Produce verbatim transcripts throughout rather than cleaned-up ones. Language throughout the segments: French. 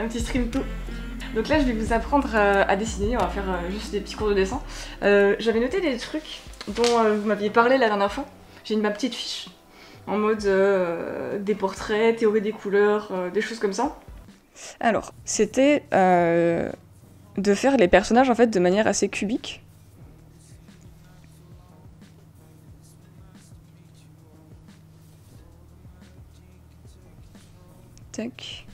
un petit stream tout. Donc là je vais vous apprendre euh, à dessiner, on va faire euh, juste des petits cours de dessin. Euh, J'avais noté des trucs dont euh, vous m'aviez parlé la dernière fois. J'ai ma petite fiche en mode euh, des portraits, théorie des couleurs, euh, des choses comme ça. Alors, c'était euh, de faire les personnages en fait de manière assez cubique. Tac.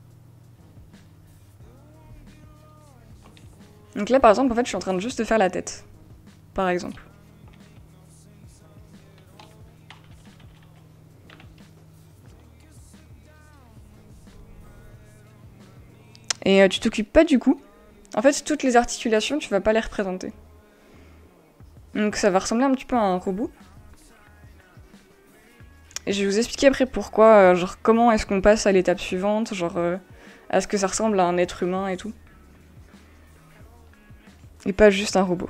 Donc là par exemple, en fait, je suis en train de juste de faire la tête, par exemple. Et euh, tu t'occupes pas du cou. En fait, toutes les articulations, tu vas pas les représenter. Donc ça va ressembler un petit peu à un robot. Et je vais vous expliquer après pourquoi, euh, genre comment est-ce qu'on passe à l'étape suivante, genre euh, à ce que ça ressemble à un être humain et tout. Et pas juste un robot.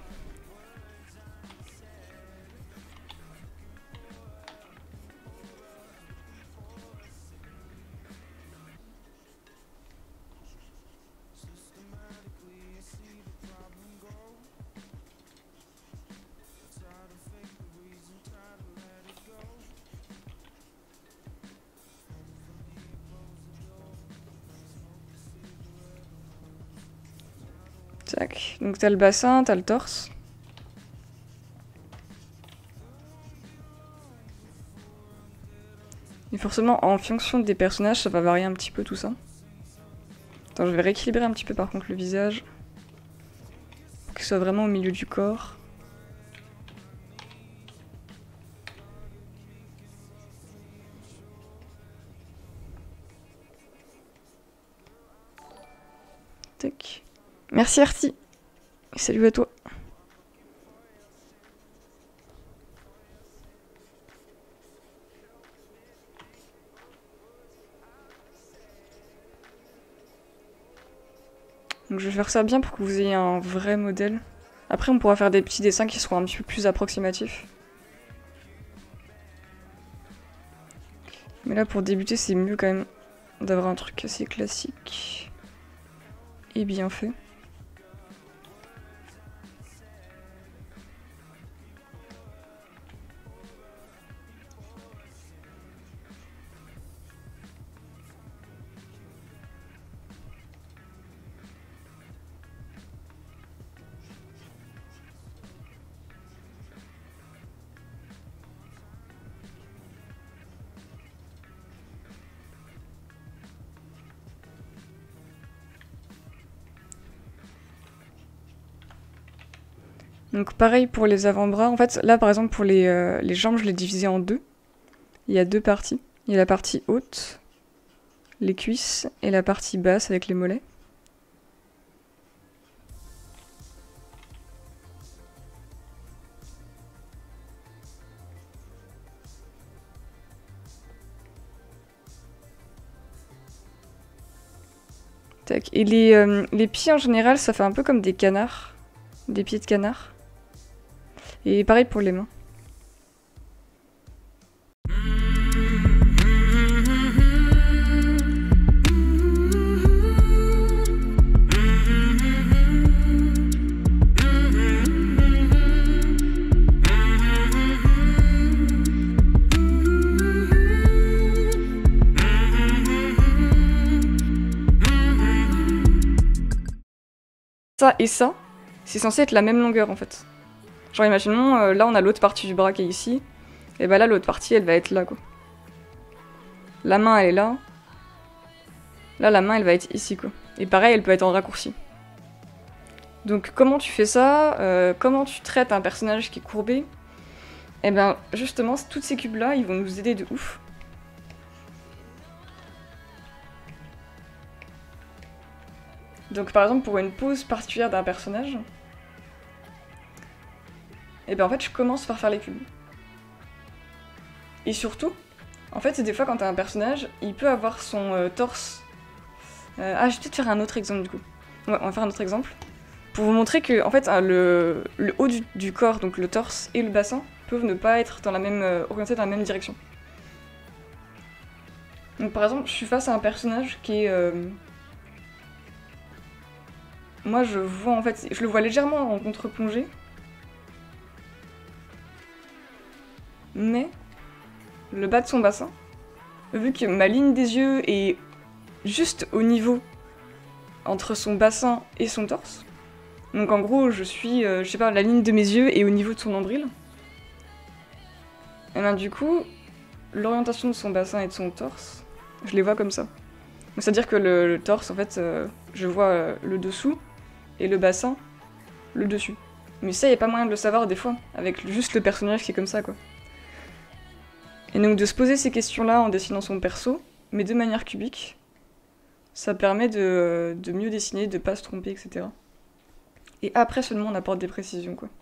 Tac. Donc t'as le bassin, t'as le torse. Et forcément, en fonction des personnages, ça va varier un petit peu tout ça. Attends, je vais rééquilibrer un petit peu par contre le visage. Pour qu'il soit vraiment au milieu du corps. Tac. Merci Artie. Et salut à toi. Donc je vais faire ça bien pour que vous ayez un vrai modèle. Après on pourra faire des petits dessins qui seront un petit peu plus approximatifs. Mais là pour débuter c'est mieux quand même d'avoir un truc assez classique et bien fait. Donc pareil pour les avant-bras, en fait là par exemple pour les, euh, les jambes je l'ai divisé en deux. Il y a deux parties, il y a la partie haute, les cuisses, et la partie basse avec les mollets. Tac. Et les, euh, les pieds en général ça fait un peu comme des canards, des pieds de canard. Et pareil pour les mains. Ça et ça, c'est censé être la même longueur en fait. Genre imaginons, euh, là on a l'autre partie du bras qui est ici, et bah là l'autre partie elle va être là quoi. La main elle est là, là la main elle va être ici quoi. Et pareil elle peut être en raccourci. Donc comment tu fais ça, euh, comment tu traites un personnage qui est courbé? Et ben justement toutes ces cubes là ils vont nous aider de ouf. Donc par exemple pour une pose particulière d'un personnage, et ben en fait je commence par faire les cubes. Et surtout, en fait des fois quand t'as un personnage, il peut avoir son euh, torse... Euh, ah je vais peut-être faire un autre exemple du coup. Ouais, on va faire un autre exemple. Pour vous montrer que en fait le, le haut du, du corps, donc le torse et le bassin, peuvent ne pas être dans la même, euh, orientés dans la même direction. Donc par exemple, je suis face à un personnage qui est... Euh, moi je vois en fait, je le vois légèrement en contre-plongée. Mais le bas de son bassin, vu que ma ligne des yeux est juste au niveau entre son bassin et son torse, donc en gros je suis, euh, je sais pas, la ligne de mes yeux est au niveau de son nombril, et ben du coup, l'orientation de son bassin et de son torse, je les vois comme ça. C'est-à-dire que le, le torse, en fait, euh, je vois euh, le dessous, et le bassin, le dessus. Mais ça, y a pas moyen de le savoir des fois, avec juste le personnage qui est comme ça, quoi. Et donc de se poser ces questions-là en dessinant son perso, mais de manière cubique, ça permet de, de mieux dessiner, de pas se tromper, et cetera. Et après seulement on apporte des précisions, quoi.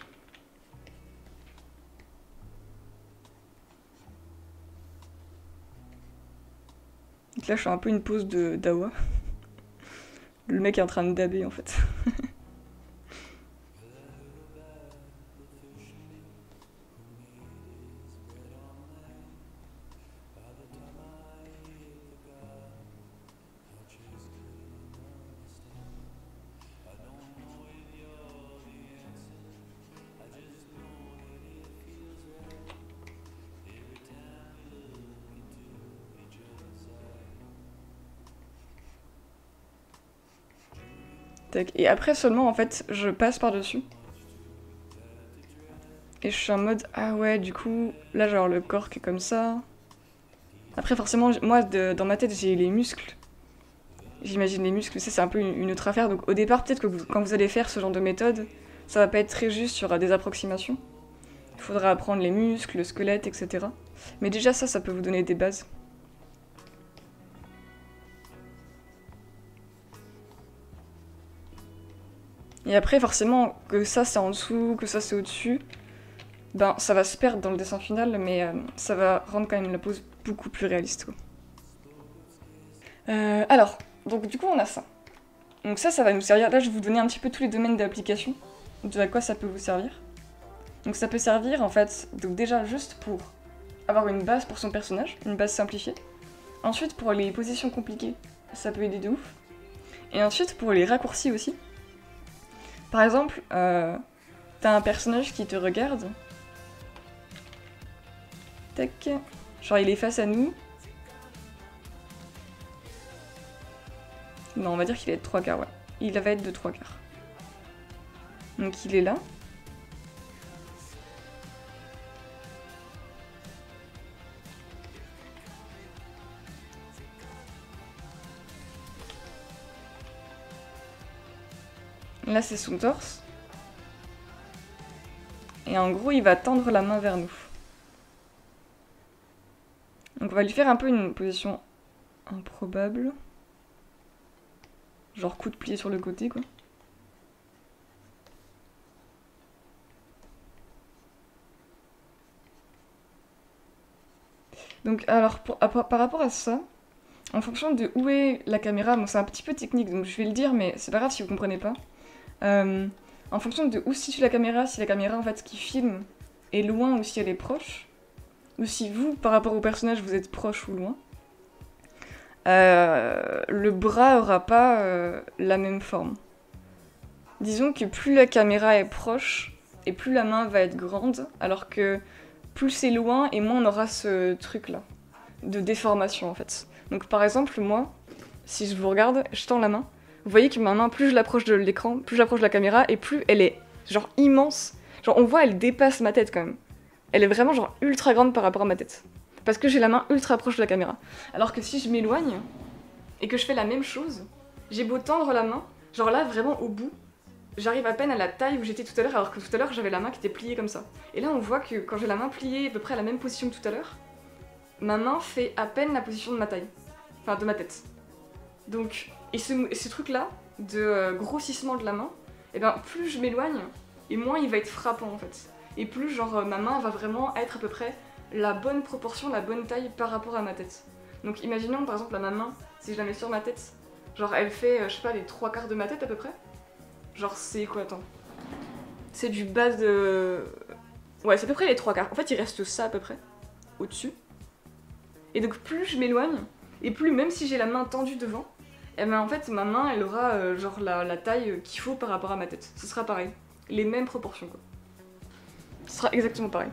Donc là je fais un peu une pause de d'Awa. Le mec est en train de daber en fait. Tac. Et après seulement en fait je passe par-dessus. Et je suis en mode ah ouais du coup là genre le corps qui est comme ça. Après forcément moi de, dans ma tête j'ai les muscles. J'imagine les muscles, ça c'est un peu une, une autre affaire. Donc au départ peut-être que vous, quand vous allez faire ce genre de méthode, ça va pas être très juste, il y aura des approximations. Il faudra apprendre les muscles, le squelette, et cetera. Mais déjà ça, ça peut vous donner des bases. Et après, forcément, que ça c'est en dessous, que ça c'est au-dessus, ben ça va se perdre dans le dessin final, mais euh, ça va rendre quand même la pose beaucoup plus réaliste, quoi. Euh, alors, donc du coup on a ça. Donc ça, ça va nous servir. Là, je vais vous donner un petit peu tous les domaines d'application, de à quoi ça peut vous servir. Donc ça peut servir en fait, donc déjà juste pour avoir une base pour son personnage, une base simplifiée. Ensuite pour les positions compliquées, ça peut aider de ouf. Et ensuite pour les raccourcis aussi. Par exemple, euh, t'as un personnage qui te regarde. Tac. Genre il est face à nous. Non, on va dire qu'il est de trois quarts, ouais. Il va être de trois quarts. Donc il est là. Là, c'est son torse. Et en gros, il va tendre la main vers nous. Donc on va lui faire un peu une position improbable. Genre coup de pied sur le côté, quoi. Donc alors, pour, à, par rapport à ça, en fonction de où est la caméra, bon c'est un petit peu technique, donc je vais le dire, mais c'est pas grave si vous comprenez pas. Euh, en fonction de où se situe la caméra, si la caméra en fait qui filme est loin ou si elle est proche, ou si vous, par rapport au personnage, vous êtes proche ou loin, euh, le bras aura pas euh, la même forme. Disons que plus la caméra est proche, et plus la main va être grande, alors que plus c'est loin, et moins on aura ce truc-là, de déformation en fait. Donc par exemple, moi, si je vous regarde, je tends la main, vous voyez que ma main, plus je l'approche de l'écran, plus j'approche de la caméra, et plus elle est genre immense. Genre on voit, elle dépasse ma tête quand même. Elle est vraiment genre ultra grande par rapport à ma tête. Parce que j'ai la main ultra proche de la caméra. Alors que si je m'éloigne, et que je fais la même chose, j'ai beau tendre la main, genre là vraiment au bout, j'arrive à peine à la taille où j'étais tout à l'heure, alors que tout à l'heure j'avais la main qui était pliée comme ça. Et là on voit que quand j'ai la main pliée à peu près à la même position que tout à l'heure, ma main fait à peine la position de ma taille. Enfin de ma tête. Donc, et ce, ce truc là, de euh, grossissement de la main, et ben plus je m'éloigne, et moins il va être frappant en fait. Et plus genre euh, ma main va vraiment être à peu près la bonne proportion, la bonne taille par rapport à ma tête. Donc imaginons par exemple ma main, si je la mets sur ma tête, genre elle fait, euh, je sais pas, les trois quarts de ma tête à peu près. Genre c'est quoi, attends. C'est du bas de... Ouais, c'est à peu près les trois quarts. En fait il reste ça à peu près, au-dessus. Et donc plus je m'éloigne, et plus même si j'ai la main tendue devant, et ben en fait ma main elle aura euh, genre la, la taille qu'il faut par rapport à ma tête. Ce sera pareil. Les mêmes proportions quoi. Ce sera exactement pareil.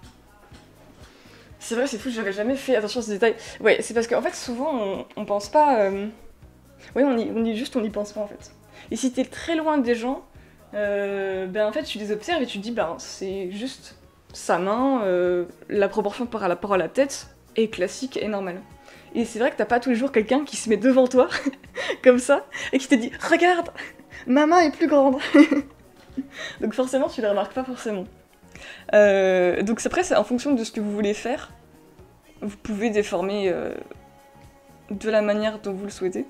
C'est vrai, c'est fou, j'aurais jamais fait attention à ces détails. Ouais, c'est parce qu'en fait souvent on, on pense pas... Euh... Ouais, on y, on y juste on y pense pas en fait. Et si t'es très loin des gens, euh, ben en fait tu les observes et tu te dis ben c'est juste sa main, euh, la proportion par rapport à la tête est classique et normale. Et c'est vrai que t'as pas tous les jours quelqu'un qui se met devant toi, comme ça, et qui te dit « Regarde, ma main est plus grande !» Donc forcément, tu les remarques pas forcément. Euh, donc après, c'est en fonction de ce que vous voulez faire, vous pouvez déformer euh, de la manière dont vous le souhaitez.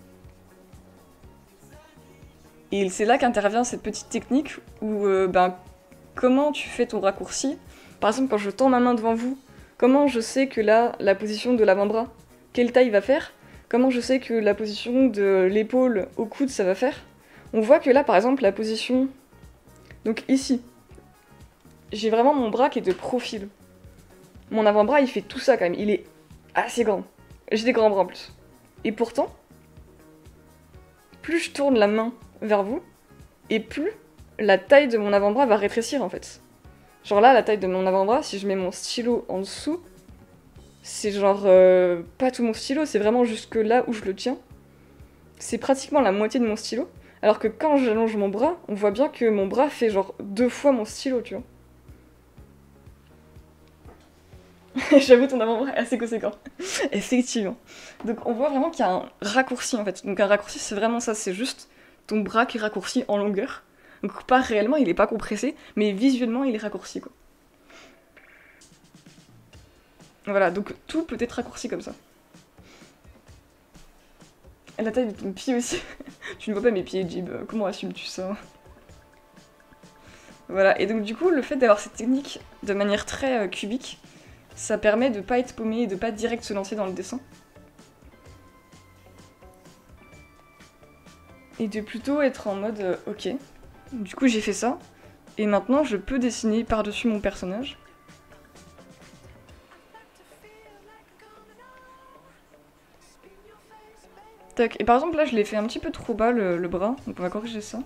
Et c'est là qu'intervient cette petite technique où, euh, ben, comment tu fais ton raccourci. Par exemple, quand je tends ma main devant vous, comment je sais que là, la position de l'avant-bras, quelle taille va faire? Comment je sais que la position de l'épaule au coude, ça va faire? On voit que là, par exemple, la position... Donc ici, j'ai vraiment mon bras qui est de profil. Mon avant-bras, il fait tout ça quand même, il est assez grand. J'ai des grands bras en plus. Et pourtant, plus je tourne la main vers vous, et plus la taille de mon avant-bras va rétrécir en fait. Genre là, la taille de mon avant-bras, si je mets mon stylo en dessous, c'est genre euh, pas tout mon stylo, c'est vraiment jusque là où je le tiens. C'est pratiquement la moitié de mon stylo. Alors que quand j'allonge mon bras, on voit bien que mon bras fait genre deux fois mon stylo, tu vois. J'avoue, ton avant-bras est assez conséquent. Effectivement. Donc on voit vraiment qu'il y a un raccourci en fait. Donc un raccourci, c'est vraiment ça, c'est juste ton bras qui est raccourci en longueur. Donc pas réellement, il est pas compressé, mais visuellement, il est raccourci, quoi. Voilà, donc tout peut être raccourci comme ça. Et la taille de ton pied aussi. Tu ne vois pas mes pieds, Jib. Comment assumes-tu ça? Voilà, et donc du coup, le fait d'avoir cette technique de manière très euh, cubique, ça permet de pas être paumé et de pas direct se lancer dans le dessin. Et de plutôt être en mode, euh, ok, du coup j'ai fait ça, et maintenant je peux dessiner par-dessus mon personnage. Tac, et par exemple là je l'ai fait un petit peu trop bas le, le bras, donc on va corriger ça.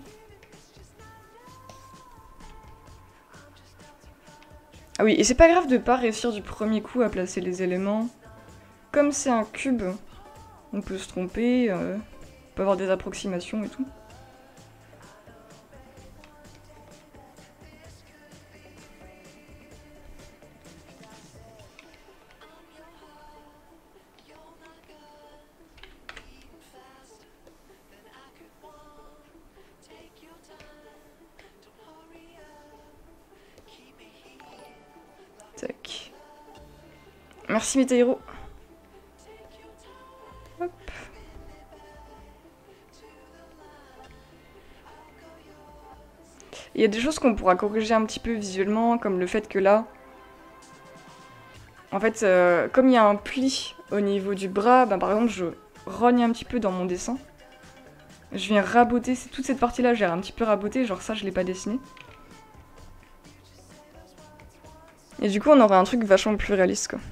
Ah oui, et c'est pas grave de pas réussir du premier coup à placer les éléments. Comme c'est un cube, on peut se tromper, euh, on peut avoir des approximations et tout. Tac. Merci Metairo. Hop. Il y a des choses qu'on pourra corriger un petit peu visuellement, comme le fait que là, en fait, euh, comme il y a un pli au niveau du bras, bah, par exemple, je rogne un petit peu dans mon dessin. Je viens raboter, toute cette partie-là, j'ai un petit peu raboté, genre ça, je l'ai pas dessiné. Et du coup, on aurait un truc vachement plus réaliste, quoi.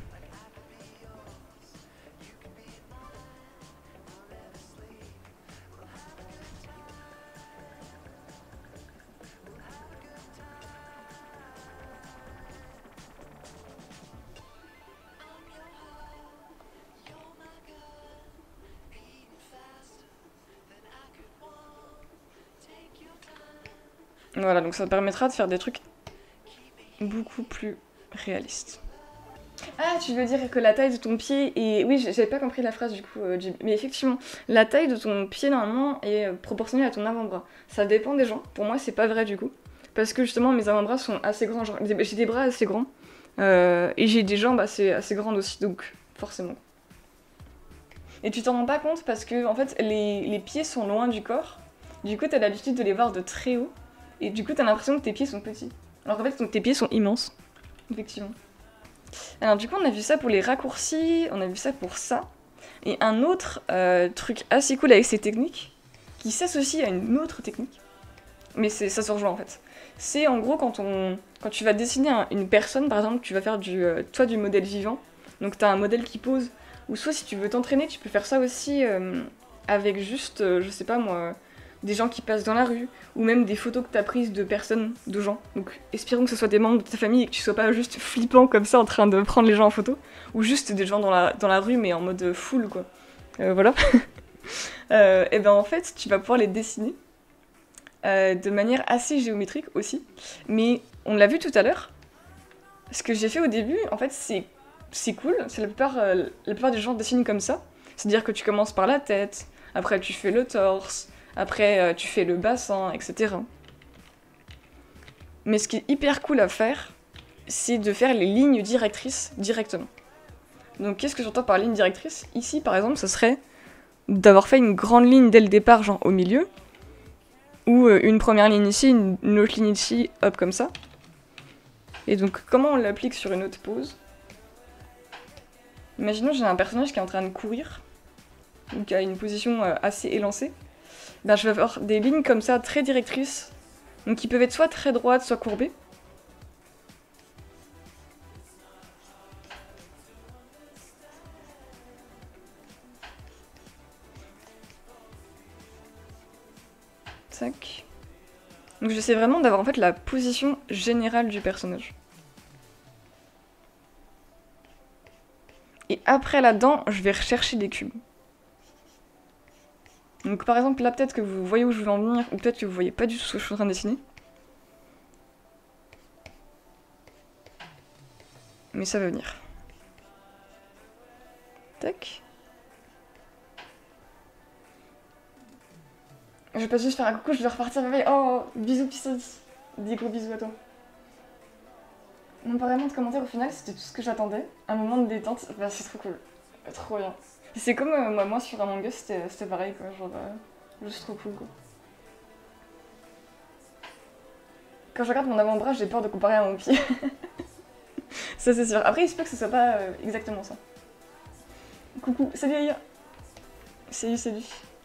Voilà, donc ça permettra de faire des trucs beaucoup plus réalistes. Ah, tu veux dire que la taille de ton pied est... Oui, j'avais pas compris la phrase du coup, euh, Jib. Mais effectivement, la taille de ton pied normalement est euh, proportionnelle à ton avant-bras. Ça dépend des gens. Pour moi, c'est pas vrai du coup. Parce que justement, mes avant-bras sont assez grands. Genre, j'ai des bras assez grands. Euh, et j'ai des jambes assez, assez grandes aussi, donc forcément. Et tu t'en rends pas compte parce que en fait, les, les pieds sont loin du corps. Du coup, t'as l'habitude de les voir de très haut. Et du coup, t'as l'impression que tes pieds sont petits. Alors qu'en fait, tes pieds sont immenses. Effectivement. Alors du coup, on a vu ça pour les raccourcis, on a vu ça pour ça. Et un autre euh, truc assez cool avec ces techniques, qui s'associe à une autre technique, mais ça se rejoint en fait. C'est en gros quand, on, quand tu vas dessiner un, une personne, par exemple, tu vas faire du, euh, toi du modèle vivant. Donc t'as un modèle qui pose, ou soit si tu veux t'entraîner, tu peux faire ça aussi euh, avec juste, euh, je sais pas moi, des gens qui passent dans la rue, ou même des photos que t'as prises de personnes, de gens. Donc espérons que ce soit des membres de ta famille et que tu sois pas juste flippant comme ça en train de prendre les gens en photo, ou juste des gens dans la, dans la rue mais en mode full quoi. Euh, voilà. euh, et ben en fait, tu vas pouvoir les dessiner euh, de manière assez géométrique aussi. Mais on l'a vu tout à l'heure, ce que j'ai fait au début, en fait, c'est c'est cool. C'est la plupart, euh, la plupart des gens dessinent comme ça. C'est-à-dire que tu commences par la tête, après tu fais le torse, après euh, tu fais le bassin, et cetera. Mais ce qui est hyper cool à faire, c'est de faire les lignes directrices directement. Donc qu'est-ce que j'entends par ligne directrice? Ici, par exemple, ce serait d'avoir fait une grande ligne dès le départ, genre au milieu, ou une première ligne ici, une, une autre ligne ici, hop, comme ça. Et donc, comment on l'applique sur une autre pose? Imaginons j'ai un personnage qui est en train de courir, donc qui a une position assez élancée. Ben, je vais avoir des lignes comme ça, très directrices, donc qui peuvent être soit très droites, soit courbées. Tac. Donc j'essaie vraiment d'avoir en fait la position générale du personnage. Et après là-dedans, je vais rechercher des cubes. Donc par exemple là peut-être que vous voyez où je veux en venir, ou peut-être que vous voyez pas du tout ce que je suis en train de dessiner. Mais ça va venir. Tac. Je vais pas juste faire un coucou, je vais repartir. Oh, bisous Pissos. Des gros bisous à toi. Non, pas vraiment de commentaires au final, c'était tout ce que j'attendais. Un moment de détente, bah c'est trop cool. Trop bien. C'est comme euh, moi, moi sur Among Us, c'était pareil quoi, genre euh, juste trop cool quoi. Quand je regarde mon avant-bras, j'ai peur de comparer à mon pied. Ça c'est sûr. Après il se peut que ce soit pas euh, exactement ça. Coucou, salut Aya. Salut, salut.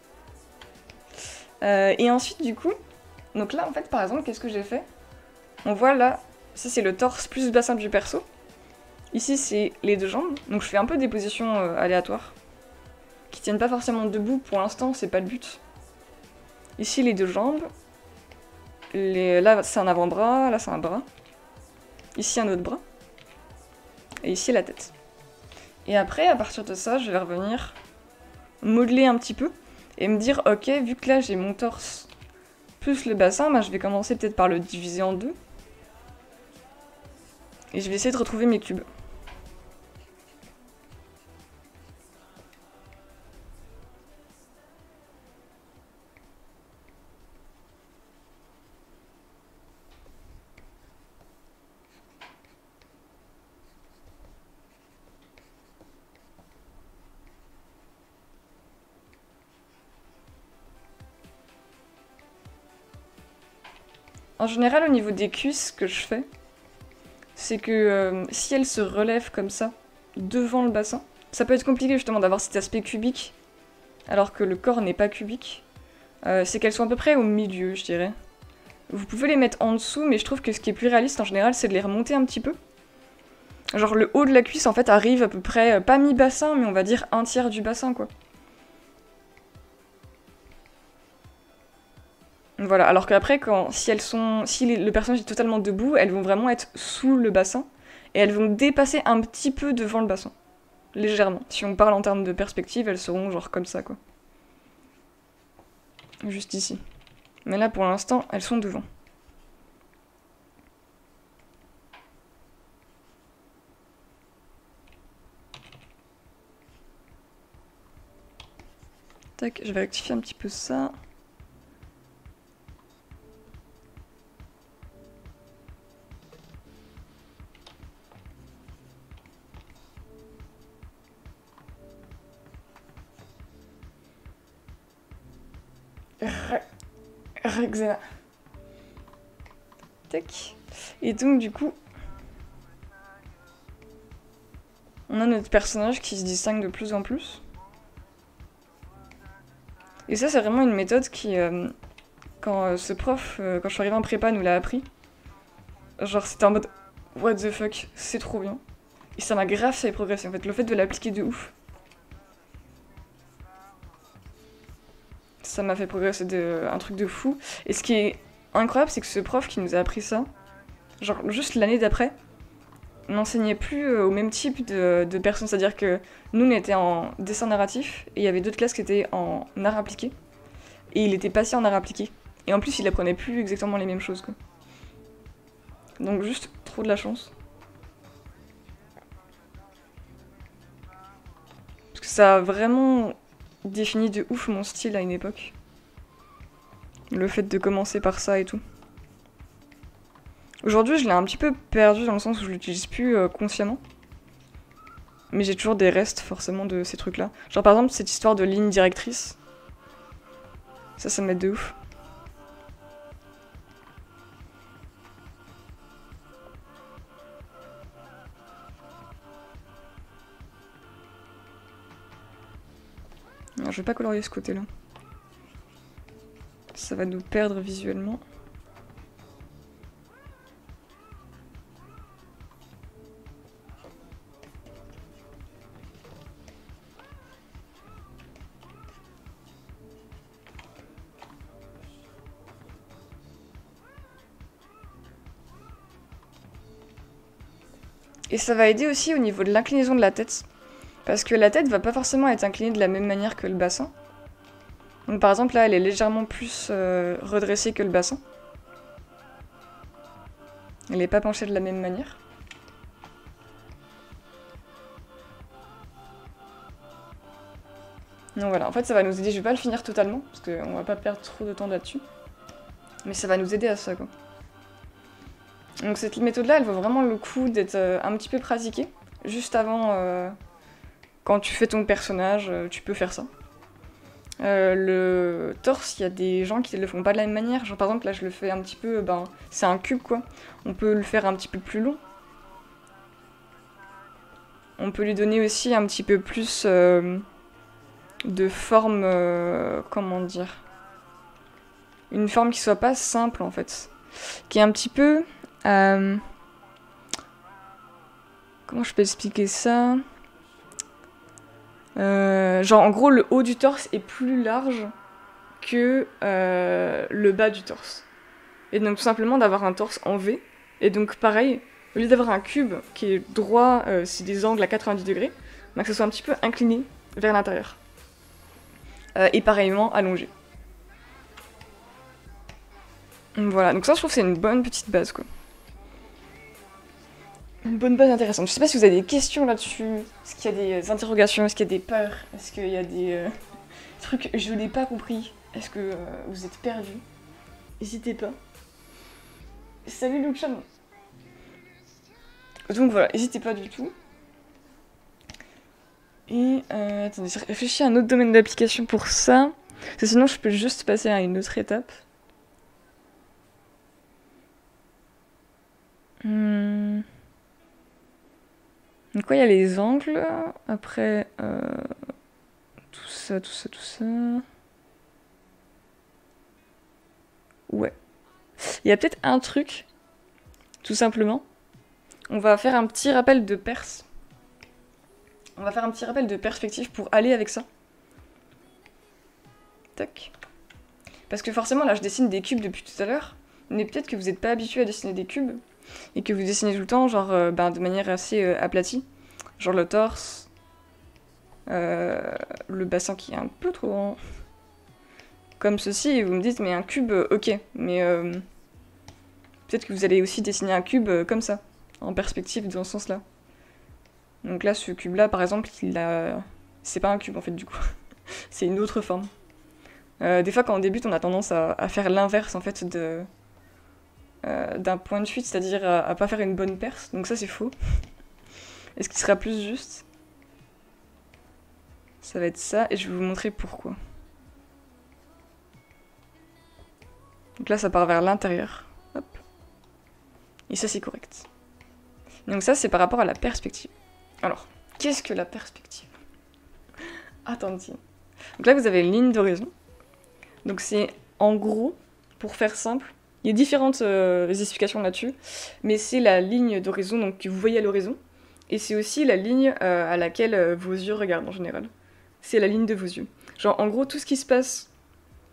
Euh, et ensuite du coup, donc là en fait par exemple, qu'est-ce que j'ai fait? On voit là, ça c'est le torse plus le bassin du perso. Ici c'est les deux jambes, donc je fais un peu des positions euh, aléatoires. Qui tiennent pas forcément debout pour l'instant, c'est pas le but. Ici les deux jambes. Les... Là c'est un avant-bras, là c'est un bras. Ici un autre bras. Et ici la tête. Et après, à partir de ça, je vais revenir modeler un petit peu et me dire, ok, vu que là j'ai mon torse plus le bassin, bah, je vais commencer peut-être par le diviser en deux. Et je vais essayer de retrouver mes cubes. En général, au niveau des cuisses, ce que je fais, c'est que euh, si elles se relèvent comme ça, devant le bassin, ça peut être compliqué justement d'avoir cet aspect cubique, alors que le corps n'est pas cubique. Euh, c'est qu'elles sont à peu près au milieu, je dirais. Vous pouvez les mettre en dessous, mais je trouve que ce qui est plus réaliste en général, c'est de les remonter un petit peu. Genre le haut de la cuisse, en fait, arrive à peu près, pas mi-bassin, mais on va dire un tiers du bassin, quoi. Voilà, alors qu'après, quand, si elles sont, si les, le personnage est totalement debout, elles vont vraiment être sous le bassin, et elles vont dépasser un petit peu devant le bassin. Légèrement. Si on parle en termes de perspective, elles seront genre comme ça, quoi. Juste ici. Mais là, pour l'instant, elles sont devant. Tac, je vais rectifier un petit peu ça. Rexena. Tac. Et donc du coup, on a notre personnage qui se distingue de plus en plus. Et ça c'est vraiment une méthode qui, euh, quand euh, ce prof, euh, quand je suis arrivée en prépa, nous l'a appris. Genre c'était en mode what the fuck, c'est trop bien. Et ça m'a grave fait progresser en fait, le fait de l'appliquer de ouf. ça m'a fait progresser de, un truc de fou. Et ce qui est incroyable, c'est que ce prof qui nous a appris ça, genre juste l'année d'après, n'enseignait plus euh, au même type de, de personnes. C'est-à-dire que nous, on était en dessin narratif, et il y avait d'autres classes qui étaient en art appliqué. Et il était passé en art appliqué. Et en plus, il apprenait plus exactement les mêmes choses, quoi. Donc juste trop de la chance. Parce que ça a vraiment défini de ouf mon style à une époque. Le fait de commencer par ça et tout. Aujourd'hui, je l'ai un petit peu perdu dans le sens où je l'utilise plus euh, consciemment. Mais j'ai toujours des restes forcément de ces trucs-là. Genre par exemple cette histoire de ligne directrice. Ça, ça m'aide de ouf. Alors, je vais pas colorier ce côté-là. Ça va nous perdre visuellement. Et ça va aider aussi au niveau de l'inclinaison de la tête. Parce que la tête va pas forcément être inclinée de la même manière que le bassin. Donc par exemple là, elle est légèrement plus euh, redressée que le bassin. Elle n'est pas penchée de la même manière. Donc voilà, en fait ça va nous aider, je vais pas le finir totalement, parce qu'on va pas perdre trop de temps là-dessus. Mais ça va nous aider à ça, quoi. Donc cette méthode-là, elle vaut vraiment le coup d'être euh, un petit peu pratiquée. Juste avant, euh, quand tu fais ton personnage, euh, tu peux faire ça. Euh, le torse, il y a des gens qui le font pas de la même manière. Genre par exemple, là je le fais un petit peu, ben, c'est un cube quoi. On peut le faire un petit peu plus long. On peut lui donner aussi un petit peu plus euh, de forme, euh, comment dire, une forme qui soit pas simple en fait. Qui est un petit peu... Euh, comment je peux expliquer ça? euh, Genre en gros le haut du torse est plus large que euh, le bas du torse. Et donc tout simplement d'avoir un torse en V. Et donc pareil, au lieu d'avoir un cube qui est droit, euh, c'est des angles à quatre-vingt-dix degrés, bah, que ce soit un petit peu incliné vers l'intérieur. Euh, et pareillement allongé. Voilà, donc ça je trouve que c'est une bonne petite base quoi. Une bonne base intéressante. Je sais pas si vous avez des questions là-dessus. Est-ce qu'il y a des interrogations? Est-ce qu'il y a des peurs? Est-ce qu'il y a des euh, trucs que je n'ai pas compris? Est-ce que euh, vous êtes perdu? N'hésitez pas. Salut Luxon. Donc voilà, n'hésitez pas du tout. Et euh, attendez, j'ai réfléchi à un autre domaine d'application pour ça. Parce que sinon je peux juste passer à une autre étape. Hmm. Donc ouais, il y a les angles, après euh, tout ça, tout ça, tout ça. Ouais. Il y a peut-être un truc, tout simplement. On va faire un petit rappel de perse. On va faire un petit rappel de perspective pour aller avec ça. Tac. Parce que forcément, là, je dessine des cubes depuis tout à l'heure, mais peut-être que vous n'êtes pas habitué à dessiner des cubes. Et que vous dessinez tout le temps, genre euh, ben, de manière assez euh, aplatie. Genre le torse, euh, le bassin qui est un peu trop grand. Comme ceci, et vous me dites, mais un cube, euh, ok. Mais euh, peut-être que vous allez aussi dessiner un cube euh, comme ça, en perspective dans ce sens-là. Donc là, ce cube-là, par exemple, il a... c'est pas un cube en fait, du coup. C'est une autre forme. Euh, des fois, quand on débute, on a tendance à, à faire l'inverse en fait de... Euh, d'un point de fuite, c'est-à-dire à, à pas faire une bonne perce, donc ça c'est faux. Et ce qui sera plus juste, ça va être ça, et je vais vous montrer pourquoi. Donc là ça part vers l'intérieur, hop. Et ça c'est correct. Donc ça c'est par rapport à la perspective. Alors, qu'est-ce que la perspective? Attendez. Donc là vous avez une ligne d'horizon. Donc c'est en gros, pour faire simple, il y a différentes euh, explications là-dessus, mais c'est la ligne d'horizon donc que vous voyez à l'horizon, et c'est aussi la ligne euh, à laquelle euh, vos yeux regardent en général. C'est la ligne de vos yeux. Genre en gros tout ce qui se passe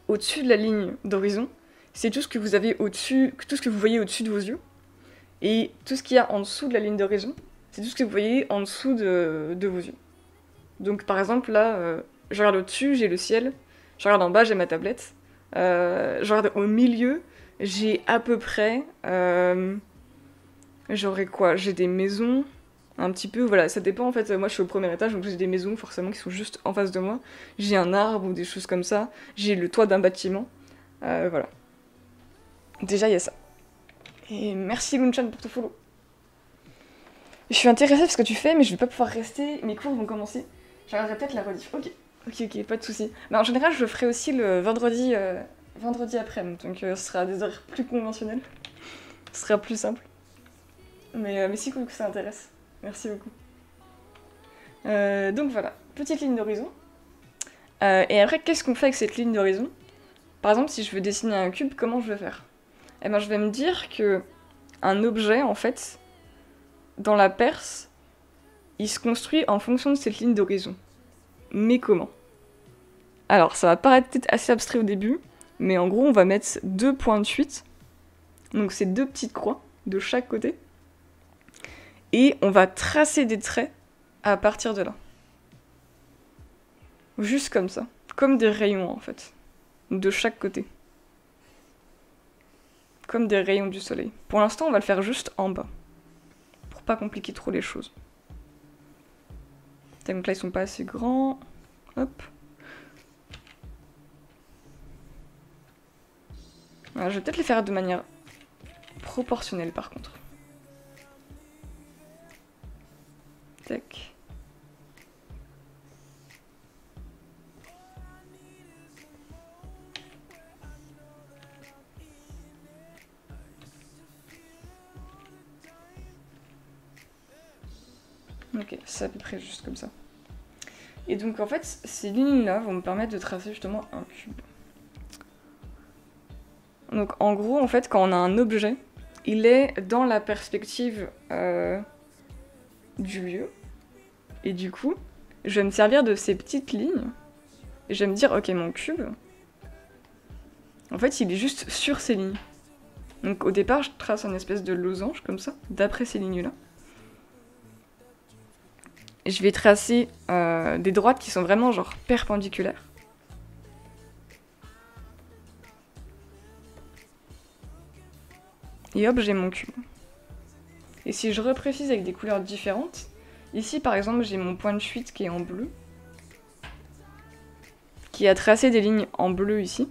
au-dessus de la ligne d'horizon, c'est tout ce que vous avez au-dessus, tout ce que vous voyez au-dessus de vos yeux. Et tout ce qu'il y a en dessous de la ligne d'horizon, c'est tout ce que vous voyez en dessous de, de vos yeux. Donc par exemple là, euh, je regarde au-dessus, j'ai le ciel, je regarde en bas, j'ai ma tablette, euh, je regarde au milieu, j'ai à peu près... Euh, j'aurais quoi? J'ai des maisons, un petit peu, voilà, ça dépend en fait, moi je suis au premier étage, donc j'ai des maisons forcément qui sont juste en face de moi, j'ai un arbre ou des choses comme ça, j'ai le toit d'un bâtiment, euh, voilà. Déjà il y a ça. Et merci Lunchan pour ton follow. Je suis intéressée par ce que tu fais, mais je vais pas pouvoir rester, mes cours vont commencer. Je regarderai peut-être la rediff. Ok, ok, ok, pas de soucis. Mais en général, je le ferai aussi le vendredi, euh, vendredi après-midi, donc euh, ce sera des horaires plus conventionnels. Ce sera plus simple. Mais, euh, mais si cool que ça intéresse. Merci beaucoup. Euh, donc voilà, petite ligne d'horizon. Euh, et après, qu'est-ce qu'on fait avec cette ligne d'horizon? Par exemple, si je veux dessiner un cube, comment je vais faire? Eh ben, je vais me dire que un objet, en fait, dans la perce, il se construit en fonction de cette ligne d'horizon. Mais comment? Alors, ça va paraître peut-être assez abstrait au début, mais en gros, on va mettre deux points de fuite. Donc, c'est deux petites croix de chaque côté. Et on va tracer des traits à partir de là. Juste comme ça. Comme des rayons, en fait. De chaque côté. Comme des rayons du soleil. Pour l'instant, on va le faire juste en bas. Pour pas compliquer trop les choses. Donc là, ils sont pas assez grands. Hop. Alors, je vais peut-être les faire de manière proportionnelle, par contre. Tac. Ok, c'est à peu près juste comme ça. Et donc en fait, ces lignes-là vont me permettre de tracer justement un cube. Donc en gros, en fait, quand on a un objet, il est dans la perspective euh, du lieu. Et du coup, je vais me servir de ces petites lignes. Et je vais me dire, ok, mon cube, en fait, il est juste sur ces lignes. Donc au départ, je trace un espèce de losange, comme ça, d'après ces lignes-là. Et je vais tracer euh, des droites qui sont vraiment genre perpendiculaires. Et hop, j'ai mon cube. Et si je reprécise avec des couleurs différentes, ici par exemple j'ai mon point de fuite qui est en bleu, qui a tracé des lignes en bleu ici.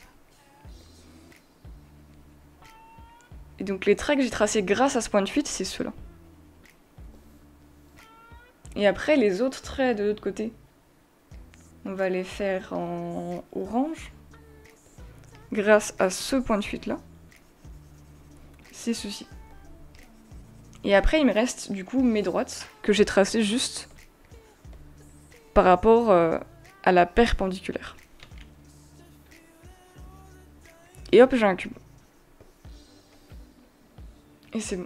Et donc les traits que j'ai tracés grâce à ce point de fuite, c'est ceux-là. Et après les autres traits de l'autre côté, on va les faire en orange, grâce à ce point de fuite là. C'est ceci. Et après il me reste du coup mes droites, que j'ai tracées juste par rapport euh, à la perpendiculaire. Et hop, j'ai un cube. Et c'est bon.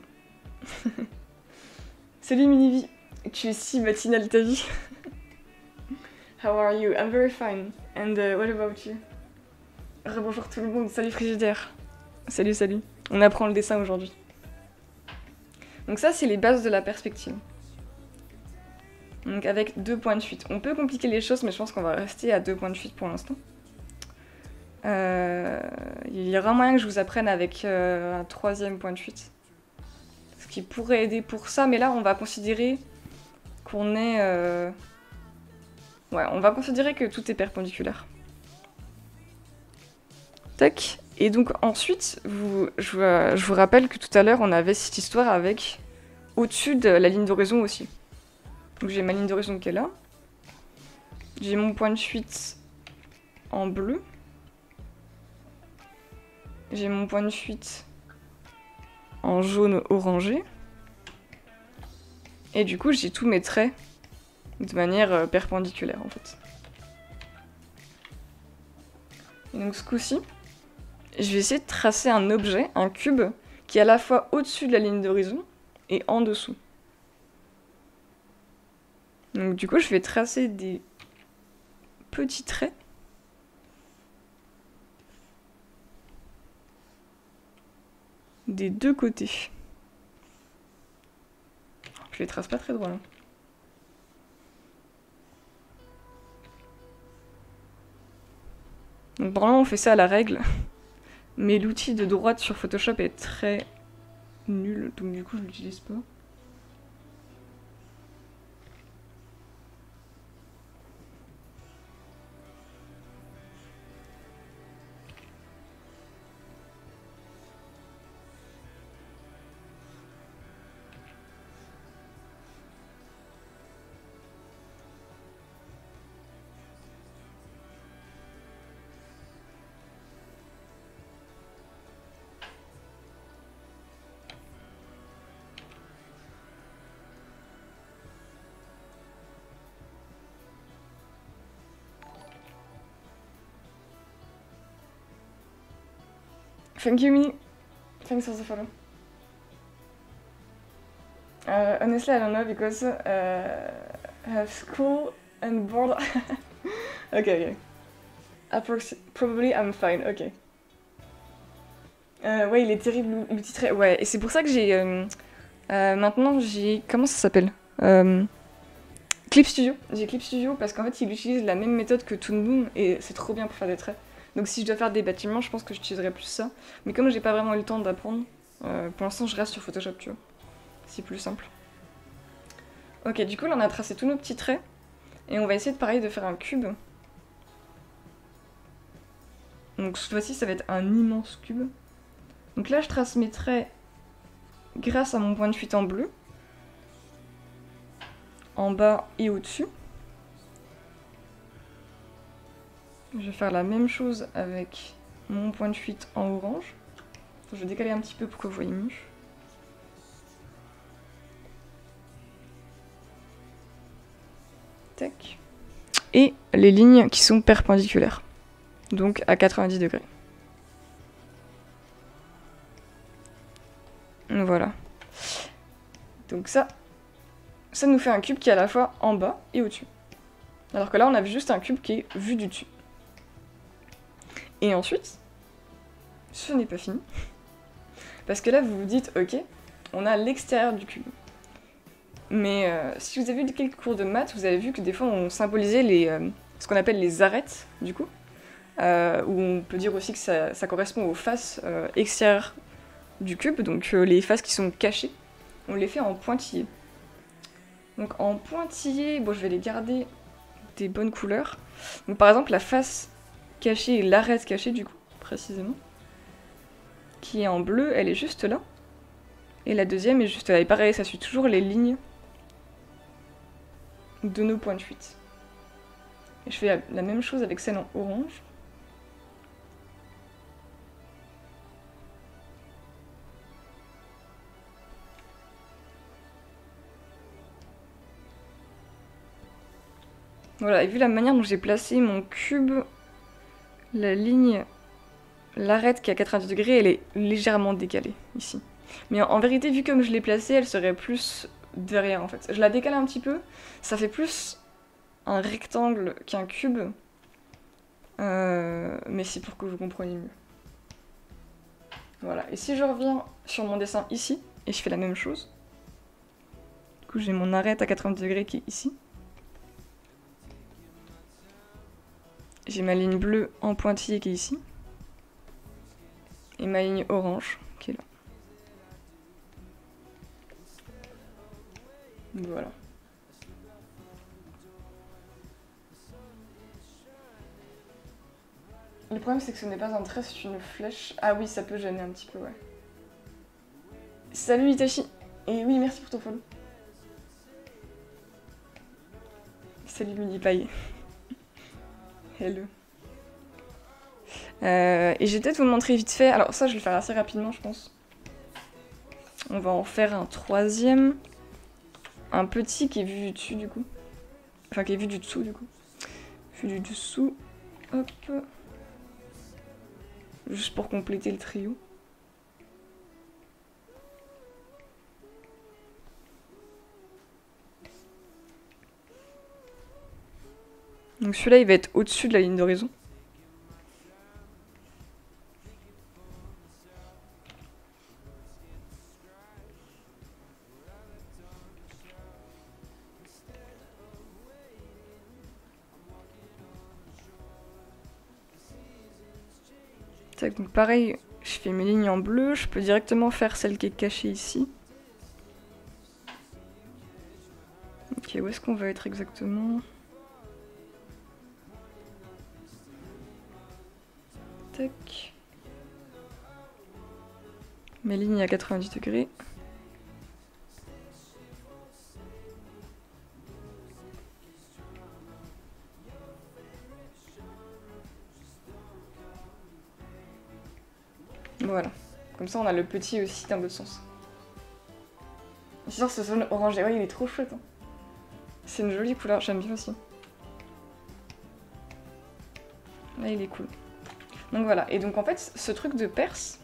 Salut Minivi, tu es si matinale ta vie. How are you? I'm very fine. And uh, what about you? Rebonjour tout le monde, salut Frigidaire. Salut, salut. On apprend le dessin aujourd'hui. Donc ça, c'est les bases de la perspective. Donc avec deux points de fuite. On peut compliquer les choses, mais je pense qu'on va rester à deux points de fuite pour l'instant. Euh, il y aura moyen que je vous apprenne avec euh, un troisième point de fuite. Ce qui pourrait aider pour ça, mais là, on va considérer qu'on est... Euh... Ouais, on va considérer que tout est perpendiculaire. Tac. Et donc ensuite, vous, je, vous, je vous rappelle que tout à l'heure, on avait cette histoire avec au-dessus de la ligne d'horizon aussi. Donc j'ai ma ligne d'horizon qui est là. J'ai mon point de fuite en bleu. J'ai mon point de fuite en jaune orangé. Et du coup, j'ai tous mes traits de manière euh, perpendiculaire en fait. Et donc ce coup-ci, je vais essayer de tracer un objet, un cube, qui est à la fois au-dessus de la ligne d'horizon et en dessous. Donc du coup, je vais tracer des petits traits des deux côtés. Je les trace pas très droit là. Donc normalement on fait ça à la règle, mais l'outil de droite sur Photoshop est très nul, donc du coup je l'utilise pas. Thank you, Mini. Thanks for the follow. Uh, honestly, I don't know because uh, I have school and board. Okay, okay. Approxi probably I'm fine, ok. Euh, ouais, il est terrible l'outil très. Ouais, et c'est pour ça que j'ai. Euh, euh, maintenant, j'ai. Comment ça s'appelle euh, Clip Studio. J'ai Clip Studio parce qu'en fait, il utilise la même méthode que Toon Boom et c'est trop bien pour faire des traits. Donc si je dois faire des bâtiments, je pense que j'utiliserai plus ça. Mais comme j'ai pas vraiment eu le temps d'apprendre, euh, pour l'instant je reste sur Photoshop, tu vois. C'est plus simple. Ok, du coup là on a tracé tous nos petits traits. Et on va essayer de pareil de faire un cube. Donc cette fois-ci ça va être un immense cube. Donc là je trace mes traits grâce à mon point de fuite en bleu. En bas et au-dessus. Je vais faire la même chose avec mon point de fuite en orange. Je vais décaler un petit peu pour que vous voyez mieux. Tac. Et les lignes qui sont perpendiculaires. Donc à quatre-vingt-dix degrés. Voilà. Donc ça, ça nous fait un cube qui est à la fois en bas et au-dessus. Alors que là, on a juste un cube qui est vu du dessus. Et ensuite, ce n'est pas fini. Parce que là, vous vous dites, ok, on a l'extérieur du cube. Mais euh, si vous avez eu quelques cours de maths, vous avez vu que des fois, on symbolisait les, euh, ce qu'on appelle les arêtes, du coup. Euh, où on peut dire aussi que ça, ça correspond aux faces euh, extérieures du cube, donc euh, les faces qui sont cachées. On les fait en pointillés. Donc en pointillés, bon, je vais les garder des bonnes couleurs. Donc par exemple, la face cachée et l'arête cachée, du coup, précisément, qui est en bleu, elle est juste là. Et la deuxième est juste là. Et pareil, ça suit toujours les lignes de nos points de fuite. Et je fais la même chose avec celle en orange. Voilà, et vu la manière dont j'ai placé mon cube, la ligne, l'arête qui est à quatre-vingt-dix degrés, elle est légèrement décalée, ici. Mais en, en vérité, vu comme je l'ai placée, elle serait plus derrière, en fait. Je la décale un petit peu, ça fait plus un rectangle qu'un cube. Euh, mais c'est pour que vous compreniez mieux. Voilà, et si je reviens sur mon dessin ici, et je fais la même chose, du coup j'ai mon arête à quatre-vingt-dix degrés qui est ici. J'ai ma ligne bleue en pointillé qui est ici. Et ma ligne orange qui est là. Voilà. Le problème c'est que ce n'est pas un trait, c'est une flèche. Ah oui, ça peut gêner un petit peu, ouais. Salut Itachi. Et oui, merci pour ton follow. Salut Mini-Paille. Hello. Euh, et je vais peut-être vous montrer vite fait. Alors ça, je vais le faire assez rapidement, je pense. On va en faire un troisième. Un petit qui est vu du dessus, du coup. Enfin, qui est vu du dessous, du coup. Vu du dessous. Hop. Juste pour compléter le trio. Donc celui-là, il va être au-dessus de la ligne d'horizon. Tac, donc pareil, je fais mes lignes en bleu, je peux directement faire celle qui est cachée ici. Ok, où est-ce qu'on va être exactement? Tac. Mes lignes à quatre-vingt-dix degrés. Voilà. Comme ça, on a le petit aussi dans l'autre sens. C'est sûr, ce jaune orangé, ouais, il est trop chouette. Hein. C'est une jolie couleur, j'aime bien aussi. Là, il est cool. Donc voilà, et donc en fait, ce truc de perse...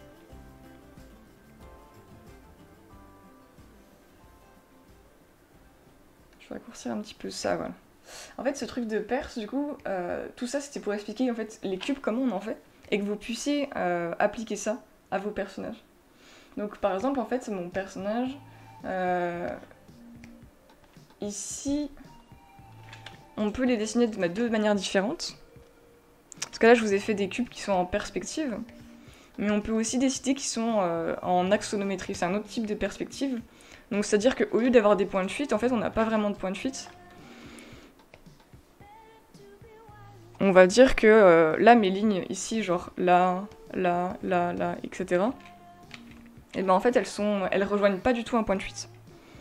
Je vais raccourcir un petit peu ça, voilà. En fait, ce truc de perse, du coup, euh, tout ça, c'était pour expliquer en fait les cubes, comment on en fait, et que vous puissiez euh, appliquer ça à vos personnages. Donc par exemple, en fait, mon personnage... Euh, ici, on peut les dessiner de deux manières différentes. Parce que là, je vous ai fait des cubes qui sont en perspective. Mais on peut aussi décider qu'ils sont euh, en axonométrie. C'est un autre type de perspective. Donc c'est-à-dire qu'au lieu d'avoir des points de fuite, en fait, on n'a pas vraiment de points de fuite. On va dire que euh, là, mes lignes ici, genre là, là, là, là, et cetera. Et ben en fait, elles sont, elles rejoignent pas du tout un point de fuite.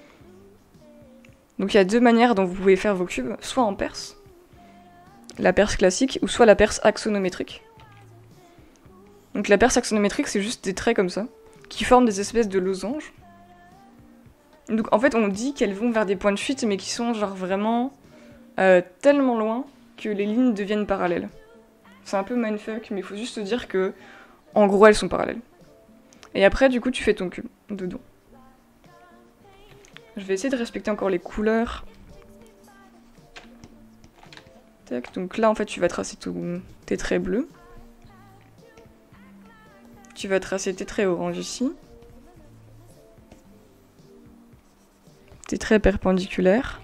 Donc il y a deux manières dont vous pouvez faire vos cubes, soit en perse, la perse classique, ou soit la perse axonométrique. Donc la perse axonométrique, c'est juste des traits comme ça, qui forment des espèces de losanges. Donc en fait, on dit qu'elles vont vers des points de fuite, mais qui sont genre vraiment euh, tellement loin que les lignes deviennent parallèles. C'est un peu mindfuck, mais il faut juste se dire que, en gros, elles sont parallèles. Et après, du coup, tu fais ton cube dedans. Je vais essayer de respecter encore les couleurs. Tac, donc là, en fait, tu vas tracer tout, tes traits bleus. Tu vas tracer tes traits orange ici. Tes traits perpendiculaires.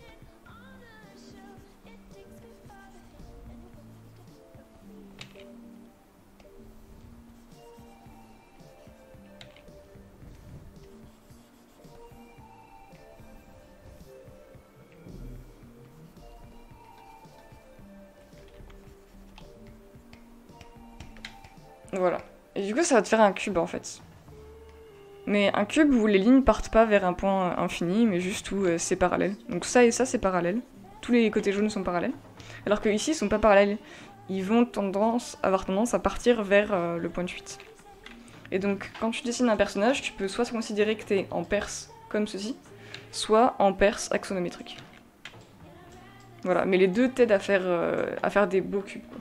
Voilà. Et du coup, ça va te faire un cube en fait. Mais un cube où les lignes partent pas vers un point infini, mais juste où euh, c'est parallèle. Donc ça et ça, c'est parallèle. Tous les côtés jaunes sont parallèles. Alors que ici, ils sont pas parallèles. Ils vont tendance, avoir tendance à partir vers euh, le point de fuite. Et donc, quand tu dessines un personnage, tu peux soit considérer que t'es en perse, comme ceci, soit en perse axonométrique. Voilà, mais les deux t'aident à faire, euh, à faire des beaux cubes, quoi.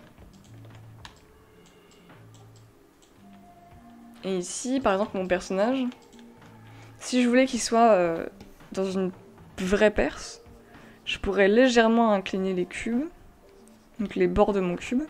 Et ici, par exemple, mon personnage, si je voulais qu'il soit euh, dans une vraie perce, je pourrais légèrement incliner les cubes, donc les bords de mon cube,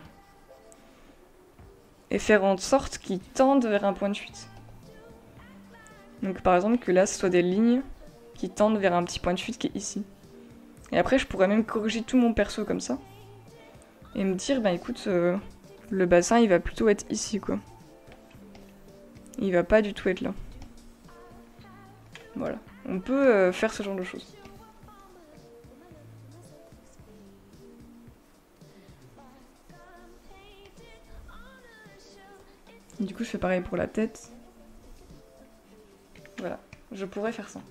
et faire en sorte qu'ils tendent vers un point de fuite. Donc par exemple que là, ce soit des lignes qui tendent vers un petit point de fuite qui est ici. Et après, je pourrais même corriger tout mon perso comme ça, et me dire, bah écoute, euh, le bassin, il va plutôt être ici, quoi. Il va pas du tout être là. Voilà. On peut euh, faire ce genre de choses. Du coup, je fais pareil pour la tête. Voilà. Je pourrais faire ça.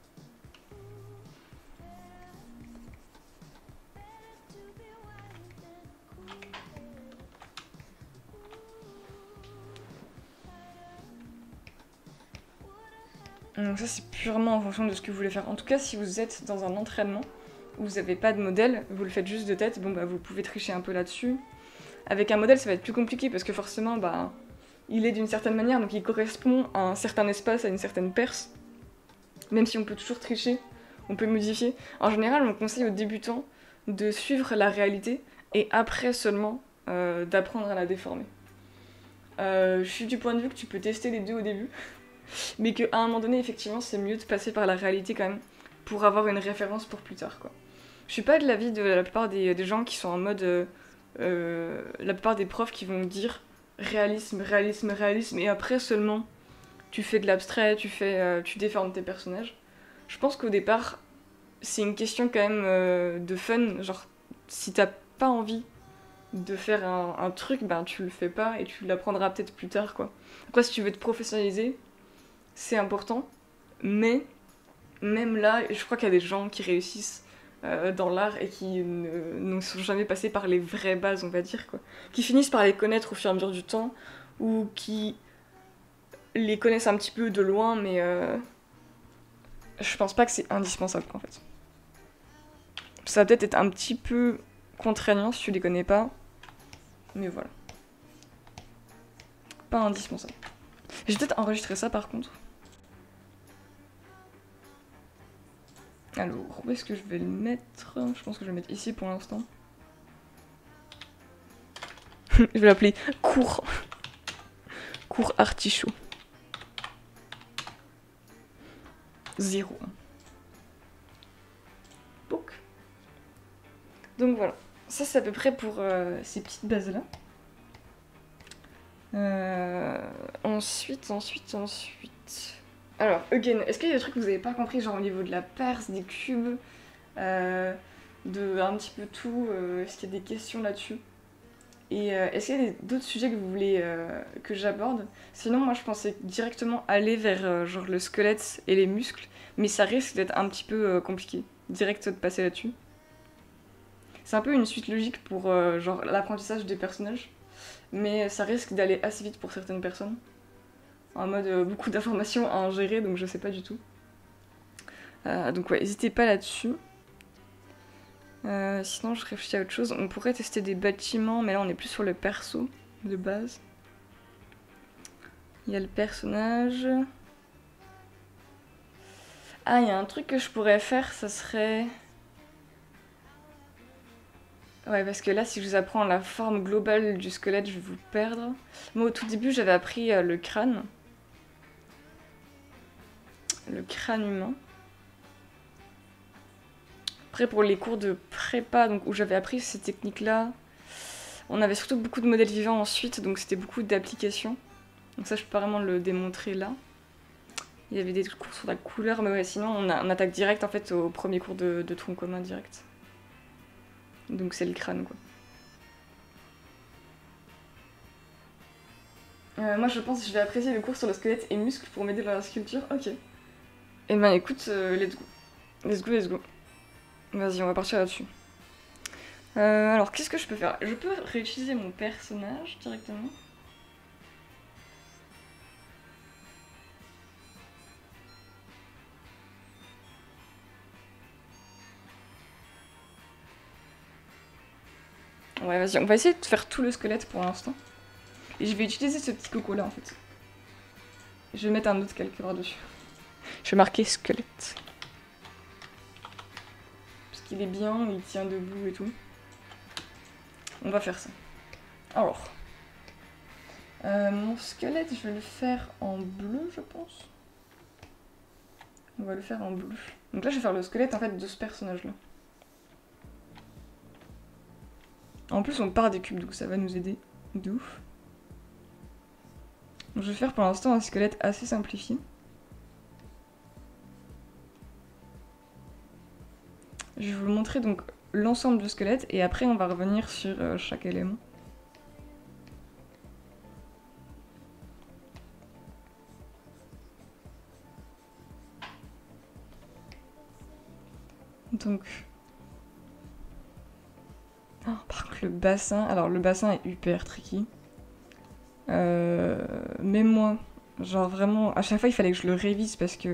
Donc ça, c'est purement en fonction de ce que vous voulez faire. En tout cas, si vous êtes dans un entraînement où vous n'avez pas de modèle, vous le faites juste de tête, bon bah vous pouvez tricher un peu là-dessus. Avec un modèle, ça va être plus compliqué parce que forcément, bah, il est d'une certaine manière, donc il correspond à un certain espace, à une certaine perce. Même si on peut toujours tricher, on peut modifier. En général, on conseille aux débutants de suivre la réalité et après seulement euh, d'apprendre à la déformer. Euh, je suis du point de vue que tu peux tester les deux au début. Mais qu'à un moment donné, effectivement, c'est mieux de passer par la réalité quand même, pour avoir une référence pour plus tard, quoi. Je suis pas de l'avis de la plupart des, des gens qui sont en mode... Euh, euh, la plupart des profs qui vont dire réalisme, réalisme, réalisme, et après seulement tu fais de l'abstrait, tu fais, euh, tu déformes tes personnages. Je pense qu'au départ, c'est une question quand même euh, de fun, genre si t'as pas envie de faire un, un truc, ben tu le fais pas et tu l'apprendras peut-être plus tard, quoi. Après, si tu veux te professionnaliser, c'est important, mais même là, je crois qu'il y a des gens qui réussissent euh, dans l'art et qui ne, ne sont jamais passés par les vraies bases, on va dire, quoi. Qui finissent par les connaître au fur et à mesure du temps, ou qui les connaissent un petit peu de loin, mais euh, je pense pas que c'est indispensable, en fait. Ça va peut-être être un petit peu contraignant si tu les connais pas, mais voilà. Pas indispensable. Je vais peut-être enregistrer ça par contre. Alors, où est-ce que je vais le mettre? Je pense que je vais le mettre ici pour l'instant. Je vais l'appeler cours. Cours artichaut. Zéro. Donc. Donc voilà. Ça, c'est à peu près pour euh, ces petites bases-là. Euh, ensuite, ensuite, ensuite... Alors, again, est-ce qu'il y a des trucs que vous n'avez pas compris, genre au niveau de la perce, des cubes, euh, de un petit peu tout, euh, est-ce qu'il y a des questions là-dessus? Et euh, est-ce qu'il y a d'autres sujets que vous voulez euh, que j'aborde? Sinon, moi, je pensais directement aller vers euh, genre le squelette et les muscles, mais ça risque d'être un petit peu euh, compliqué, direct de passer là-dessus. C'est un peu une suite logique pour euh, genre l'apprentissage des personnages, mais ça risque d'aller assez vite pour certaines personnes. En mode euh, beaucoup d'informations à ingérer, donc je sais pas du tout. Euh, donc ouais, n'hésitez pas là-dessus. Euh, sinon, je réfléchis à autre chose. On pourrait tester des bâtiments, mais là on est plus sur le perso de base. Il y a le personnage. Ah, il y a un truc que je pourrais faire, ça serait... Ouais, parce que là, si je vous apprends la forme globale du squelette, je vais vous perdre. Moi, au tout début, j'avais appris euh, le crâne. Le crâne humain. Après, pour les cours de prépa, donc, où j'avais appris ces techniques-là, on avait surtout beaucoup de modèles vivants ensuite, donc c'était beaucoup d'applications. Donc ça, je peux pas vraiment le démontrer là. Il y avait des cours sur la couleur, mais ouais, sinon, on, a, on attaque direct, en fait, au premier cours de, de tronc commun direct. Donc c'est le crâne, quoi. Euh, moi, je pense que je vais apprécier le cours sur le squelette et muscles pour m'aider dans la sculpture. Ok. Eh ben, écoute, euh, let's go. Let's go, let's go. Vas-y, on va partir là-dessus. Euh, alors, qu'est-ce que je peux faire? Je peux réutiliser mon personnage directement. Ouais, vas-y, on va essayer de faire tout le squelette pour l'instant. Et je vais utiliser ce petit coco-là, en fait. Je vais mettre un autre calculateur dessus. Je vais marquer squelette. Parce qu'il est bien, il tient debout et tout. On va faire ça. Alors. Euh, mon squelette, je vais le faire en bleu, je pense. On va le faire en bleu. Donc là, je vais faire le squelette, en fait, de ce personnage-là. En plus, on part des cubes, donc ça va nous aider de ouf. Donc, je vais faire pour l'instant un squelette assez simplifié. Je vais vous montrer donc l'ensemble du squelette et après on va revenir sur euh, chaque élément. Donc... Oh, par contre le bassin, alors le bassin est hyper tricky. Euh, même moi, genre vraiment, à chaque fois il fallait que je le révise parce que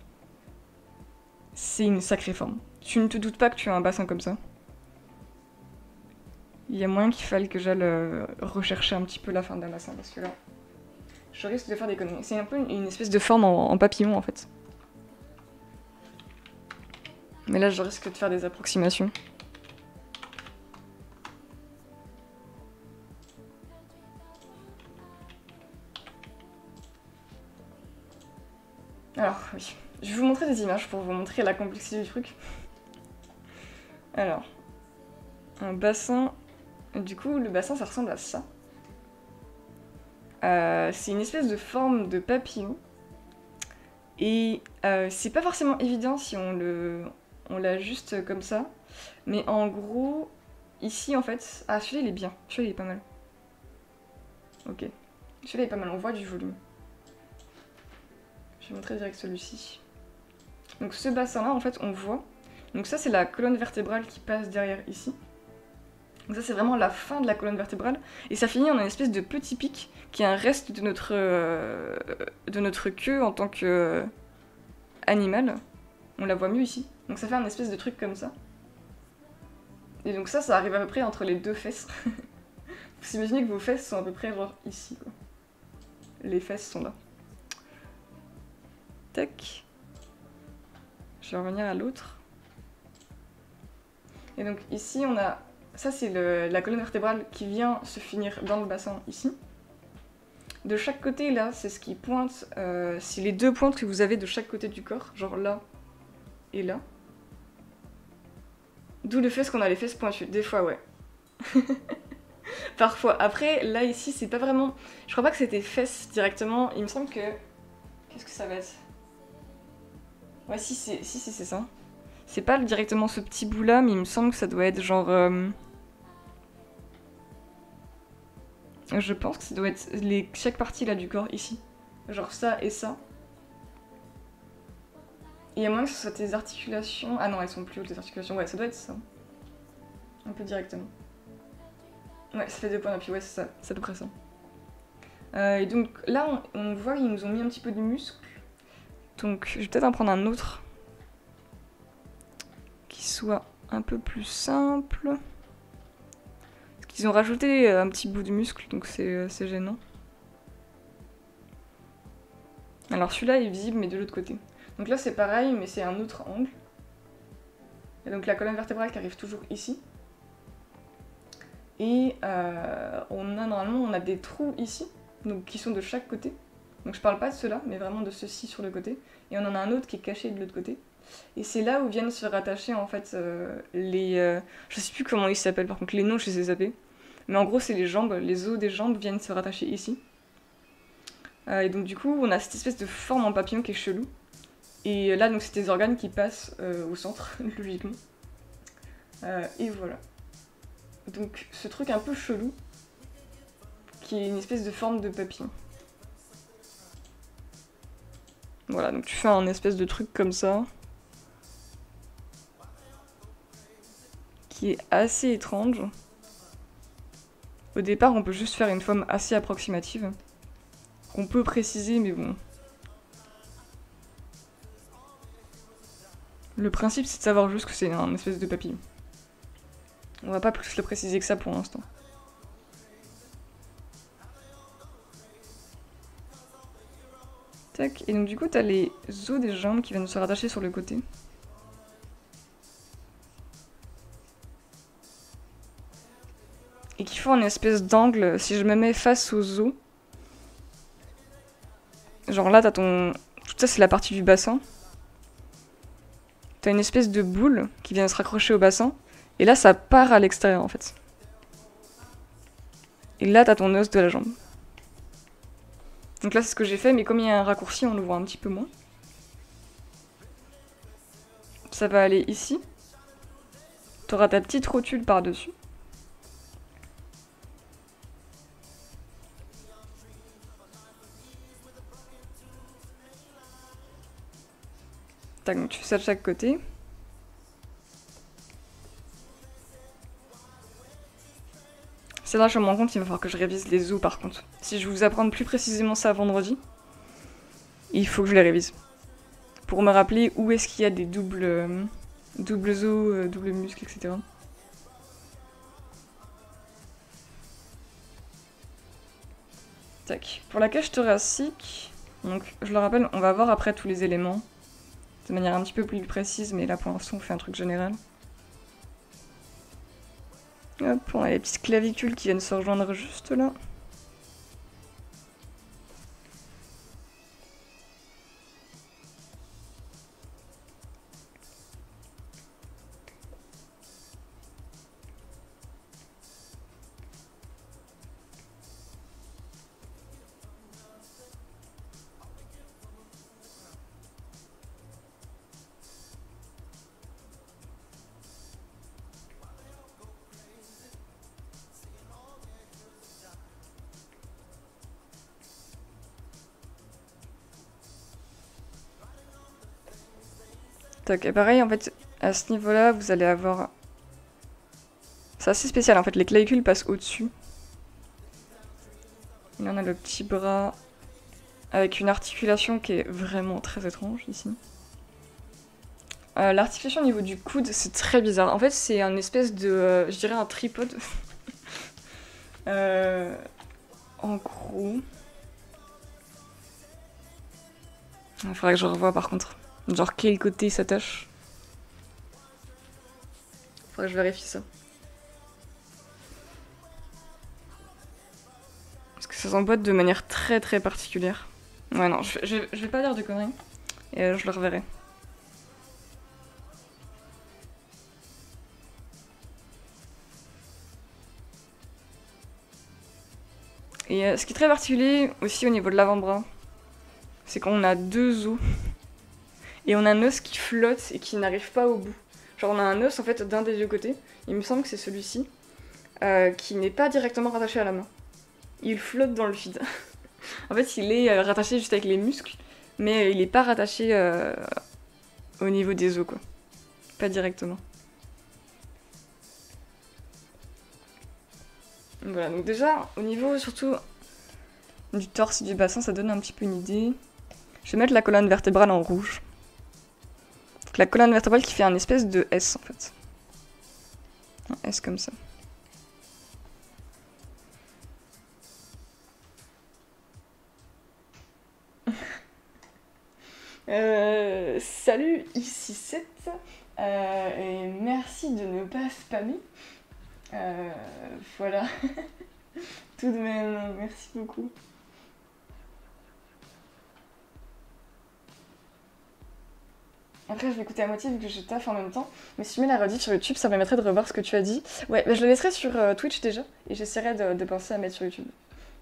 c'est une sacrée forme. Tu ne te doutes pas que tu as un bassin comme ça. Il y a moyen qu'il faille que j'aille euh, rechercher un petit peu la forme d'un bassin parce que là, je risque de faire des conneries. C'est un peu une, une espèce de forme en, en papillon en fait. Mais là je risque de faire des approximations. Alors, oui. Je vais vous montrer des images pour vous montrer la complexité du truc. Alors, un bassin... Du coup, le bassin, ça ressemble à ça. Euh, c'est une espèce de forme de papillon. Et euh, c'est pas forcément évident si on le, on l'a juste comme ça. Mais en gros, ici en fait... Ah, celui-là il est bien. Celui-là il est pas mal. Ok. Celui-là est pas mal, on voit du volume. Je vais montrer direct celui-ci. Donc ce bassin-là, en fait, on voit. Donc ça, c'est la colonne vertébrale qui passe derrière ici. Donc ça, c'est vraiment la fin de la colonne vertébrale. Et ça finit en une espèce de petit pic qui est un reste de notre, euh, de notre queue en tant que euh, animal. On la voit mieux ici. Donc ça fait un espèce de truc comme ça. Et donc ça, ça arrive à peu près entre les deux fesses. Vous imaginez que vos fesses sont à peu près genre ici, quoi. Les fesses sont là. Tac. Je vais revenir à l'autre. Et donc ici, on a... Ça, c'est la colonne vertébrale qui vient se finir dans le bassin, ici. De chaque côté, là, c'est ce qui pointe... Euh, c'est les deux pointes que vous avez de chaque côté du corps. Genre là et là. D'où le fait qu'on a les fesses pointues. Des fois, ouais. Parfois. Après, là, ici, c'est pas vraiment... Je crois pas que c'était fesses directement. Il me semble que... Qu'est-ce que ça va être? Ouais, si, si, si, si c'est ça. C'est pas directement ce petit bout là, mais il me semble que ça doit être genre... Euh... Je pense que ça doit être les... chaque partie là du corps ici. Genre ça et ça. Et à moins que ce soit tes articulations... Ah non, elles sont plus hautes les articulations. Ouais, ça doit être ça. Un peu directement. Ouais, ça fait deux points d'appui. Ouais, c'est ça. C'est à peu près ça. Euh, et donc là, on, on voit qu'ils nous ont mis un petit peu de muscle. Donc je vais peut-être en prendre un autre. Qui soit un peu plus simple. Parce qu'ils ont rajouté un petit bout de muscle, donc c'est gênant. Alors celui-là est visible, mais de l'autre côté. Donc là c'est pareil, mais c'est un autre angle. Et donc la colonne vertébrale qui arrive toujours ici. Et euh, on a normalement on a des trous ici, donc qui sont de chaque côté. Donc je parle pas de ceux-là, mais vraiment de ceux-ci sur le côté. Et on en a un autre qui est caché de l'autre côté. Et c'est là où viennent se rattacher en fait euh, les... Euh, je sais plus comment ils s'appellent par contre, les noms je les ai zappés. Mais en gros c'est les jambes, les os des jambes viennent se rattacher ici. Euh, et donc du coup on a cette espèce de forme en papillon qui est chelou. Et là donc c'est des organes qui passent euh, au centre, logiquement. Euh, et voilà. Donc ce truc un peu chelou, qui est une espèce de forme de papillon. Voilà, donc tu fais un espèce de truc comme ça. Qui est assez étrange. Au départ, on peut juste faire une forme assez approximative. Qu'on peut préciser, mais bon. Le principe, c'est de savoir juste que c'est un espèce de papillon. On va pas plus le préciser que ça pour l'instant. Tac, et donc du coup, t'as les os des jambes qui viennent se rattacher sur le côté. Et qui font une espèce d'angle, si je me mets face aux os. Genre là, t'as ton... Tout ça, c'est la partie du bassin. T'as une espèce de boule qui vient se raccrocher au bassin. Et là, ça part à l'extérieur, en fait. Et là, t'as ton os de la jambe. Donc là, c'est ce que j'ai fait, mais comme il y a un raccourci, on le voit un petit peu moins. Ça va aller ici. T'auras ta petite rotule par-dessus. Tac, donc tu fais ça de chaque côté. C'est là que je me rends compte qu'il va falloir que je révise les os par contre. Si je veux vous apprendre plus précisément ça vendredi, il faut que je les révise. Pour me rappeler où est-ce qu'il y a des doubles, euh, doubles os, euh, doubles muscles, et cetera. Tac. Pour la cage thoracique, donc je le rappelle, on va voir après tous les éléments de manière un petit peu plus précise, mais là pour l'instant on fait un truc général. Hop, on a les petites clavicules qui viennent se rejoindre juste là. Tac, et pareil, en fait, à ce niveau-là, vous allez avoir... C'est assez spécial, en fait, les clavicules passent au-dessus. Et là, on a le petit bras avec une articulation qui est vraiment très étrange, ici. Euh, L'articulation au niveau du coude, c'est très bizarre. En fait, c'est un espèce de... Euh, je dirais un tripode. euh, en gros... Il faudrait que je revoie, par contre. Genre, quel côté il s'attache. Faudrait que je vérifie ça. Parce que ça s'emboîte de manière très très particulière. Ouais, non, je, je, je vais pas dire de conneries. Et euh, je le reverrai. Et euh, ce qui est très particulier aussi au niveau de l'avant-bras, c'est qu'on a deux os. Et on a un os qui flotte et qui n'arrive pas au bout. Genre on a un os en fait d'un des deux côtés, il me semble que c'est celui-ci, euh, qui n'est pas directement rattaché à la main. Il flotte dans le vide. En fait il est euh, rattaché juste avec les muscles, mais euh, il n'est pas rattaché euh, au niveau des os quoi. Pas directement. Voilà, donc déjà au niveau surtout du torse et du bassin, ça donne un petit peu une idée. Je vais mettre la colonne vertébrale en rouge. Donc la colonne vertébrale qui fait un espèce de S en fait. Un S comme ça. euh, salut, ici sept. Euh, et merci de ne pas spammer. Euh, voilà. Tout de même, merci beaucoup. Après, je vais écouter à moitié vu que je taffe en même temps. Mais si tu mets la rediff sur YouTube, ça me permettrait de revoir ce que tu as dit. Ouais, bah je le laisserai sur euh, Twitch déjà. Et j'essaierai de, de penser à mettre sur YouTube.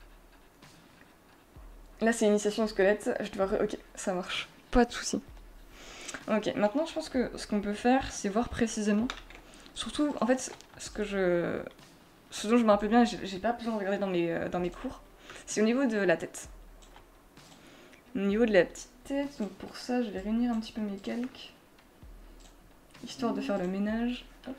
Là, c'est initiation au squelette. Je dois... Re... Ok, ça marche. Pas de soucis. Ok, maintenant, je pense que ce qu'on peut faire, c'est voir précisément. Surtout, en fait, ce que je... Ce dont je me rappelle bien, j'ai pas besoin de regarder dans mes, euh, dans mes cours, c'est au niveau de la tête. Au niveau de la petite tête, donc pour ça, je vais réunir un petit peu mes calques. Histoire de faire le ménage. Hop.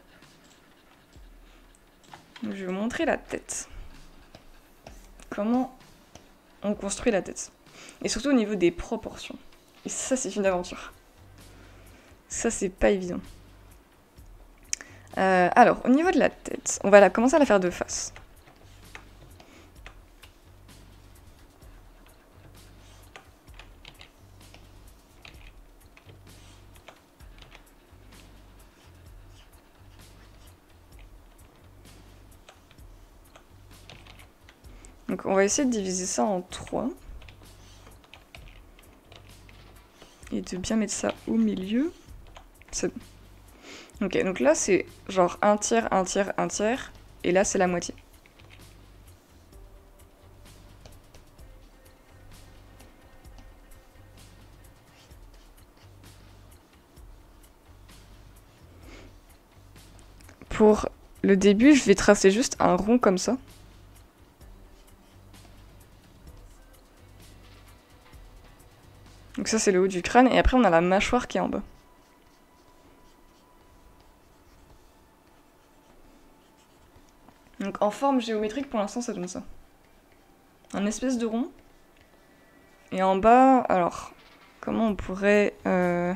Donc, je vais vous montrer la tête. Comment on construit la tête. Et surtout au niveau des proportions. Et ça, c'est une aventure. Ça, c'est pas évident. Euh, alors, au niveau de la tête, on va la, commencer à la faire de face. Donc on va essayer de diviser ça en trois. Et de bien mettre ça au milieu. C'est bon. Ok, donc là c'est genre un tiers, un tiers, un tiers. Et là c'est la moitié. Pour le début, je vais tracer juste un rond comme ça. Donc ça c'est le haut du crâne, et après on a la mâchoire qui est en bas. Donc en forme géométrique pour l'instant ça donne ça. Un espèce de rond. Et en bas, alors, comment on pourrait... Euh...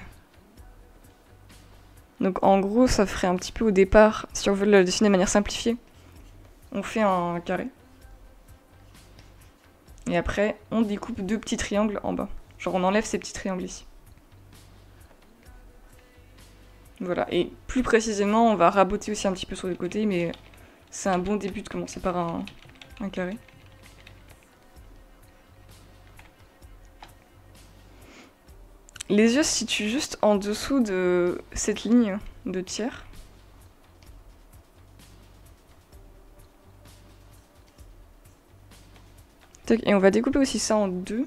Donc en gros ça ferait un petit peu au départ, si on veut le dessiner de manière simplifiée, on fait un carré. Et après on découpe deux petits triangles en bas. Genre on enlève ces petits triangles ici. Voilà, et plus précisément, on va raboter aussi un petit peu sur les côtés, mais c'est un bon début de commencer par un, un carré. Les yeux se situent juste en dessous de cette ligne de tiers. Et on va découper aussi ça en deux.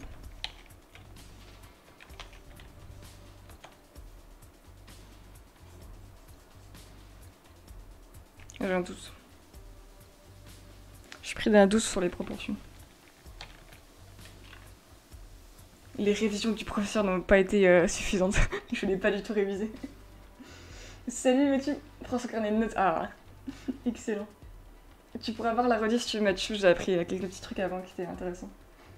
J'ai un doute. Je suis pris d'un doute sur les proportions. Les révisions du professeur n'ont pas été euh, suffisantes. Je n'ai pas du tout révisé. Salut Mathieu. Prends ce carnet de notes. Ah, excellent. Tu pourras voir la rediff si tu veux Mathieu, j'ai appris quelques petits trucs avant qui étaient intéressants.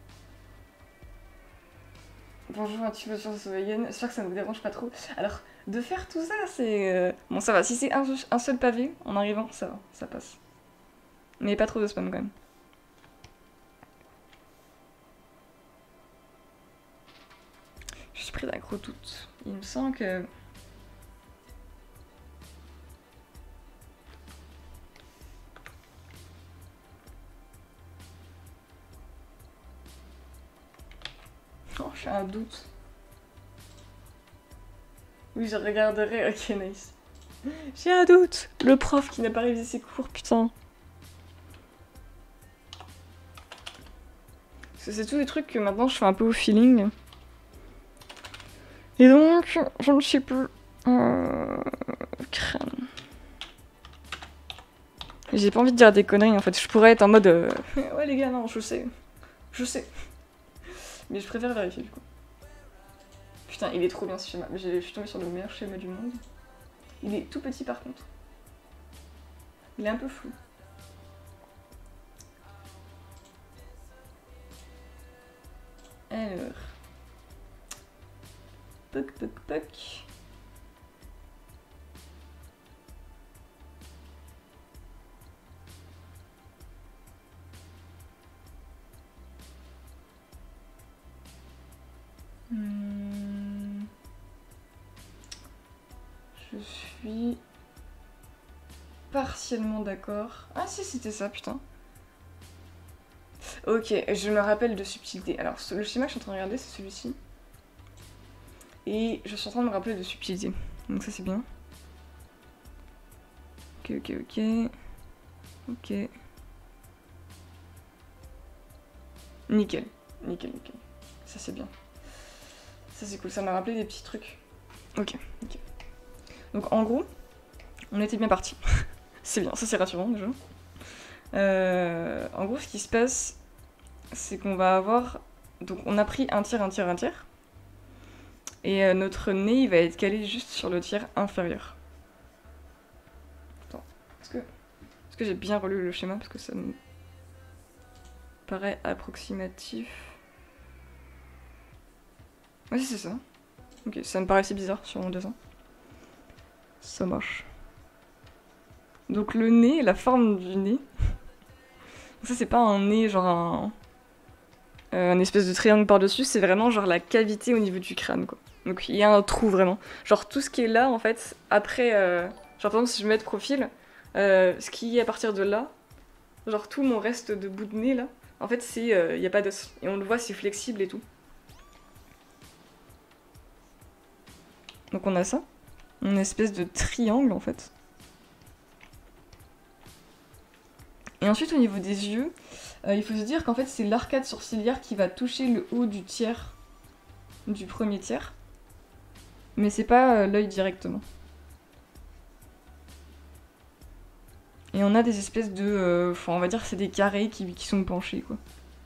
Bonjour Mathieu, bonjour Zoéyen. J'espère que ça ne vous dérange pas trop. Alors, de faire tout ça, c'est... Euh... Bon, ça va. Si c'est un, un seul pavé, en arrivant, ça va, ça passe. Mais pas trop de spam quand même. Je suis pris d'un gros doute. Il me semble que... Oh, j'ai un doute. Oui, je regarderai. Ok, nice. J'ai un doute. Le prof qui n'a pas révisé ses cours, putain. C'est tous des trucs que maintenant je fais un peu au feeling. Et donc, je ne sais plus. Euh... Crâne. J'ai pas envie de dire des conneries en fait. Je pourrais être en mode. Euh... Ouais, les gars, non, je sais. Je sais. Mais je préfère vérifier du coup. Putain, il est trop bien ce schéma. Je suis tombée sur le meilleur schéma du monde. Il est tout petit par contre. Il est un peu flou. Alors. Poc, poc, poc. Hmm. Je suis partiellement d'accord. Ah si, c'était ça, putain. Ok, je me rappelle de subtilité. Alors, le schéma que je suis en train de regarder, c'est celui-ci. Et je suis en train de me rappeler de subtilité. Donc ça, c'est bien. Ok, ok, ok. Ok. Nickel. Nickel, nickel. Ça, c'est bien. Ça, c'est cool. Ça m'a rappelé des petits trucs. Ok, nickel. Donc, en gros, on était bien parti. C'est bien, ça, c'est rassurant, déjà. Euh, en gros, ce qui se passe, c'est qu'on va avoir... Donc, on a pris un tiers, un tiers, un tiers. Et euh, notre nez, il va être calé juste sur le tiers inférieur. Attends, est-ce que, est-ce que j'ai bien relu le schéma? Parce que ça me paraît approximatif. Ouais, c'est ça. Ok, ça me paraissait bizarre sur mon dessin. Ça marche. Donc le nez, la forme du nez... Ça, c'est pas un nez, genre un... Euh, un espèce de triangle par-dessus, c'est vraiment genre la cavité au niveau du crâne, quoi. Donc il y a un trou, vraiment. Genre tout ce qui est là, en fait, après... Euh... Genre par exemple, si je me mets de profil, euh, ce qui est à partir de là, genre tout mon reste de bout de nez, là, en fait, c'est... Il euh, n'y a pas d'os. Et on le voit, c'est flexible et tout. Donc on a ça. Une espèce de triangle, en fait. Et ensuite, au niveau des yeux, euh, il faut se dire qu'en fait, c'est l'arcade sourcilière qui va toucher le haut du tiers, du premier tiers. Mais c'est pas euh, l'œil directement. Et on a des espèces de... Euh, enfin, on va dire que c'est des carrés qui, qui sont penchés, quoi.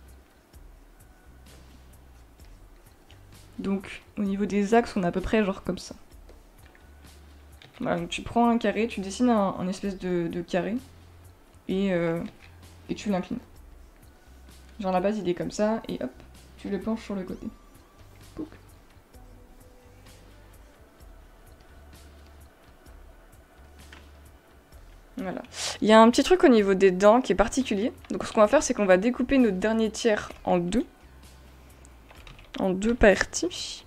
Donc, au niveau des axes, on a à peu près genre comme ça. Voilà, donc tu prends un carré, tu dessines un, un espèce de, de carré, et, euh, et tu l'inclines. Genre la base, il est comme ça, et hop, tu le penches sur le côté. Pouc. Voilà. Il y a un petit truc au niveau des dents qui est particulier. Donc ce qu'on va faire, c'est qu'on va découper notre dernier tiers en deux. En deux parties.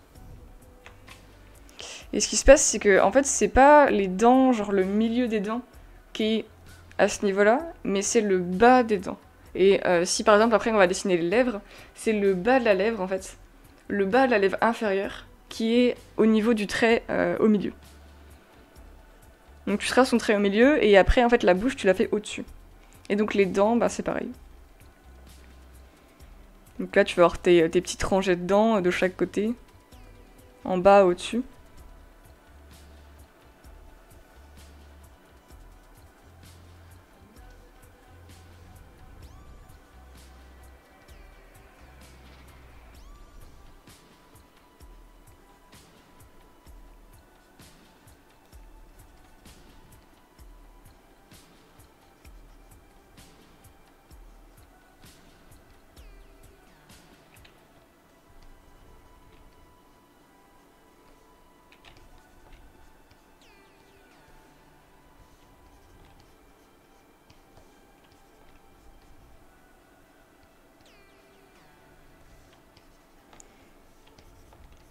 Et ce qui se passe, c'est que en fait, c'est pas les dents, genre le milieu des dents, qui est à ce niveau-là, mais c'est le bas des dents. Et euh, si par exemple, après, on va dessiner les lèvres, c'est le bas de la lèvre, en fait. Le bas de la lèvre inférieure, qui est au niveau du trait euh, au milieu. Donc tu traces son trait au milieu, et après, en fait, la bouche, tu la fais au-dessus. Et donc les dents, bah, c'est pareil. Donc là, tu vas avoir tes, tes petites rangées de dents de chaque côté. En bas, au-dessus.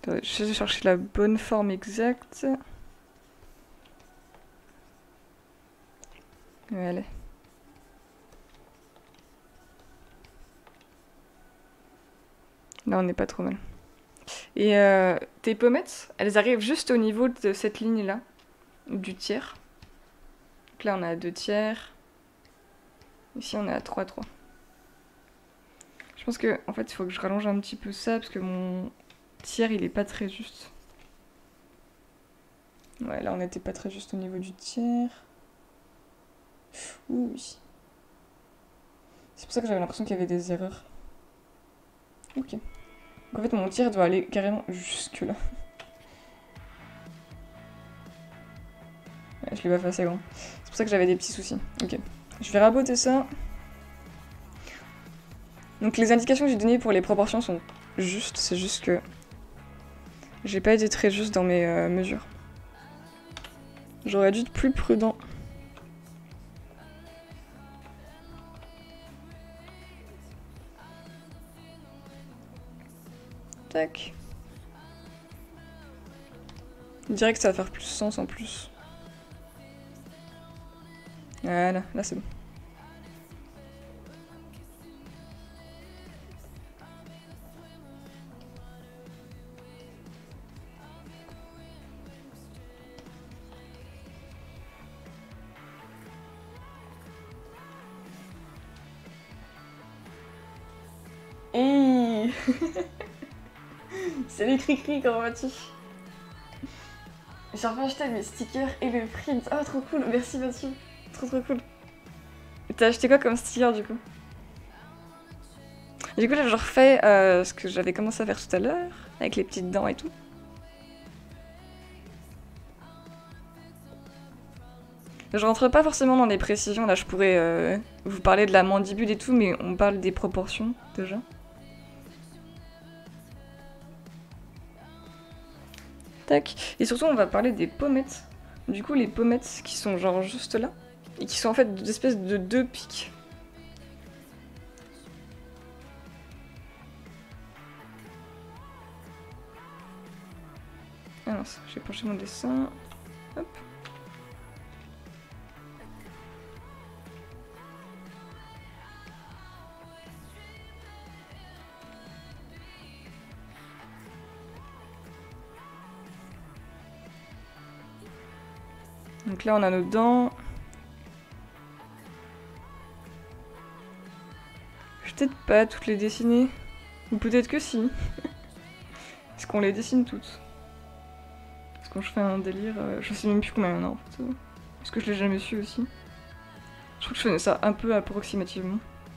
Je vais chercher la bonne forme exacte. Voilà. Là, on n'est pas trop mal. Et euh, tes pommettes, elles arrivent juste au niveau de cette ligne-là, du tiers. Donc là, on est à deux tiers. Ici, on est à trois trois. Je pense que, en fait, il faut que je rallonge un petit peu ça, parce que mon tiers, il est pas très juste. Ouais, là, on n'était pas très juste au niveau du tiers. Ouh, oui. C'est pour ça que j'avais l'impression qu'il y avait des erreurs. Ok. Donc, en fait, mon tiers doit aller carrément jusque là. Ouais, je l'ai pas fait assez grand. C'est pour ça que j'avais des petits soucis. Ok. Je vais raboter ça. Donc les indications que j'ai données pour les proportions sont justes. C'est juste que j'ai pas été très juste dans mes euh, mesures. J'aurais dû être plus prudent. Tac. Je dirais que ça va faire plus sens en plus. Voilà, là c'est bon. Hey. C'est les cri-cri, comment vas-tu? J'ai enfin acheté mes stickers et le print. Oh, trop cool, merci Mathieu. Trop trop cool. T'as acheté quoi comme sticker du coup? Du coup, là, je refais euh, ce que j'avais commencé à faire tout à l'heure, avec les petites dents et tout. Je rentre pas forcément dans des précisions, là je pourrais euh, vous parler de la mandibule et tout, mais on parle des proportions déjà. Tac. Et surtout on va parler des pommettes. Du coup les pommettes qui sont genre juste là, et qui sont en fait des espèces de deux pics. Ah mince, j'ai penché mon dessin. Hop. Donc là on a nos dents. Je vais peut-être pas toutes les dessiner. Ou peut-être que si. Est-ce qu'on les dessine toutes? Parce que quand je fais un délire, euh, je sais même plus combien il y en a en fait. Parce que je l'ai jamais su aussi. Je trouve que je faisais ça un peu approximativement.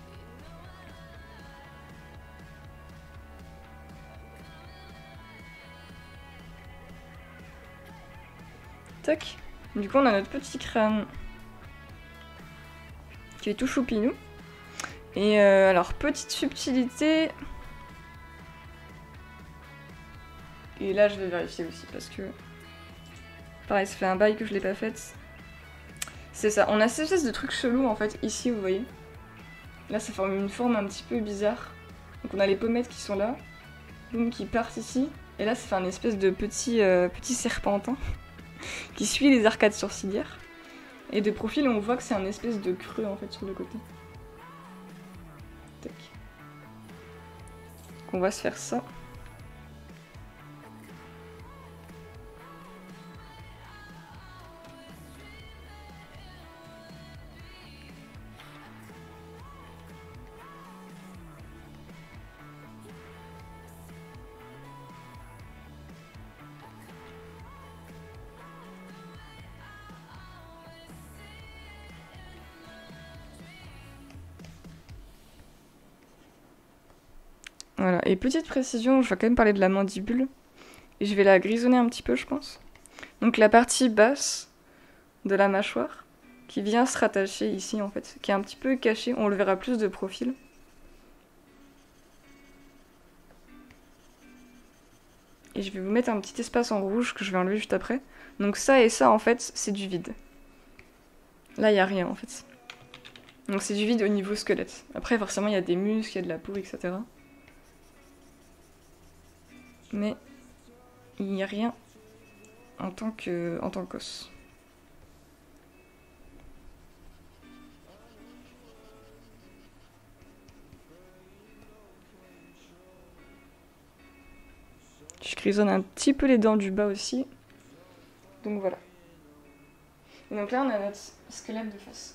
Tac. Du coup on a notre petit crâne. Qui est tout choupinou. Et euh, alors, petite subtilité. Et là, je vais vérifier aussi parce que... Pareil, ça fait un bail que je l'ai pas faite. C'est ça, on a cette espèce de truc chelou en fait, ici, vous voyez. Là, ça forme une forme un petit peu bizarre. Donc on a les pommettes qui sont là, boum, qui partent ici. Et là, ça fait un espèce de petit, euh, petit serpentin qui suit les arcades sourcilières. Et de profil, on voit que c'est un espèce de creux en fait sur le côté. Tac. Donc on va se faire ça. Voilà, et petite précision, je vais quand même parler de la mandibule. Et je vais la grisonner un petit peu, je pense. Donc la partie basse de la mâchoire, qui vient se rattacher ici en fait, qui est un petit peu cachée, on le verra plus de profil. Et je vais vous mettre un petit espace en rouge que je vais enlever juste après. Donc ça et ça en fait, c'est du vide. Là il n'y a rien en fait. Donc c'est du vide au niveau squelette. Après forcément il y a des muscles, il y a de la peau, et cetera. Mais il n'y a rien en tant que, en tant que cos. Je grisonne un petit peu les dents du bas aussi. Donc voilà. Et donc là, on a notre squelette de face.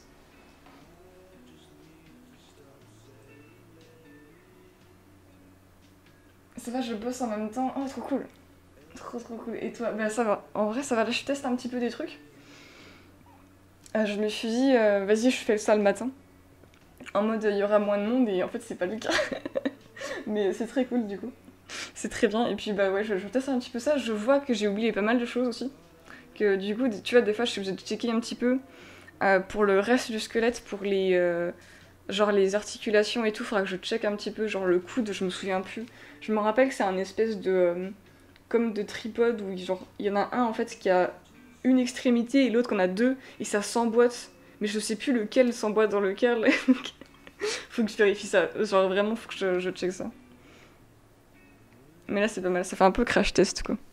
Ça va, je bosse en même temps. Oh, trop cool. Trop trop cool. Et toi? Bah ça va. En vrai, ça va. Là, je teste un petit peu des trucs. Euh, je me suis dit, euh, vas-y, je fais ça le matin. En mode, il y aura moins de monde et en fait, c'est pas le cas. Mais c'est très cool du coup. C'est très bien. Et puis, bah ouais, je, je teste un petit peu ça. Je vois que j'ai oublié pas mal de choses aussi. Que du coup, tu vois, des fois, je suis obligée de checker un petit peu euh, pour le reste du squelette, pour les. Euh, genre les articulations et tout, faudra que je check un petit peu. Genre le coude, je me souviens plus. Je me rappelle que c'est un espèce de. Euh, comme de tripode où genre il y en a un en fait qui a une extrémité et l'autre qu'on a deux et ça s'emboîte. Mais je sais plus lequel s'emboîte dans lequel. Faut que je vérifie ça. Genre vraiment, faut que je, je check ça. Mais là, c'est pas mal. Ça fait un peu crash test, quoi.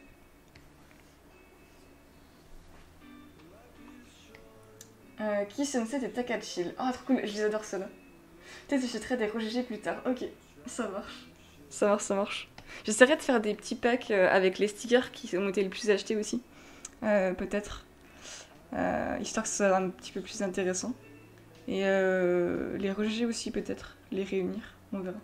Euh, Ki Sunset et Takachil. Ah, oh, trop cool. Je les adore, ceux-là. Peut-être que j'achèterai des Roger G plus tard. Ok, ça marche. Ça marche, ça marche. J'essaierai de faire des petits packs euh, avec les stickers qui ont été le plus achetés aussi. Euh, peut-être. Euh, histoire que ce soit un petit peu plus intéressant. Et euh, les Roger aussi, peut-être. Les réunir. On verra.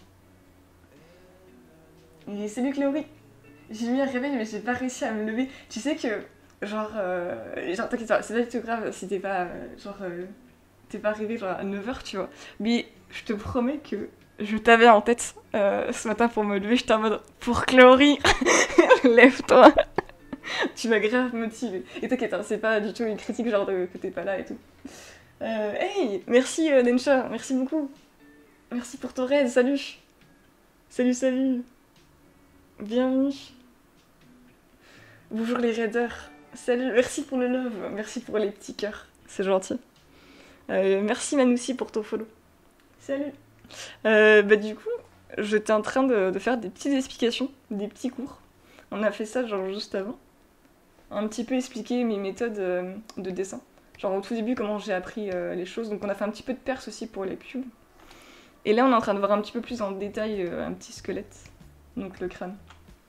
Et salut Chloé. J'ai mis un réveil mais j'ai pas réussi à me lever. Tu sais que, genre, euh, genre t'inquiète pas, c'est pas du tout grave si t'es pas, euh, genre, euh, t'es pas arrivé genre à neuf heures, tu vois. Mais je te promets que je t'avais en tête euh, ce matin pour me lever, j'étais en mode, pour Chloé, lève-toi. Tu m'as grave motivée. Et t'inquiète, hein, c'est pas du tout une critique genre de, que t'es pas là et tout. Euh, hey, merci euh, Nensha, merci beaucoup. Merci pour ton raid, salut. Salut, salut. Bienvenue. Bonjour les raiders. Salut, merci pour le love, merci pour les petits cœurs, c'est gentil. Euh, merci Manoussi pour ton follow. Salut. Euh, bah du coup, j'étais en train de, de faire des petites explications, des petits cours. On a fait ça genre juste avant. Un petit peu expliquer mes méthodes euh, de dessin. Genre au tout début comment j'ai appris euh, les choses. Donc on a fait un petit peu de perse aussi pour les pubs. Et là on est en train de voir un petit peu plus en détail euh, un petit squelette. Donc le crâne.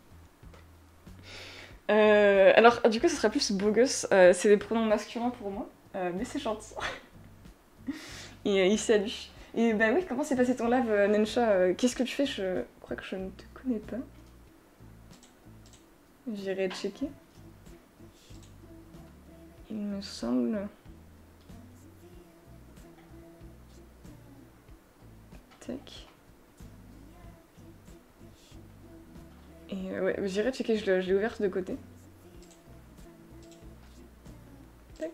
Euh, alors, du coup, ce sera plus beau gosse. Euh, c'est des pronoms masculins pour moi, euh, mais c'est gentil. Et euh, il salue. Et bah oui, comment s'est passé ton live, euh, Nensha euh, Qu'est-ce que tu fais? Je crois que je ne te connais pas. J'irai checker. Il me semble. Tac. Et euh, ouais, j'irai checker, je l'ai ouverte de côté. Tac.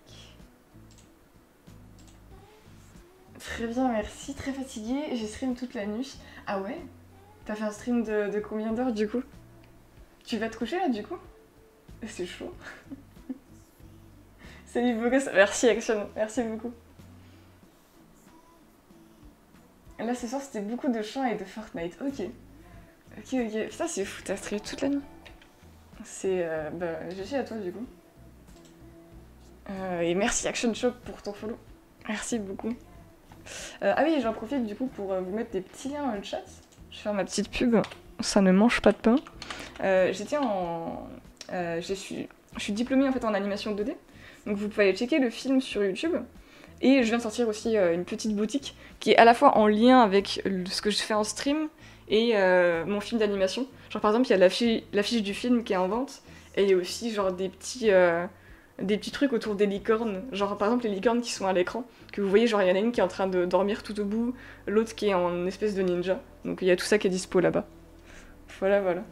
Très bien, merci. Très fatiguée. J'ai stream toute la nuit. Ah ouais? T'as fait un stream de, de combien d'heures du coup? Tu vas te coucher là du coup? C'est chaud. Salut beau gosse. Merci Action, merci beaucoup. Là ce soir c'était beaucoup de chants et de Fortnite. Ok. Ok, ok. Putain, c'est fou, t'as streamé toute la nuit. C'est. Euh, bah, G G à toi du coup. Euh, et merci Action Shop pour ton follow. Merci beaucoup. Euh, ah oui, j'en profite du coup pour euh, vous mettre des petits liens dans le chat. Je vais faire ma petite pub. Ça ne mange pas de pain. Euh, J'étais en. Euh, je suis, je suis diplômée en fait en animation deux D. Donc vous pouvez aller checker le film sur YouTube. Et je viens de sortir aussi euh, une petite boutique qui est à la fois en lien avec le, ce que je fais en stream et euh, mon film d'animation. Genre par exemple, il y a l'affiche l'affiche du film qui est en vente et il y a aussi genre des petits, euh, des petits trucs autour des licornes. Genre par exemple les licornes qui sont à l'écran, que vous voyez, genre il y en a une qui est en train de dormir tout au bout, l'autre qui est en espèce de ninja. Donc il y a tout ça qui est dispo là-bas. Voilà, voilà.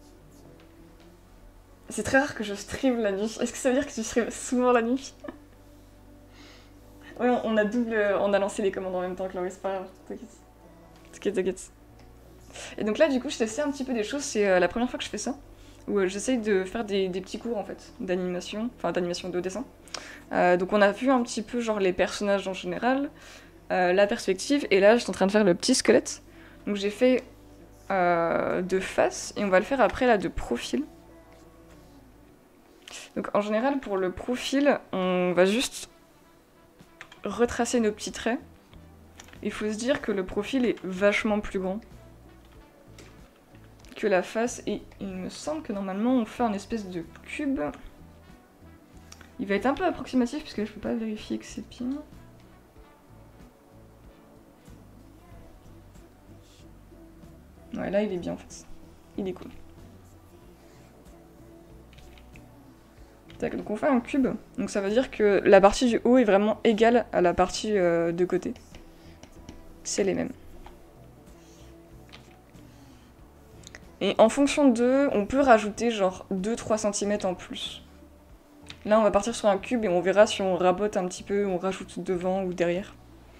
C'est très rare que je stream la nuit. Est-ce que ça veut dire que tu stream souvent la nuit? Ouais, on a double, on a lancé les commandes en même temps que Laurie, c'est pas grave, t'inquiète. T'inquiète, t'inquiète. Et donc là, du coup, je testais un petit peu des choses, c'est euh, la première fois que je fais ça, où euh, j'essaye de faire des, des petits cours en fait, d'animation, enfin d'animation de dessin. Euh, donc on a vu un petit peu genre les personnages en général, euh, la perspective, et là, je suis en train de faire le petit squelette. Donc j'ai fait euh, de face, et on va le faire après là de profil. Donc en général, pour le profil, on va juste retracer nos petits traits. Il faut se dire que le profil est vachement plus grand que la face. Et il me semble que normalement, on fait un espèce de cube. Il va être un peu approximatif, puisque je peux pas vérifier que c'est bien. Ouais, là, il est bien, en fait. Il est cool. Tac, donc on fait un cube. Donc ça veut dire que la partie du haut est vraiment égale à la partie euh, de côté. C'est les mêmes. Et en fonction d'eux, on peut rajouter genre deux à trois centimètres en plus. Là, on va partir sur un cube et on verra si on rabote un petit peu, on rajoute devant ou derrière.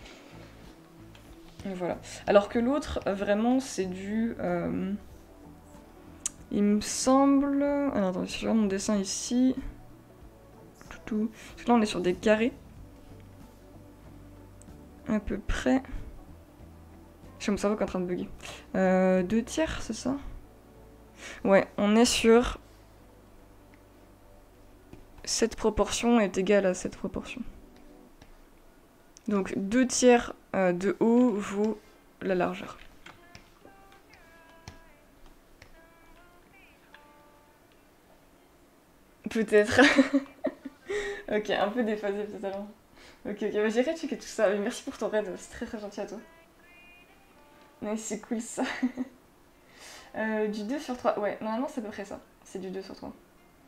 Et voilà. Alors que l'autre, vraiment, c'est du... Euh... Il me semble... Alors, attendez, si je regarde mon dessin ici... Tout. Parce que là, on est sur des carrés. À peu près... J'ai mon cerveau qui est en train de bugger. Euh, deux tiers, c'est ça? Ouais, on est sur... Cette proportion est égale à cette proportion. Donc deux tiers euh, de haut vaut la largeur. Peut-être. Ok, un peu déphasé peut-être alors. Ok, ok, bah, j'irai checker tout ça. Mais merci pour ton raid, c'est très très gentil à toi. Mais c'est cool ça. euh, du deux sur trois, ouais, normalement c'est à peu près ça. C'est du deux sur trois.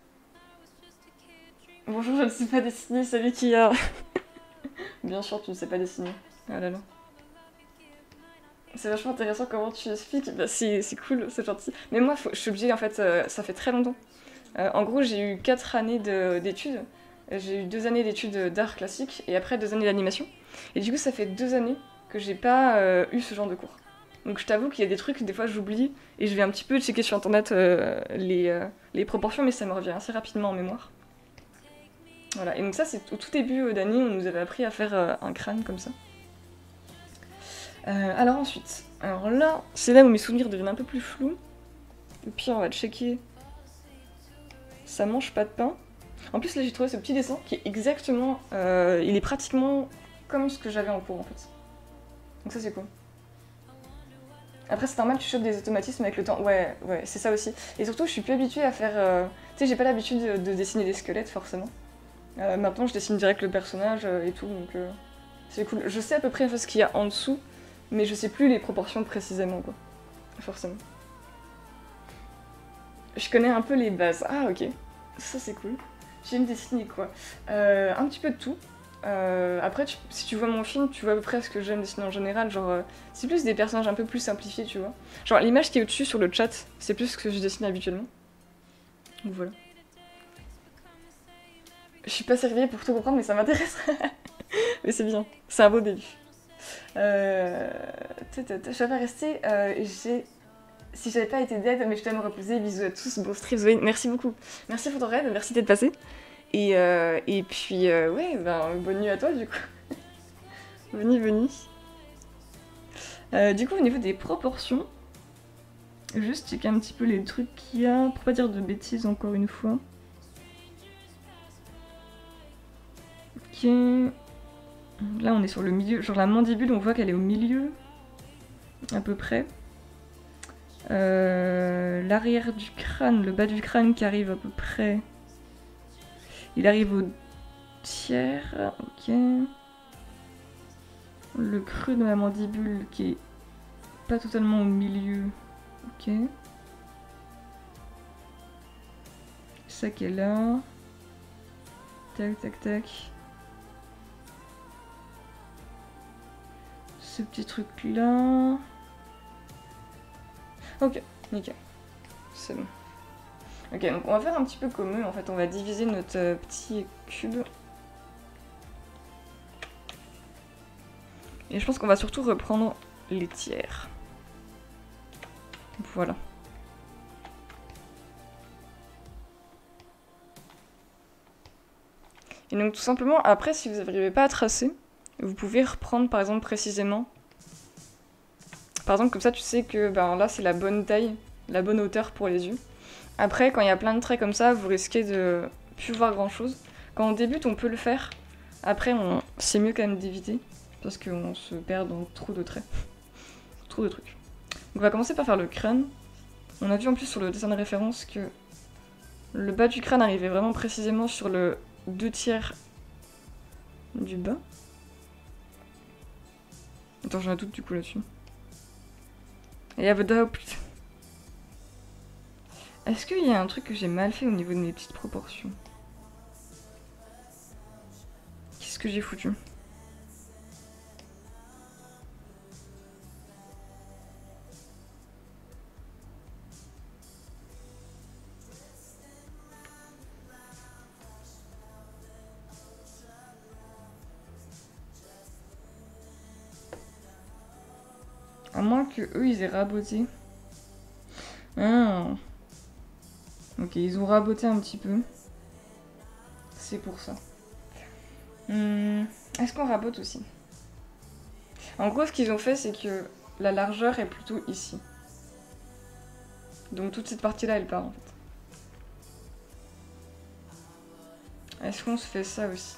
Bonjour, je ne sais pas dessiner, salut Kia. Bien sûr, tu ne sais pas dessiner. Ah là là. C'est vachement intéressant comment tu expliques. Bah, c'est cool, c'est gentil. Mais moi, faut, je suis obligée, en fait, euh, ça fait très longtemps. Euh, en gros, j'ai eu quatre années d'études. J'ai eu deux années d'études d'art classique et après deux années d'animation. Et du coup, ça fait deux années que j'ai pas euh, eu ce genre de cours. Donc je t'avoue qu'il y a des trucs, des fois j'oublie, et je vais un petit peu checker sur internet euh, les, euh, les proportions, mais ça me revient assez rapidement en mémoire. Voilà, et donc ça c'est au tout début d'année, on nous avait appris à faire euh, un crâne comme ça. Euh, alors ensuite, alors là, c'est là où mes souvenirs deviennent un peu plus flous. Et puis on va checker. Ça mange pas de pain. En plus là j'ai trouvé ce petit dessin qui est exactement, euh, il est pratiquement comme ce que j'avais en cours en fait. Donc ça c'est cool. Après c'est normal, tu chopes des automatismes avec le temps. Ouais, ouais, c'est ça aussi. Et surtout je suis plus habituée à faire... Euh... Tu sais, j'ai pas l'habitude de, de dessiner des squelettes forcément. Euh, maintenant je dessine direct le personnage euh, et tout, donc euh, c'est cool. Je sais à peu près ce qu'il y a en dessous, mais je sais plus les proportions précisément quoi. Forcément. Je connais un peu les bases. Ah ok, ça c'est cool. J'aime dessiner quoi euh, Un petit peu de tout. Euh, après, tu, si tu vois mon film, tu vois à peu près ce que j'aime dessiner en général. Genre, euh, c'est plus des personnages un peu plus simplifiés, tu vois. Genre, l'image qui est au-dessus sur le chat, c'est plus ce que je dessine habituellement. Donc voilà. Je suis pas surveillée pour tout comprendre, mais ça m'intéresse. Mais c'est bien, c'est un beau début. Euh... Je vais pas rester. Euh, j'ai... Si j'avais pas été dead, mais je dois me reposer. Bisous à tous, bon stream Zoé. Merci beaucoup. Merci pour ton raid, merci d'être passé. Et, euh, et puis, euh, ouais, ben, bonne nuit à toi du coup. Venez, venez. Euh, du coup, au niveau des proportions, juste checker un petit peu les trucs qu'il y a, pour pas dire de bêtises encore une fois. Ok. Là, on est sur le milieu, genre la mandibule, on voit qu'elle est au milieu, à peu près. Euh, L'arrière du crâne, le bas du crâne qui arrive à peu près. Il arrive au tiers, ok. Le creux de la mandibule qui est pas totalement au milieu, ok. Ça qui est là. Tac, tac, tac. Ce petit truc là. Ok, nickel. C'est bon. Ok, donc on va faire un petit peu comme eux, en fait, on va diviser notre euh, petit cube. Et je pense qu'on va surtout reprendre les tiers. Voilà. Et donc tout simplement, après, si vous n'arrivez pas à tracer, vous pouvez reprendre par exemple précisément. Par exemple, comme ça, tu sais que ben, là, c'est la bonne taille, la bonne hauteur pour les yeux. Après, quand il y a plein de traits comme ça, vous risquez de pu voir grand chose. Quand on débute, on peut le faire. Après, on... c'est mieux quand même d'éviter. Parce qu'on se perd dans trop de traits. Trop de trucs. Donc on va commencer par faire le crâne. On a vu en plus sur le dessin de référence que le bas du crâne arrivait vraiment précisément sur le deux tiers du bas. Attends, j'ai un doute du coup là-dessus. Et have a doubt. Est-ce qu'il y a un truc que j'ai mal fait au niveau de mes petites proportions? Qu'est-ce que j'ai foutu? À moins que eux ils aient raboté. Ah. Ok, ils ont raboté un petit peu. C'est pour ça. Hum, Est-ce qu'on rabote aussi? En gros, ce qu'ils ont fait, c'est que la largeur est plutôt ici. Donc toute cette partie-là, elle part en fait. Est-ce qu'on se fait ça aussi?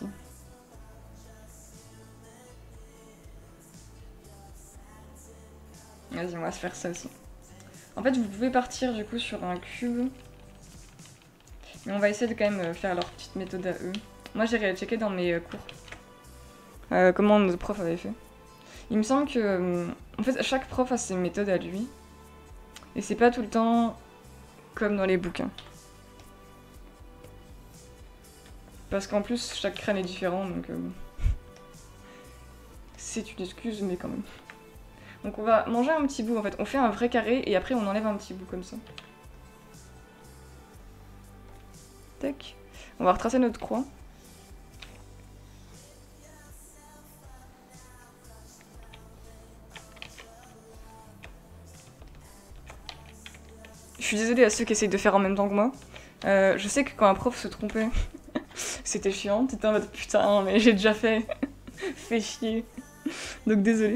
Vas-y, on va se faire ça aussi. En fait, vous pouvez partir du coup sur un cube. Mais on va essayer de quand même faire leur petite méthode à eux. Moi, j'ai checké dans mes cours euh, comment notre prof avait fait. Il me semble que, euh, en fait, chaque prof a ses méthodes à lui. Et c'est pas tout le temps comme dans les bouquins. Parce qu'en plus, chaque crâne est différent, donc... Euh, c'est une excuse, mais quand même. Donc on va manger un petit bout, en fait. On fait un vrai carré, et après on enlève un petit bout, comme ça. Tac. On va retracer notre croix. Je suis désolée à ceux qui essayent de faire en même temps que moi. Euh, je sais que quand un prof se trompait, c'était chiant. T'étais en mode putain, mais j'ai déjà fait. Fait chier. Donc désolée.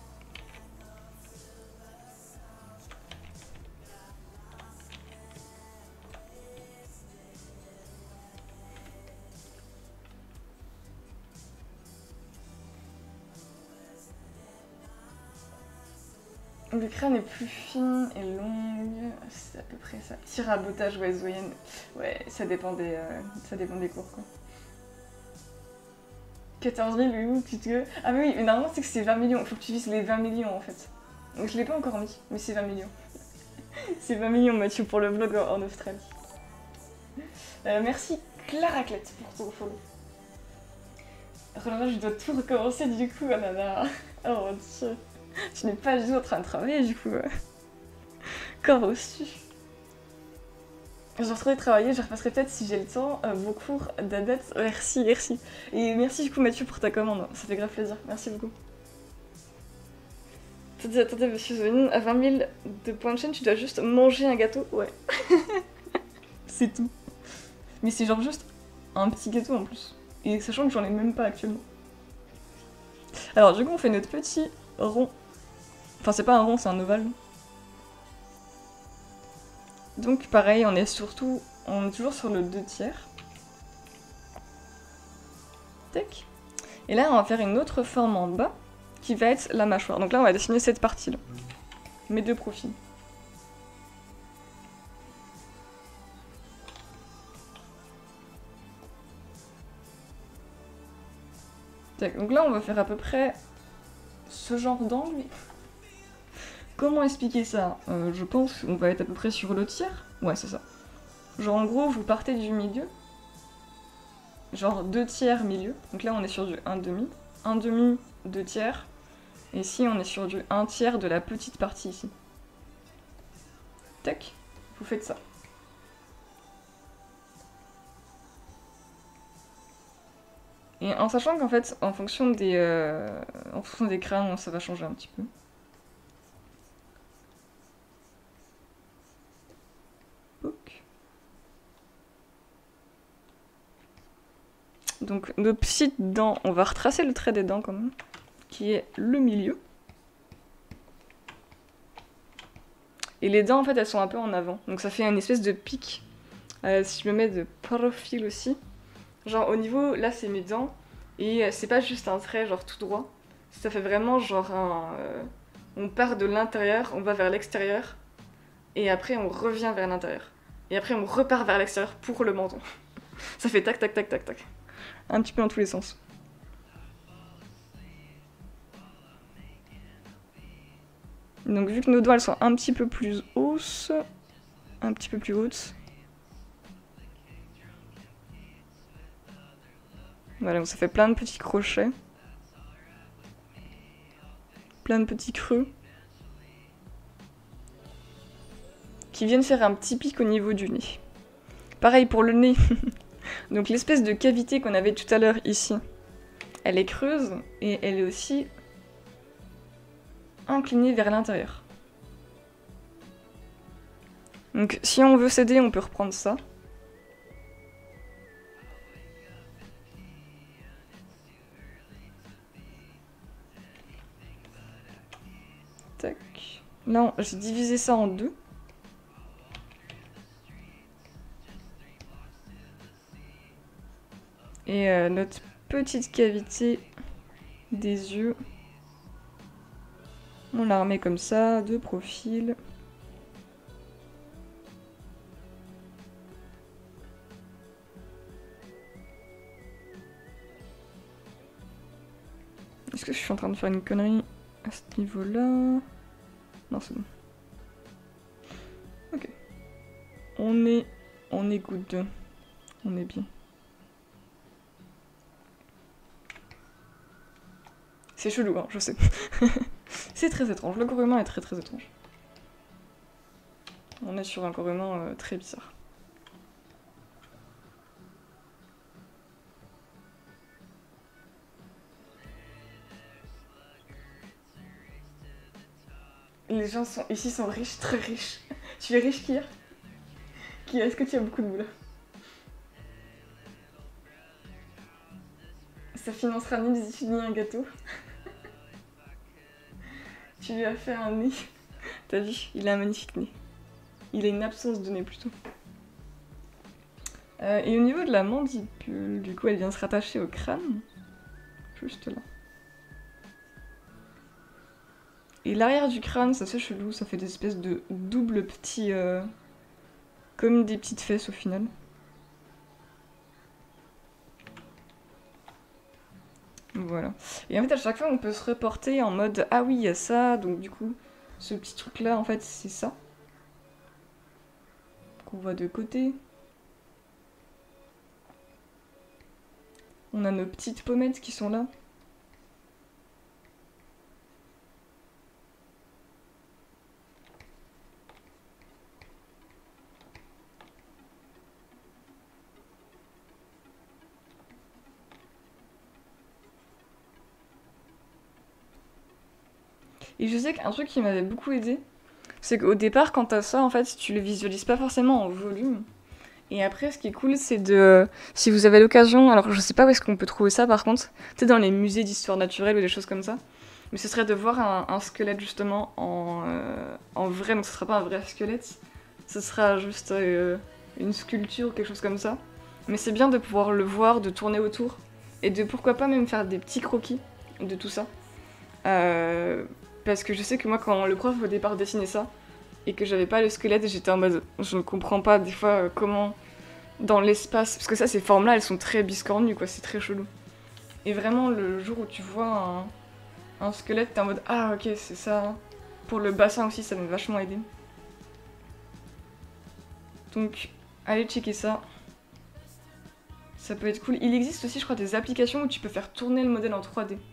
Le crâne est plus fin et long, c'est à peu près ça. Tirabotage, ouais, Zoyen. Ouais, ça dépend des, euh, ça dépend des cours, quoi. quatorze mille, oui, tu te... Ah mais oui, mais normalement c'est que c'est vingt millions, faut que tu vises les vingt millions en fait. Donc je l'ai pas encore mis, mais c'est vingt millions. C'est vingt millions Mathieu pour le vlog en Australie. Euh, merci Claraclette pour ton follow. Oh là là, je dois tout recommencer du coup, oh là là. Oh mon dieu. Je n'ai pas du tout en train de travailler du coup. Corps reçu. Je retournerai travailler, je repasserai peut-être si j'ai le temps euh, vos cours d'Adat. Merci, merci. Et merci du coup Mathieu pour ta commande, ça fait grave plaisir, merci beaucoup. Attendez, attendez monsieur Zonin, à vingt mille de points de chaîne, tu dois juste manger un gâteau, ouais. C'est tout. Mais c'est genre juste un petit gâteau en plus. Et sachant que j'en ai même pas actuellement. Alors du coup on fait notre petit rond. Enfin c'est pas un rond, c'est un ovale. Donc pareil, on est surtout, on est toujours sur le deux tiers. Tac. Et là on va faire une autre forme en bas, qui va être la mâchoire. Donc là on va dessiner cette partie-là. Mes deux profils. Tac. Donc là on va faire à peu près ce genre d'angle. Comment expliquer ça? euh, Je pense qu'on va être à peu près sur le tiers. Ouais, c'est ça. Genre en gros, vous partez du milieu. Genre deux tiers milieu. Donc là, on est sur du un demi. un demi, deux tiers. Et ici, on est sur du un tiers de la petite partie ici. Tac. Vous faites ça. Et en sachant qu'en fait, en fonction des, euh, en fonction des crânes, ça va changer un petit peu. Donc nos petites dents, on va retracer le trait des dents quand même, qui est le milieu. Et les dents en fait elles sont un peu en avant, donc ça fait une espèce de pic Euh, si je me mets de profil aussi, genre au niveau, là c'est mes dents, et c'est pas juste un trait genre tout droit, ça fait vraiment genre un... Euh, on part de l'intérieur, on va vers l'extérieur, et après on revient vers l'intérieur. Et après on repart vers l'extérieur pour le menton. Ça fait tac tac tac tac tac. Un petit peu dans tous les sens. Donc vu que nos doigts elles sont un petit peu plus hausses, un petit peu plus hautes. Voilà, donc ça fait plein de petits crochets. Plein de petits creux. Qui viennent faire un petit pic au niveau du nez. Pareil pour le nez. Donc l'espèce de cavité qu'on avait tout à l'heure ici, elle est creuse et elle est aussi inclinée vers l'intérieur. Donc si on veut s'aider, on peut reprendre ça. Tac. Non, j'ai divisé ça en deux. Et euh, notre petite cavité des yeux, on la remet comme ça, de profil. Est-ce que je suis en train de faire une connerie à ce niveau-là? Non, c'est bon. Ok. On est... On est good. On est bien. C'est chelou, hein, je sais. C'est très étrange. Le corps humain est très très étrange. On est sur un corps humain euh, très bizarre. Les gens sont, ici sont riches, très riches. Tu es riche, Kia? Kia, est-ce que tu as beaucoup de boulot? Ça financera ni des études ni un gâteau. Tu lui as fait un nez. T'as vu? Il a un magnifique nez. Il a une absence de nez plutôt. Euh, et au niveau de la mandibule, du coup, elle vient se rattacher au crâne. Juste là. Et l'arrière du crâne, ça c'est chelou, ça fait des espèces de doubles petits... Euh, comme des petites fesses au final. Voilà. Et en fait, à chaque fois, on peut se reporter en mode « Ah oui, il y a ça », donc du coup, ce petit truc-là, en fait, c'est ça. Qu'on voit de côté. On a nos petites pommettes qui sont là. Et je sais qu'un truc qui m'avait beaucoup aidé, c'est qu'au départ, quand t'as ça, en fait, tu le visualises pas forcément en volume. Et après, ce qui est cool, c'est de... Si vous avez l'occasion, alors je sais pas où est-ce qu'on peut trouver ça par contre, peut-être dans les musées d'histoire naturelle ou des choses comme ça, mais ce serait de voir un, un squelette justement en, euh, en vrai, donc ce sera pas un vrai squelette, ce sera juste euh, une sculpture ou quelque chose comme ça. Mais c'est bien de pouvoir le voir, de tourner autour, et de pourquoi pas même faire des petits croquis de tout ça. Euh, parce que je sais que moi, quand le prof au départ dessinait ça, et que j'avais pas le squelette, j'étais en mode, je ne comprends pas des fois euh, comment dans l'espace, parce que ça, ces formes-là, elles sont très biscornues, quoi, c'est très chelou. Et vraiment, le jour où tu vois un, un squelette, t'es en mode, ah ok, c'est ça. Pour le bassin aussi, ça m'a vachement aidé. Donc, allez checker ça. Ça peut être cool. Il existe aussi, je crois, des applications où tu peux faire tourner le modèle en trois D.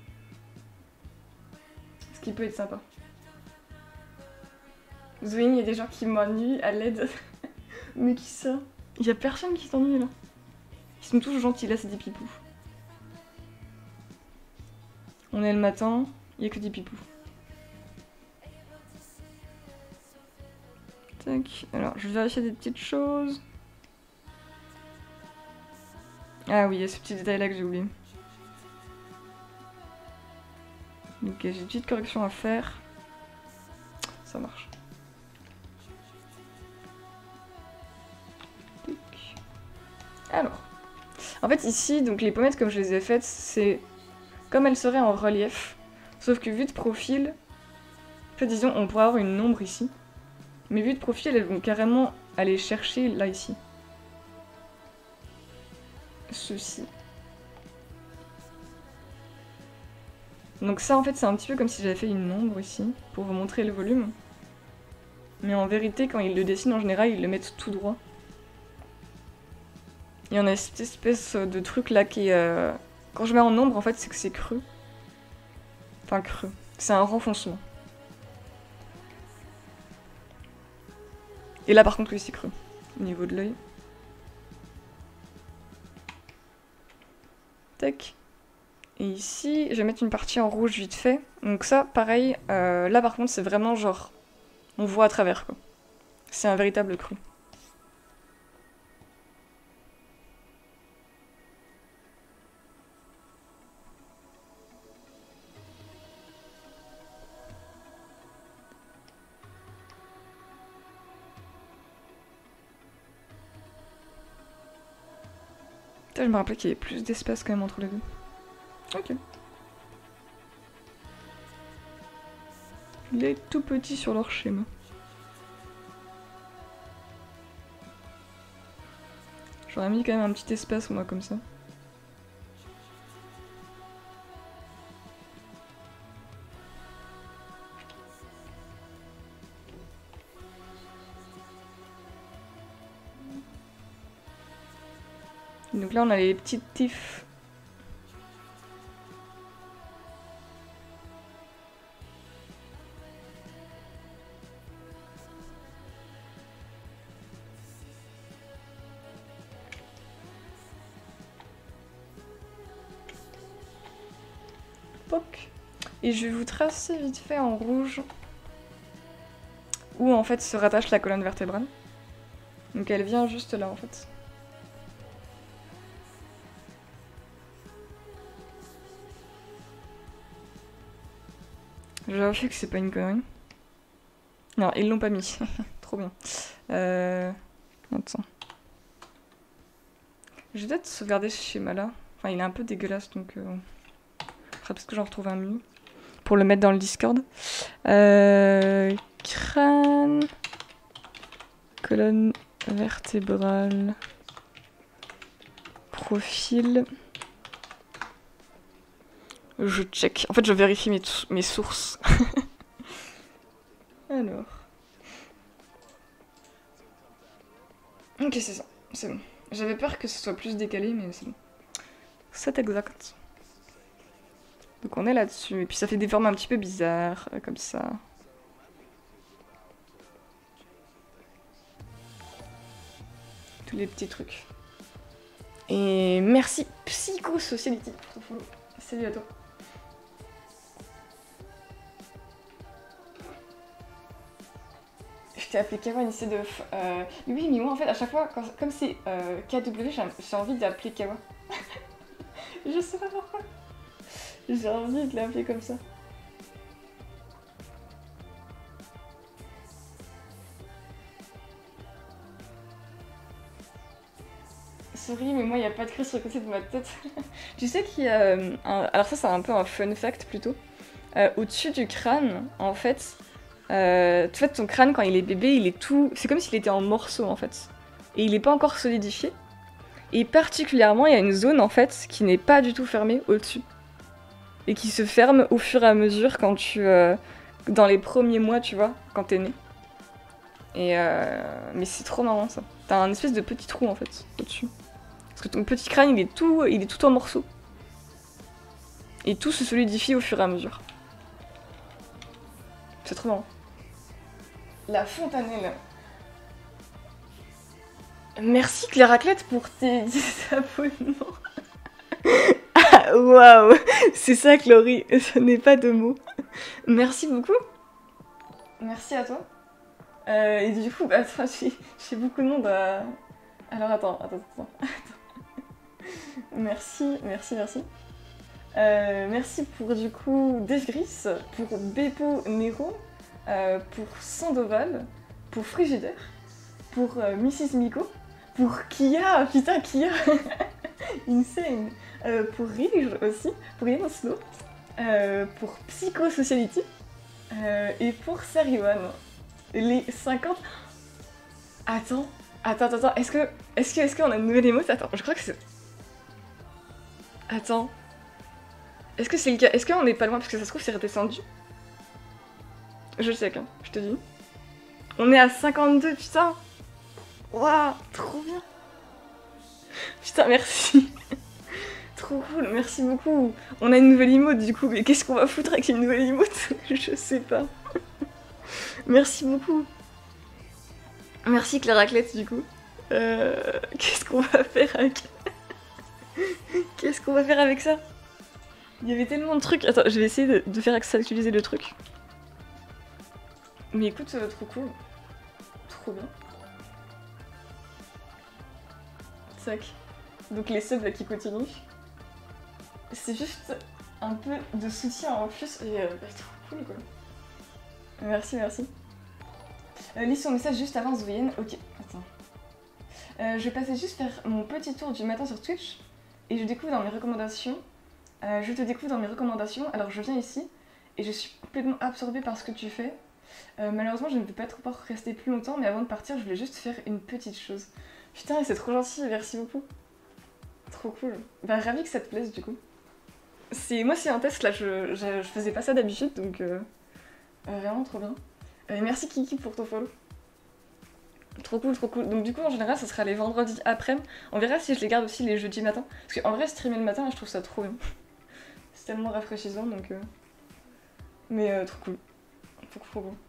Ce qui peut être sympa. Zoé, il y a des gens qui m'ennuient à l'aide. Mais qui ça? Il y a personne qui s'ennuie là. Ils sont tous gentils, là c'est des pipous. On est le matin, il y a que des pipous. Tac, alors je vais vérifier des petites choses. Ah oui, il y a ce petit détail là que j'ai oublié. Ok, j'ai une petite correction à faire. Ça marche. Tac. Alors, en fait ici, donc les pommettes comme je les ai faites, c'est comme elles seraient en relief, sauf que vu de profil, en fait disons on pourrait avoir une ombre ici, mais vu de profil elles vont carrément aller chercher là ici. Ceci. Donc ça en fait c'est un petit peu comme si j'avais fait une ombre ici, pour vous montrer le volume. Mais en vérité quand ils le dessinent en général ils le mettent tout droit. Il y en a cette espèce de truc là qui est... Euh... Quand je mets en ombre en fait c'est que c'est creux. Enfin creux. C'est un renfoncement. Et là par contre oui c'est creux. Au niveau de l'œil. Tac. Et ici, je vais mettre une partie en rouge vite fait. Donc ça, pareil, euh, là par contre, c'est vraiment genre... On voit à travers, quoi. C'est un véritable creux. Putain, je me rappelais qu'il y avait plus d'espace quand même entre les deux. Ok. Il est tout petit sur leur schéma. J'aurais mis quand même un petit espace moi comme ça. Donc là on a les petites tifs. Poc. Et je vais vous tracer vite fait en rouge où en fait se rattache la colonne vertébrale. Donc elle vient juste là en fait. Je vérifie que c'est pas une connerie. Non, ils l'ont pas mis. Trop bien. Euh... Attends. Je vais peut-être sauvegarder ce schéma-là. Enfin, il est un peu dégueulasse, donc... Euh... Après, parce que j'en retrouve un mieux. Pour le mettre dans le Discord. Euh... Crâne... Colonne vertébrale... Profil... Je check. En fait, je vérifie mes, mes sources. Alors. Ok, c'est ça. C'est bon. J'avais peur que ce soit plus décalé, mais c'est bon. C'est exact. Donc on est là-dessus. Et puis ça fait des formes un petit peu bizarres, comme ça. Tous les petits trucs. Et merci Psycho Sociality pour ton follow. Salut à toi. Je t'ai appelé Kawa lycée de... Euh... Oui, mais moi en fait, à chaque fois, quand... comme c'est euh, K W, j'ai envie d'appeler Kawa. Je sais pas pourquoi. J'ai envie de l'appeler comme ça. Sorry, mais moi il n'y a pas de cri sur le côté de ma tête. Tu sais qu'il y a... Euh, un... Alors ça c'est un peu un fun fact plutôt. Euh, Au-dessus du crâne, en fait... Euh, tu vois, ton crâne, quand il est bébé, il est tout... C'est comme s'il était en morceaux, en fait. Et il n'est pas encore solidifié. Et particulièrement, il y a une zone, en fait, qui n'est pas du tout fermée au-dessus. Et qui se ferme au fur et à mesure quand tu... Euh, dans les premiers mois, tu vois, quand t'es né. Et euh... Mais c'est trop marrant, ça. T'as un espèce de petit trou, en fait, au-dessus. Parce que ton petit crâne, il est tout, il est tout en morceaux. Et tout se solidifie au fur et à mesure. C'est trop marrant. La fontanelle. Merci Cléraclette pour tes abonnements. Ah, waouh, c'est ça Chloé, ce n'est pas de mots. Merci beaucoup. Merci à toi. Euh, et du coup, bah, j'ai beaucoup de monde à... Alors attends, attends, attends. Merci, merci, merci. Euh, merci pour du coup Desgris, pour Beppo Nero, euh, pour Sandoval, pour Frigidaire, pour euh, missus Miko, Pour Kia, putain Kia. Insane. Euh, pour Ridge aussi, pour Yamoslo, euh, pour Psychosociality euh, et pour Sariwan. Les cinquante... Attends, attends, attends, attends, est-ce que... Est-ce que, est-ce qu'on a une nouvelle émote? Attends, je crois que c'est... Attends. Est-ce que c'est le cas? Est-ce qu'on est pas loin? Parce que ça se trouve c'est redescendu. Je sais, hein, je te dis. On est à cinquante-deux, putain. Waouh, trop bien. Putain, merci. Trop cool, merci beaucoup. On a une nouvelle emote du coup, mais qu'est-ce qu'on va foutre avec une nouvelle emote? Je sais pas. Merci beaucoup. Merci Claire Raclette du coup. Euh, qu'est-ce qu'on va faire avec... Qu'est-ce qu'on va faire avec ça? Il y avait tellement de trucs. Attends, je vais essayer de, de faire actualiser le truc. Mais écoute, euh, trop cool. Trop bien. Tac. Donc les subs là qui continuent. C'est juste un peu de soutien en plus et euh, bah, trop cool quoi. Merci, merci. Euh, lis son message juste avant Zouyenne. Ok, attends. Euh, je passais juste faire mon petit tour du matin sur Twitch et je découvre dans mes recommandations. Euh, je te découvre dans mes recommandations, alors je viens ici et je suis complètement absorbée par ce que tu fais. Euh, malheureusement, je ne peux pas trop rester plus longtemps, mais avant de partir, je voulais juste faire une petite chose. Putain, c'est trop gentil, merci beaucoup. Trop cool. Bah, ravi que ça te plaise du coup. Moi, c'est un test là, je, je, je faisais pas ça d'habitude, donc euh, euh, vraiment trop bien. Euh, merci Kiki pour ton follow. Trop cool, trop cool. Donc du coup, en général, ça sera les vendredis après-midi. On verra si je les garde aussi les jeudis matin. Parce qu'en vrai, streamer le matin, je trouve ça trop bien. C'est tellement rafraîchissant, donc... Euh... Mais euh, trop cool. Trop trop cool.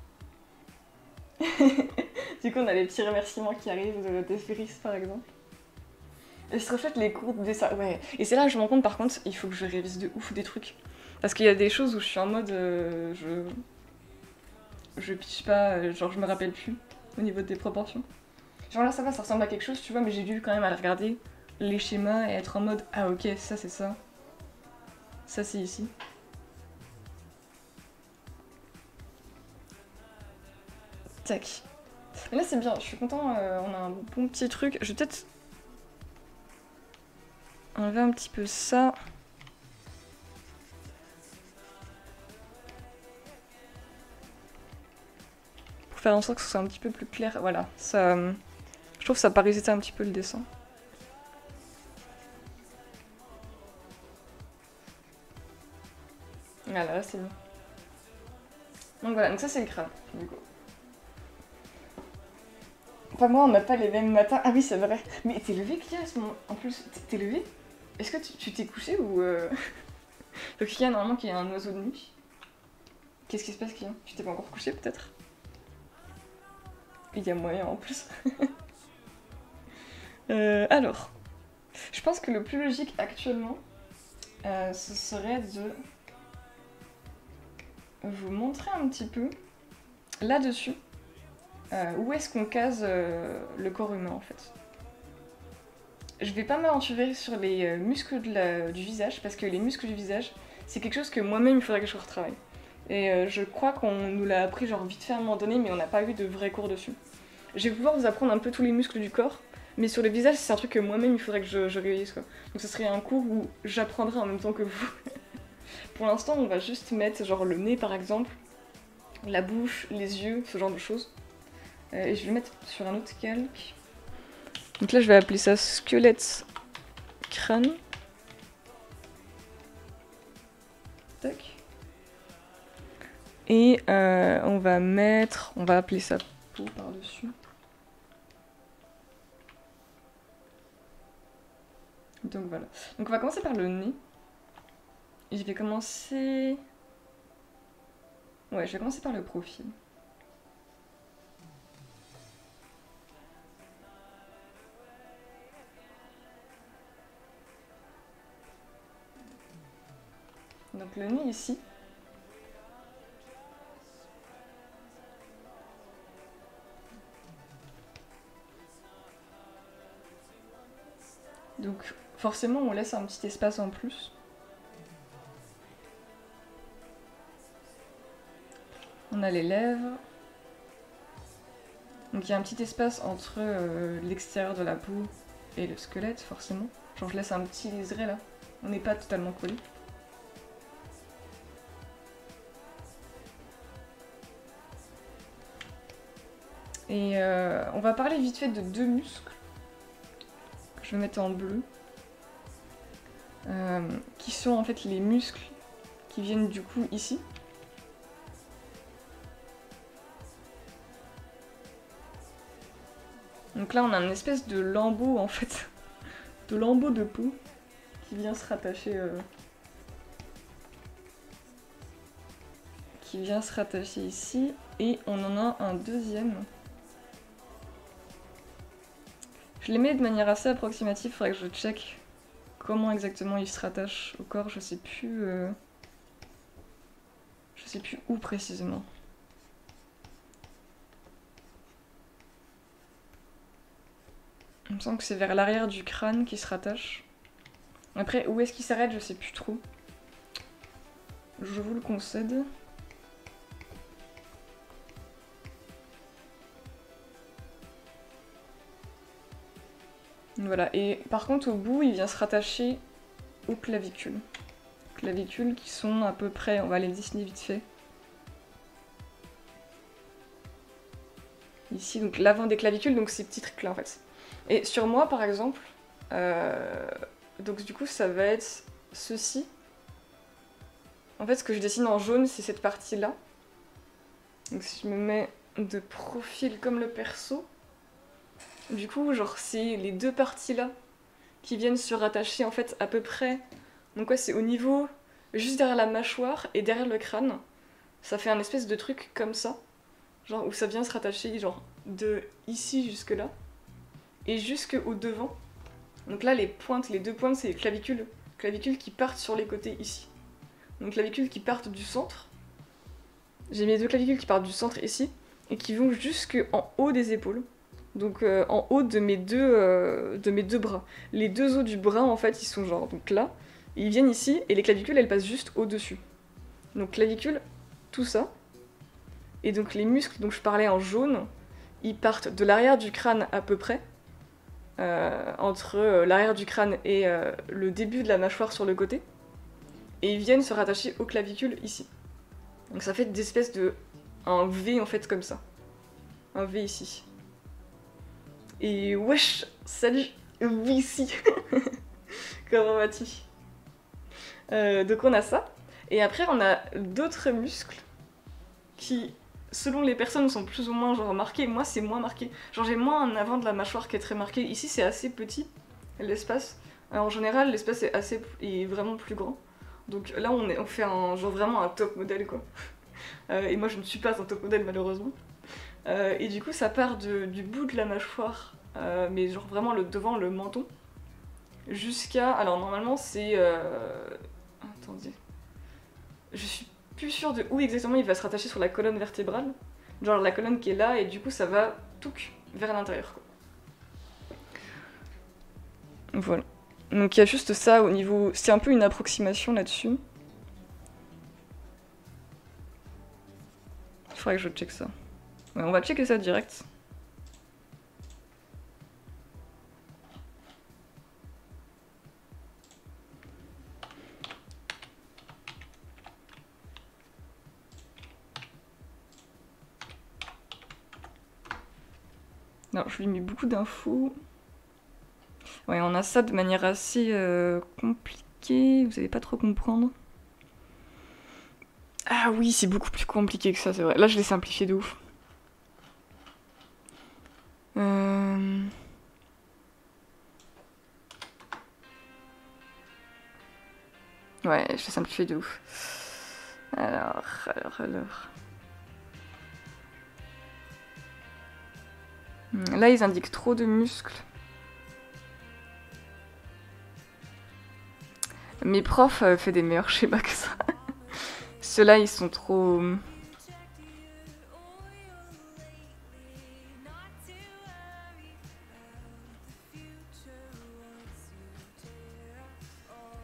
Du coup, on a les petits remerciements qui arrivent de Desferis, par exemple. Et je reflète les cours de dessin. Ouais. Et c'est là que je me rends compte, par contre, il faut que je révise de ouf des trucs. Parce qu'il y a des choses où je suis en mode... Euh, je... Je pitch pas, genre je me rappelle plus au niveau des proportions. Genre là, ça va, ça ressemble à quelque chose, tu vois, mais j'ai dû quand même aller regarder les schémas et être en mode ah ok, ça c'est ça. Ça c'est ici. Tac. Mais là c'est bien, je suis content, euh, on a un bon petit truc. Je vais peut-être enlever un petit peu ça. Pour faire en sorte que ce soit un petit peu plus clair. Voilà, ça, euh, je trouve que ça parisait un petit peu le dessin. Voilà, là c'est bon. Donc voilà, donc ça c'est le crâne, du coup. Pas moi, on n'a pas les mêmes matins. Ah oui, c'est vrai. Mais t'es levé, Kia, à ce moment? En plus, t'es levé? Est-ce que tu t'es couché ou... Euh... Donc Kia, normalement, qu'il y a un oiseau de nuit. Qu'est-ce qui se passe, Kia? Tu t'es pas encore couché, peut-être? Il y a moyen, en plus. euh, alors, je pense que le plus logique, actuellement, euh, ce serait de... vous montrer un petit peu, là-dessus, euh, où est-ce qu'on case euh, le corps humain, en fait. Je vais pas m'aventurer sur les euh, muscles de la, du visage, parce que les muscles du visage, c'est quelque chose que moi-même, il faudrait que je retravaille. Et euh, je crois qu'on nous l'a appris genre vite fait à un moment donné, mais on n'a pas eu de vrais cours dessus. Je vais pouvoir vous apprendre un peu tous les muscles du corps, mais sur le visage, c'est un truc que moi-même, il faudrait que je, je réalise, quoi. Donc ce serait un cours où j'apprendrai en même temps que vous. Pour l'instant, on va juste mettre genre le nez, par exemple, la bouche, les yeux, ce genre de choses. Euh, et je vais le mettre sur un autre calque. Donc là, je vais appeler ça squelette crâne. Tac. Et euh, on va mettre... On va appeler ça peau par-dessus. Donc voilà. Donc on va commencer par le nez. Et je vais commencer... Ouais, je vais commencer par le profil. Donc le nez ici. Donc forcément on laisse un petit espace en plus. On a les lèvres. Donc il y a un petit espace entre euh, l'extérieur de la peau et le squelette, forcément. Genre je laisse un petit liseré là. On n'est pas totalement collé. Et euh, on va parler vite fait de deux muscles que je vais mettre en bleu. Euh, qui sont en fait les muscles qui viennent du coup ici. Donc là on a une espèce de lambeau en fait, de lambeau de peau qui vient se rattacher, euh, qui vient se rattacher ici, et on en a un deuxième. Je les mets de manière assez approximative, faudrait que je check comment exactement il se rattache au corps, je sais plus, euh... je sais plus où précisément. Il me semble que c'est vers l'arrière du crâne qui se rattache. Après, où est-ce qu'il s'arrête, je sais plus trop. Je vous le concède. Voilà, et par contre au bout, il vient se rattacher aux clavicules. Clavicules qui sont à peu près, on va les dessiner vite fait. Ici, donc l'avant des clavicules, donc ces petits trucs là en fait. Et sur moi par exemple, euh, donc du coup ça va être ceci. En fait ce que je dessine en jaune c'est cette partie là. Donc si je me mets de profil comme le perso, du coup genre c'est les deux parties là qui viennent se rattacher en fait à peu près. Donc ouais c'est au niveau, juste derrière la mâchoire et derrière le crâne. Ça fait un espèce de truc comme ça. Genre où ça vient se rattacher genre de ici jusque là. Et jusque au devant. Donc là les pointes, les deux pointes c'est les clavicules. Clavicules qui partent sur les côtés ici. Donc clavicules qui partent du centre. J'ai mis les deux clavicules qui partent du centre ici. Et qui vont jusque en haut des épaules. Donc euh, en haut de mes, deux, euh, de mes deux bras. Les deux os du bras en fait ils sont genre donc là. Et ils viennent ici et les clavicules elles passent juste au dessus. Donc clavicule, tout ça. Et donc les muscles dont je parlais en jaune, ils partent de l'arrière du crâne à peu près. Euh, entre euh, l'arrière du crâne et euh, le début de la mâchoire sur le côté, et ils viennent se rattacher aux clavicules ici. Donc ça fait des espèces de... un V en fait comme ça. Un V ici. Et wesh, salut, oui ici. Comment vas-tu? euh, Donc on a ça, et après on a d'autres muscles qui... selon les personnes sont plus ou moins genre marqués, moi c'est moins marqué. Genre j'ai moins un avant de la mâchoire qui est très marqué. Ici c'est assez petit, l'espace. En général l'espace est assez est vraiment plus grand. Donc là on, est, on fait un genre vraiment un top modèle quoi. Euh, et moi je ne suis pas un top modèle malheureusement. Euh, et du coup ça part de, du bout de la mâchoire, euh, mais genre vraiment le devant, le menton, jusqu'à... Alors normalement c'est... Euh... Attendez. Je suis plus sûr de où exactement il va se rattacher sur la colonne vertébrale. Genre la colonne qui est là et du coup ça va touc vers l'intérieur. Voilà. Donc il y a juste ça au niveau... C'est un peu une approximation là-dessus. Il faudrait que je check ça. Ouais, on va checker ça direct. Non, je lui ai mis beaucoup d'infos. Ouais, on a ça de manière assez euh, compliquée, vous allez pas trop comprendre. Ah oui, c'est beaucoup plus compliqué que ça, c'est vrai. Là, je l'ai simplifié de ouf. Euh... Ouais, je l'ai simplifié de ouf. Alors, alors, alors... Là, ils indiquent trop de muscles. Mes profs euh, font des meilleurs schémas que ça. Ceux-là, ils sont trop...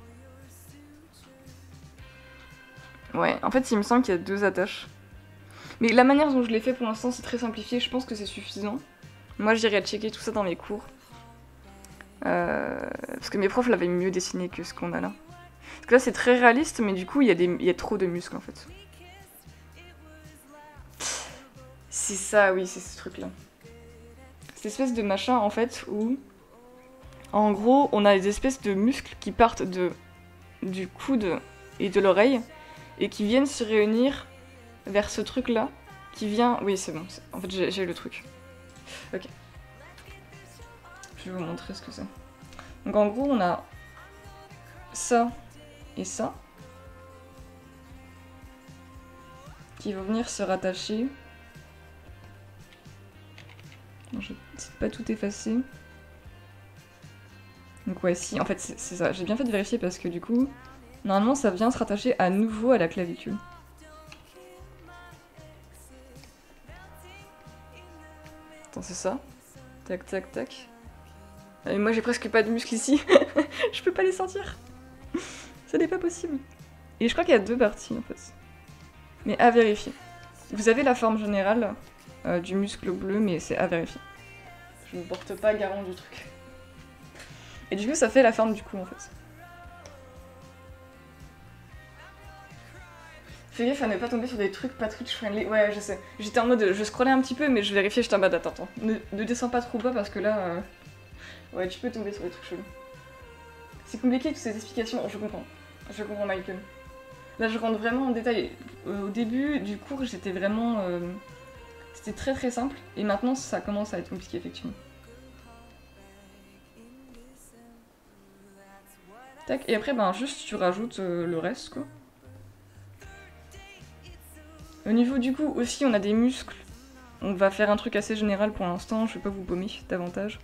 Ouais, en fait, il me semble qu'il y a deux attaches. Mais la manière dont je l'ai fait pour l'instant, c'est très simplifié, je pense que c'est suffisant. Moi, j'irai checker tout ça dans mes cours. Euh, parce que mes profs l'avaient mieux dessiné que ce qu'on a là. Parce que là, c'est très réaliste, mais du coup, il y, a des... il y a trop de muscles, en fait. C'est ça, oui, c'est ce truc-là. Cette espèce de machin, en fait, où... En gros, on a des espèces de muscles qui partent de... du coude et de l'oreille, et qui viennent se réunir vers ce truc-là, qui vient... Oui, c'est bon, en fait, j'ai le truc. Ok. Je vais vous montrer ce que c'est. Donc en gros, on a ça et ça, qui vont venir se rattacher. Bon, je vais pas tout effacer. Donc ouais, si, en fait, c'est ça. J'ai bien fait de vérifier parce que du coup, normalement, ça vient se rattacher à nouveau à la clavicule. Attends, c'est ça. Tac, tac, tac. Et moi, j'ai presque pas de muscles ici. Je peux pas les sentir. Ça n'est pas possible. Et je crois qu'il y a deux parties, en fait. Mais à vérifier. Vous avez la forme générale euh, du muscle bleu, mais c'est à vérifier. Je ne porte pas garant du truc. Et du coup, ça fait la forme du cou, en fait. Fais gaffe à ne pas tomber sur des trucs pas Twitch friendly. Ouais, je sais. J'étais en mode, je scrollais un petit peu, mais je vérifiais, j'étais en mode, attends, attends. Ne, ne descends pas trop bas parce que là... Euh... Ouais, tu peux tomber sur des trucs chelous. C'est compliqué toutes ces explications, je comprends. Je comprends Michael. Là, je rentre vraiment en détail. Euh, au début du cours, j'étais vraiment... Euh... C'était très très simple, et maintenant, ça commence à être compliqué, effectivement. Tac, et après, ben, juste, tu rajoutes euh, le reste, quoi. Au niveau du cou, aussi, on a des muscles. On va faire un truc assez général pour l'instant, je vais pas vous paumer davantage.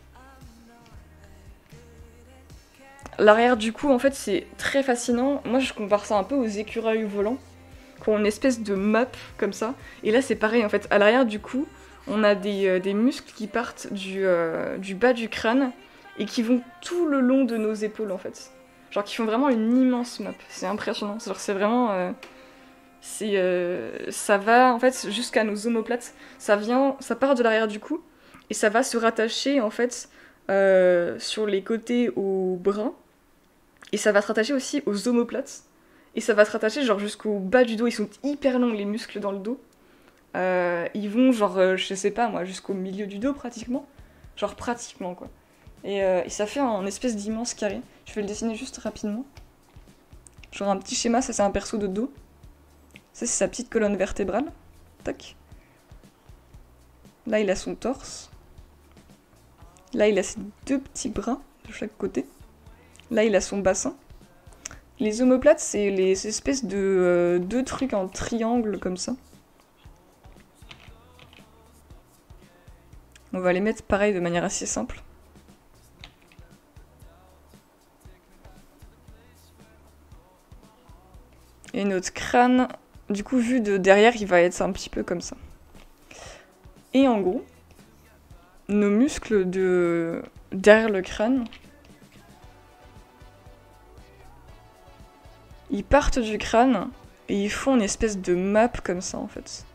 L'arrière du cou, en fait, c'est très fascinant. Moi, je compare ça un peu aux écureuils volants, qui ont une espèce de map, comme ça. Et là, c'est pareil, en fait. À l'arrière du cou, on a des, euh, des muscles qui partent du, euh, du bas du crâne, et qui vont tout le long de nos épaules, en fait. Genre, qui font vraiment une immense map. C'est impressionnant. Genre, c'est vraiment... Euh, c'est... Euh, ça va, en fait, jusqu'à nos omoplates. Ça vient... Ça part de l'arrière du cou, et ça va se rattacher, en fait, euh, sur les côtés aux bras. Et ça va se rattacher aussi aux omoplates. Et ça va se rattacher genre jusqu'au bas du dos. Ils sont hyper longs, les muscles dans le dos. Euh, ils vont genre, euh, je sais pas moi, jusqu'au milieu du dos pratiquement. Genre pratiquement quoi. Et, euh, et ça fait un espèce d'immense carré. Je vais le dessiner juste rapidement. Genre un petit schéma, ça c'est un perso de dos. Ça c'est sa petite colonne vertébrale. Tac. Là il a son torse. Là il a ses deux petits bras de chaque côté. Là, il a son bassin. Les omoplates, c'est les espèces de euh, deux trucs en triangle comme ça. On va les mettre pareil de manière assez simple. Et notre crâne, du coup, vu de derrière, il va être un petit peu comme ça. Et en gros, nos muscles de derrière le crâne, ils partent du crâne et ils font une espèce de map comme ça en fait.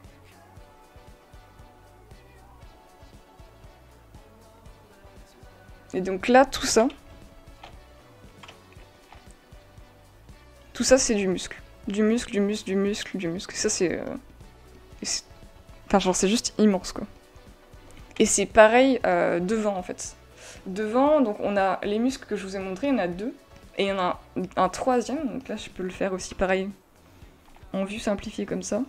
Et donc là, tout ça, tout ça c'est du muscle. Du muscle, du muscle, du muscle, du muscle. Ça c'est... Euh... Enfin genre c'est juste immense quoi. Et c'est pareil euh, devant en fait. Devant, donc on a les muscles que je vous ai montrés, il y en a deux. Et il y en a un, un troisième, donc là je peux le faire aussi pareil, en vue simplifiée comme ça.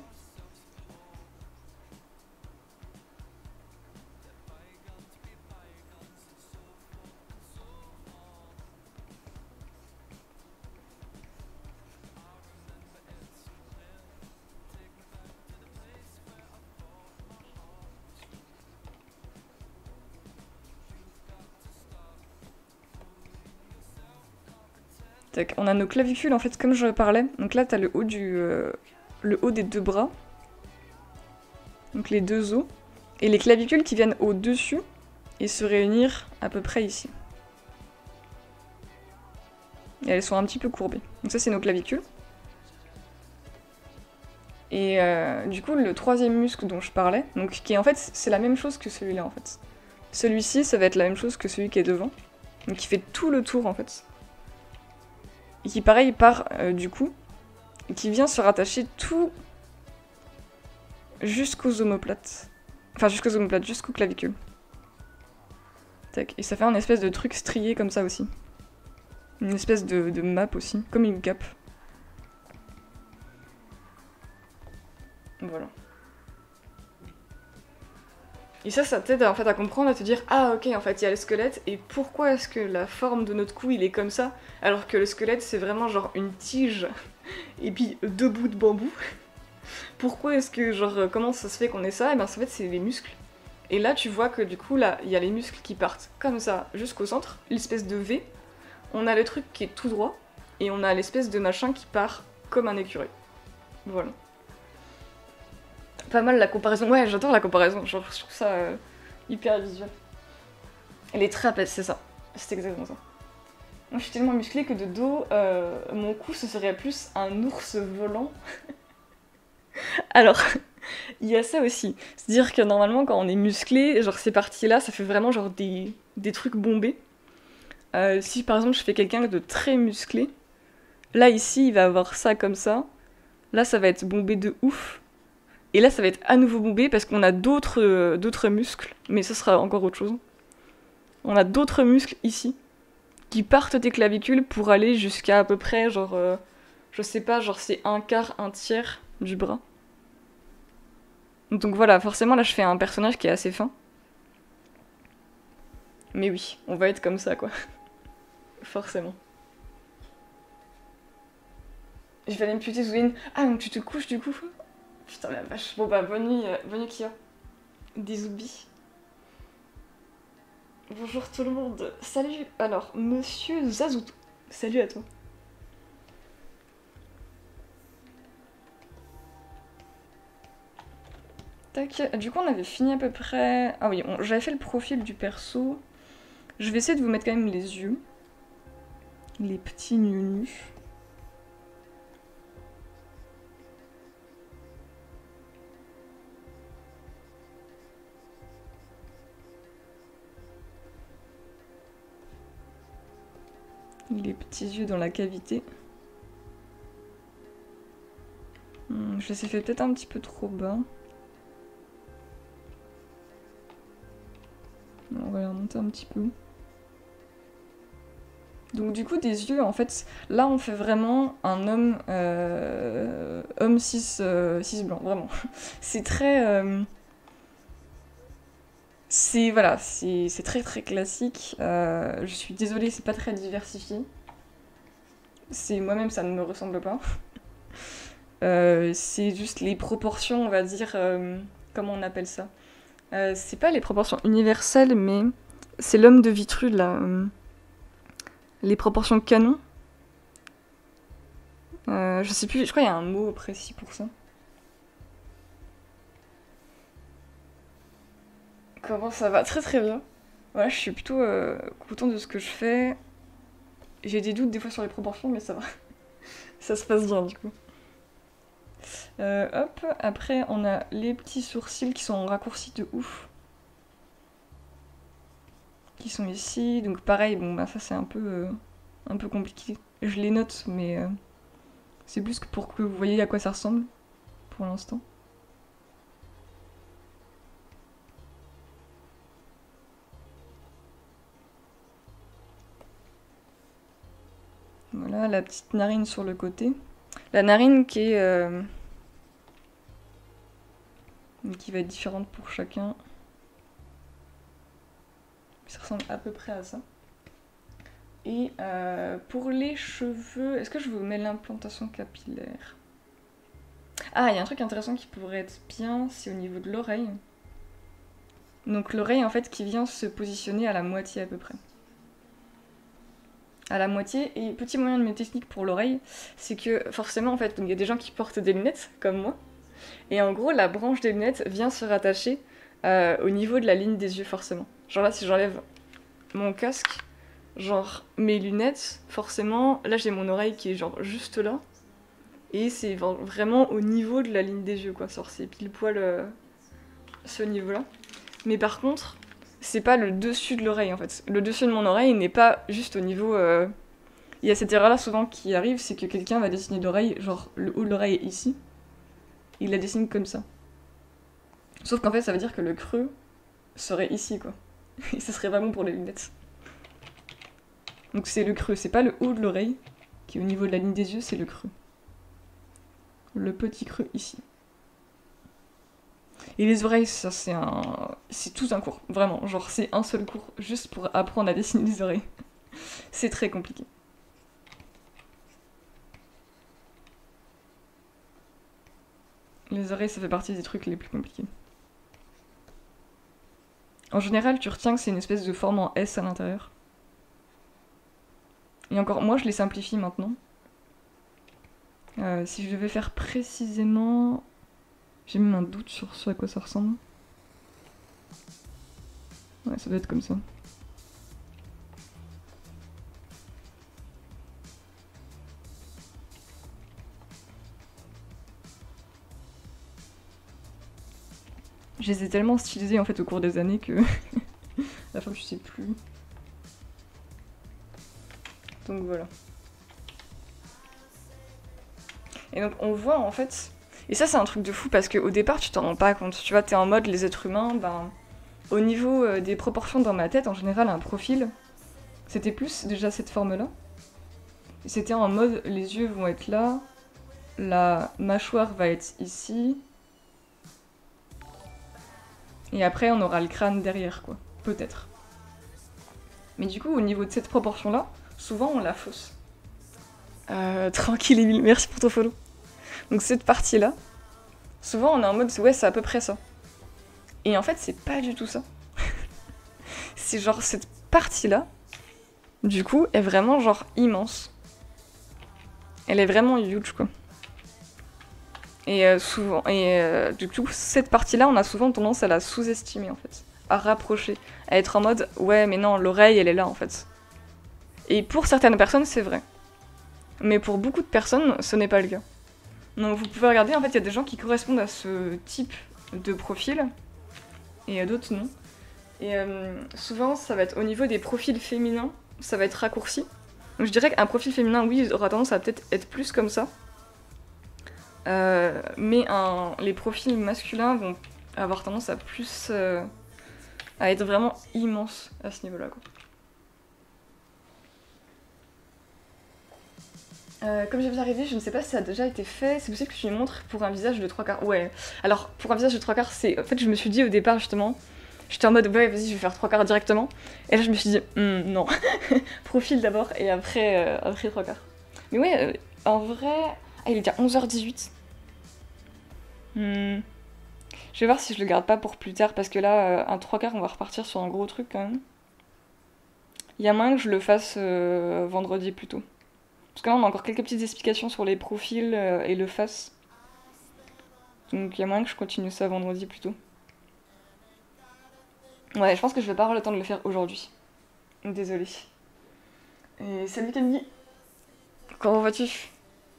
Tac, on a nos clavicules en fait comme je parlais. Donc là t'as le haut du, euh, le haut des deux bras. Donc les deux os. Et les clavicules qui viennent au-dessus et se réunir à peu près ici. Et elles sont un petit peu courbées. Donc ça c'est nos clavicules. Et euh, du coup, le troisième muscle dont je parlais, donc qui est en fait, c'est la même chose que celui-là en fait. Celui-ci, ça va être la même chose que celui qui est devant, donc qui fait tout le tour en fait. Et qui pareil part euh, du cou, et qui vient se rattacher tout jusqu'aux omoplates. Enfin, jusqu'aux omoplates, jusqu'aux clavicules. Tac. Et ça fait un espèce de truc strié comme ça aussi. Une espèce de, de map aussi, comme une cape. Voilà. Et ça, ça t'aide en fait à comprendre, à te dire ah ok, en fait il y a le squelette et pourquoi est-ce que la forme de notre cou il est comme ça alors que le squelette c'est vraiment genre une tige et puis deux bouts de bambou. Pourquoi est-ce que genre comment ça se fait qu'on ait ça? Et ben en fait c'est les muscles. Et là tu vois que du coup là il y a les muscles qui partent comme ça jusqu'au centre, l'espèce de V. On a le truc qui est tout droit et on a l'espèce de machin qui part comme un écureuil. Voilà. Pas mal la comparaison, ouais j'adore la comparaison, genre je trouve ça euh, hyper visuel. Et les trapèzes, c'est ça, c'est exactement ça. Moi je suis tellement musclée que de dos, euh, mon cou ce serait plus un ours volant. Alors, il y a ça aussi, c'est-à-dire que normalement quand on est musclé, genre ces parties-là, ça fait vraiment genre des, des trucs bombés. Euh, si par exemple je fais quelqu'un de très musclé, là ici il va avoir ça comme ça, là ça va être bombé de ouf. Et là, ça va être à nouveau bombé parce qu'on a d'autres euh, d'autres muscles, mais ça sera encore autre chose. On a d'autres muscles ici qui partent des clavicules pour aller jusqu'à à peu près, genre, euh, je sais pas, genre c'est un quart, un tiers du bras. Donc voilà, forcément là je fais un personnage qui est assez fin. Mais oui, on va être comme ça quoi. Forcément. Je vais aller me puter Zouyne. Ah, donc tu te couches du coup? Putain la vache. Bon bah bonne nuit, euh, bonne nuit Kia. Des zoubis. Bonjour tout le monde. Salut. Alors, monsieur Zazoutou. Salut à toi. Tac. Du coup, on avait fini à peu près... Ah oui, j'avais fait le profil du perso. Je vais essayer de vous mettre quand même les yeux. Les petits nus. Les petits yeux dans la cavité. Hmm, je les ai fait peut-être un petit peu trop bas. On va les remonter un petit peu. Donc du coup des yeux, en fait, là on fait vraiment un homme euh, homme cis, euh, cis blanc, vraiment. C'est très... Euh, c'est voilà, c'est très très classique. Euh, je suis désolée, c'est pas très diversifié. C'est moi-même, ça ne me ressemble pas. Euh, c'est juste les proportions, on va dire... Euh, comment on appelle ça? euh, C'est pas les proportions universelles, mais c'est l'homme de Vitruve, là. Euh, les proportions canon. Euh, je sais plus, je crois qu'il y a un mot précis pour ça. Comment ça va? Très très bien. Voilà, je suis plutôt euh, contente de ce que je fais. J'ai des doutes des fois sur les proportions, mais ça va. Ça se passe bien du coup. Euh, hop, après on a les petits sourcils qui sont en raccourci de ouf. Qui sont ici, donc pareil, bon bah ça c'est un peu, euh, un peu compliqué. Je les note, mais euh, c'est plus que pour que vous voyez à quoi ça ressemble, pour l'instant. Voilà, la petite narine sur le côté. La narine qui est... Euh, qui va être différente pour chacun. Ça ressemble à peu près à ça. Et euh, pour les cheveux, est-ce que je vous mets l'implantation capillaire? Ah, il y a un truc intéressant qui pourrait être bien, c'est au niveau de l'oreille. Donc l'oreille en fait qui vient se positionner à la moitié à peu près. À la moitié, et petit moyen de mes techniques pour l'oreille, c'est que forcément en fait, il y a des gens qui portent des lunettes, comme moi, et en gros la branche des lunettes vient se rattacher euh, au niveau de la ligne des yeux forcément. Genre là si j'enlève mon casque, genre mes lunettes, forcément, là j'ai mon oreille qui est genre juste là, Et c'est vraiment au niveau de la ligne des yeux, quoi. C'est pile poil euh, ce niveau-là. Mais par contre, c'est pas le dessus de l'oreille, en fait. Le dessus de mon oreille n'est pas juste au niveau... Euh... Il y a cette erreur-là souvent qui arrive, c'est que quelqu'un va dessiner l'oreille, genre le haut de l'oreille est ici. Il la dessine comme ça. Sauf qu'en fait, ça veut dire que le creux serait ici, quoi. Et ça serait vraiment pour les lunettes. Donc c'est le creux, c'est pas le haut de l'oreille qui est au niveau de la ligne des yeux, c'est le creux. Le petit creux ici. Et les oreilles, ça c'est un... c'est tout un cours, vraiment. Genre c'est un seul cours juste pour apprendre à dessiner les oreilles. C'est très compliqué. Les oreilles, ça fait partie des trucs les plus compliqués. En général, tu retiens que c'est une espèce de forme en S à l'intérieur. Et encore, moi je les simplifie maintenant. Euh, si je devais faire précisément... J'ai même un doute sur ce à quoi ça ressemble. Ouais, ça doit être comme ça. Je les ai tellement stylisés en fait au cours des années que... à la fin je sais plus. Donc voilà. Et donc on voit en fait... Et ça c'est un truc de fou parce qu'au départ tu t'en rends pas compte. Tu vois, t'es en mode les êtres humains, ben... Au niveau euh, des proportions dans ma tête, en général un profil, c'était plus déjà cette forme-là. Et c'était en mode les yeux vont être là, la mâchoire va être ici... Et après, on aura le crâne derrière, quoi. Peut-être. Mais du coup, au niveau de cette proportion-là, souvent, on la fausse. Euh, tranquille, Emile, merci pour ton follow. Donc cette partie-là, souvent, on est en mode, ouais, c'est à peu près ça. Et en fait, c'est pas du tout ça. C'est genre, cette partie-là, du coup, est vraiment, genre, immense. Elle est vraiment huge, quoi. Et euh, souvent, et euh, du coup, cette partie-là, on a souvent tendance à la sous-estimer, en fait. À rapprocher. À être en mode, ouais, mais non, l'oreille, elle est là, en fait. Et pour certaines personnes, c'est vrai. Mais pour beaucoup de personnes, ce n'est pas le cas. Donc vous pouvez regarder, en fait, il y a des gens qui correspondent à ce type de profil, et d'autres non. Et euh, souvent, ça va être au niveau des profils féminins, ça va être raccourci. Donc je dirais qu'un profil féminin, oui, aura tendance à peut-être être plus comme ça. Euh, mais un, les profils masculins vont avoir tendance à plus... Euh, à être vraiment immenses à ce niveau-là, quoi. Euh, comme j'ai vu arriver, je ne sais pas si ça a déjà été fait. C'est possible que tu me montres pour un visage de trois quarts. Ouais. Alors, pour un visage de trois quarts, c'est... En fait, je me suis dit au départ, justement... J'étais en mode, ouais, vas-y, je vais faire trois quarts directement. Et là, je me suis dit, hm, non. Profil d'abord, et après, euh, après trois quarts. Mais ouais, euh, en vrai... Ah, il est déjà onze heures dix-huit. Hmm. Je vais voir si je le garde pas pour plus tard, parce que là, euh, un trois quarts, on va repartir sur un gros truc, quand même. Il y a moyen que je le fasse euh, vendredi, plutôt. Parce que là, on a encore quelques petites explications sur les profils euh, et le face. Donc il y a moyen que je continue ça vendredi plutôt. Ouais, je pense que je vais pas avoir le temps de le faire aujourd'hui. Désolée. Et salut Candy. Comment vas-tu?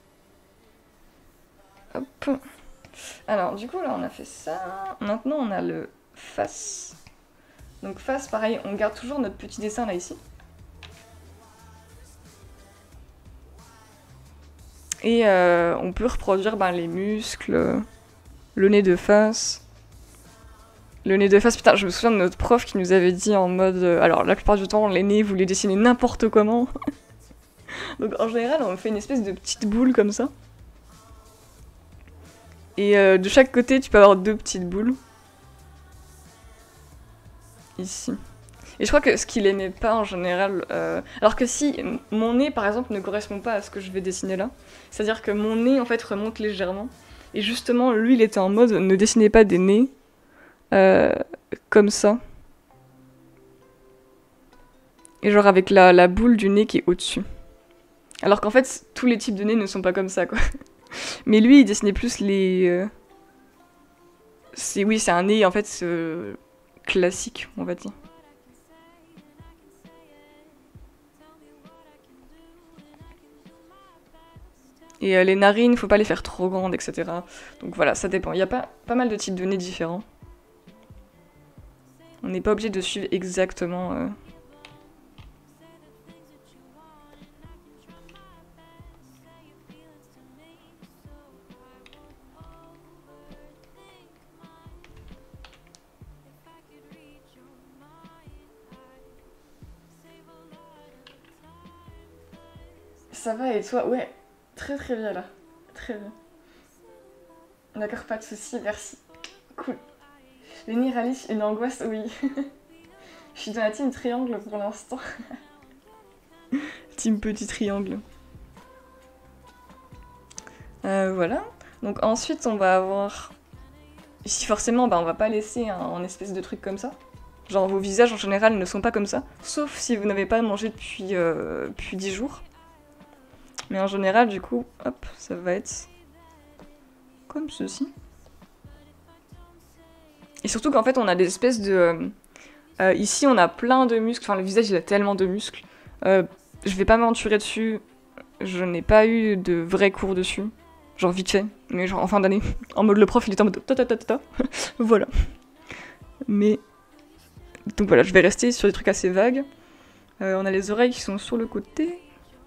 Hop. Alors du coup là on a fait ça. Maintenant on a le face. Donc face pareil, on garde toujours notre petit dessin là ici. Et euh, on peut reproduire ben, les muscles, le nez de face. Le nez de face, putain, je me souviens de notre prof qui nous avait dit en mode... Euh, alors, la plupart du temps, les nez, vous les dessinez n'importe comment. Donc, en général, on fait une espèce de petite boule comme ça. Et euh, de chaque côté, tu peux avoir deux petites boules. Ici. Et je crois que ce qu'il aimait pas en général... Euh... Alors que si mon nez, par exemple, ne correspond pas à ce que je vais dessiner là, c'est-à-dire que mon nez, en fait, remonte légèrement. Et justement, lui, il était en mode, ne dessinez pas des nez euh, comme ça. Et genre avec la, la boule du nez qui est au-dessus. Alors qu'en fait, tous les types de nez ne sont pas comme ça, quoi. Mais lui, il dessinait plus les... Euh... C'est, oui, c'est un nez, en fait, euh, classique, on va dire. Et euh, les narines, faut pas les faire trop grandes, et cetera. Donc voilà, ça dépend. Il y a pas, pas mal de types de nez différents. On n'est pas obligé de suivre exactement... Euh... Ça va et toi? Ouais, très très bien là. Très bien. D'accord, pas de soucis, merci. Cool. Les nez réalisent une angoisse, oui. Je suis dans la team triangle pour l'instant. Team petit triangle. Euh, voilà. Donc ensuite, on va avoir... Ici, forcément, bah, on va pas laisser un, un espèce de truc comme ça. Genre, vos visages, en général, ne sont pas comme ça. Sauf si vous n'avez pas mangé depuis, euh, depuis dix jours. Mais en général, du coup, hop, ça va être... comme ceci. Et surtout qu'en fait, on a des espèces de... Euh, euh, ici, on a plein de muscles. Enfin, le visage, il a tellement de muscles. Euh, je vais pas m'aventurer dessus. Je n'ai pas eu de vrais cours dessus. Genre vite fait. Mais genre en fin d'année. En mode le prof, il était en mode ta ta ta ta ta. Voilà. Mais... Donc voilà, je vais rester sur des trucs assez vagues. Euh, on a les oreilles qui sont sur le côté.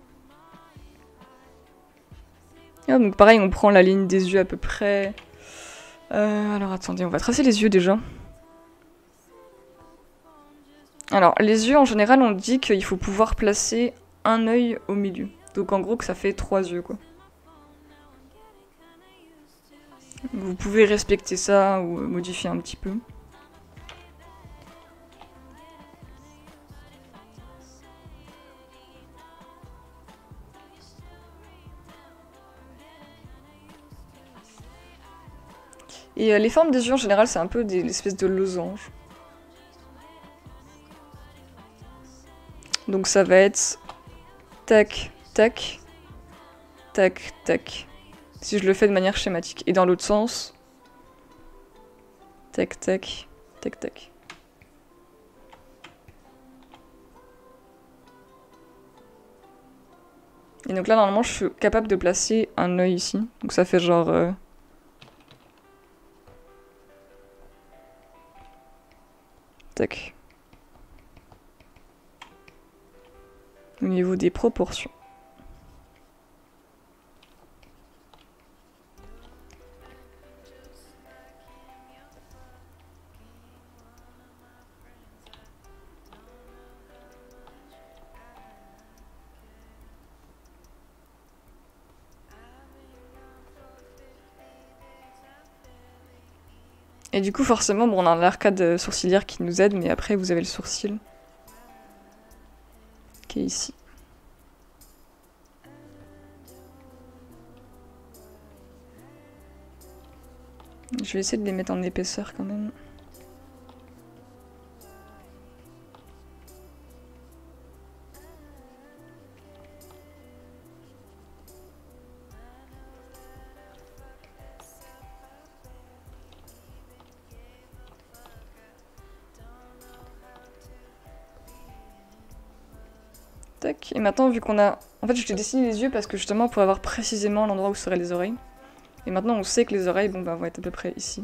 Ah, donc pareil, on prend la ligne des yeux à peu près. Euh, alors attendez, on va tracer les yeux déjà. Alors, les yeux, en général, on dit qu'il faut pouvoir placer un œil au milieu. Donc en gros, que ça fait trois yeux, quoi. Vous pouvez respecter ça ou modifier un petit peu. Et euh, les formes des yeux, en général, c'est un peu des espèces de losanges. Donc ça va être tac, tac, tac, tac. Si je le fais de manière schématique. Et dans l'autre sens, tac, tac, tac, tac. Et donc là, normalement, je suis capable de placer un œil ici. Donc ça fait genre... Euh... Tac. Au niveau des proportions. Et du coup, forcément, bon, on a l'arcade sourcilière qui nous aide, mais après, vous avez le sourcil. Qui est ici. Je vais essayer de les mettre en épaisseur quand même. Tac. Et maintenant, vu qu'on a... En fait, je t'ai dessiné les yeux parce que justement, pour avoir précisément l'endroit où seraient les oreilles. Et maintenant, on sait que les oreilles, bon, bah, vont être à peu près ici.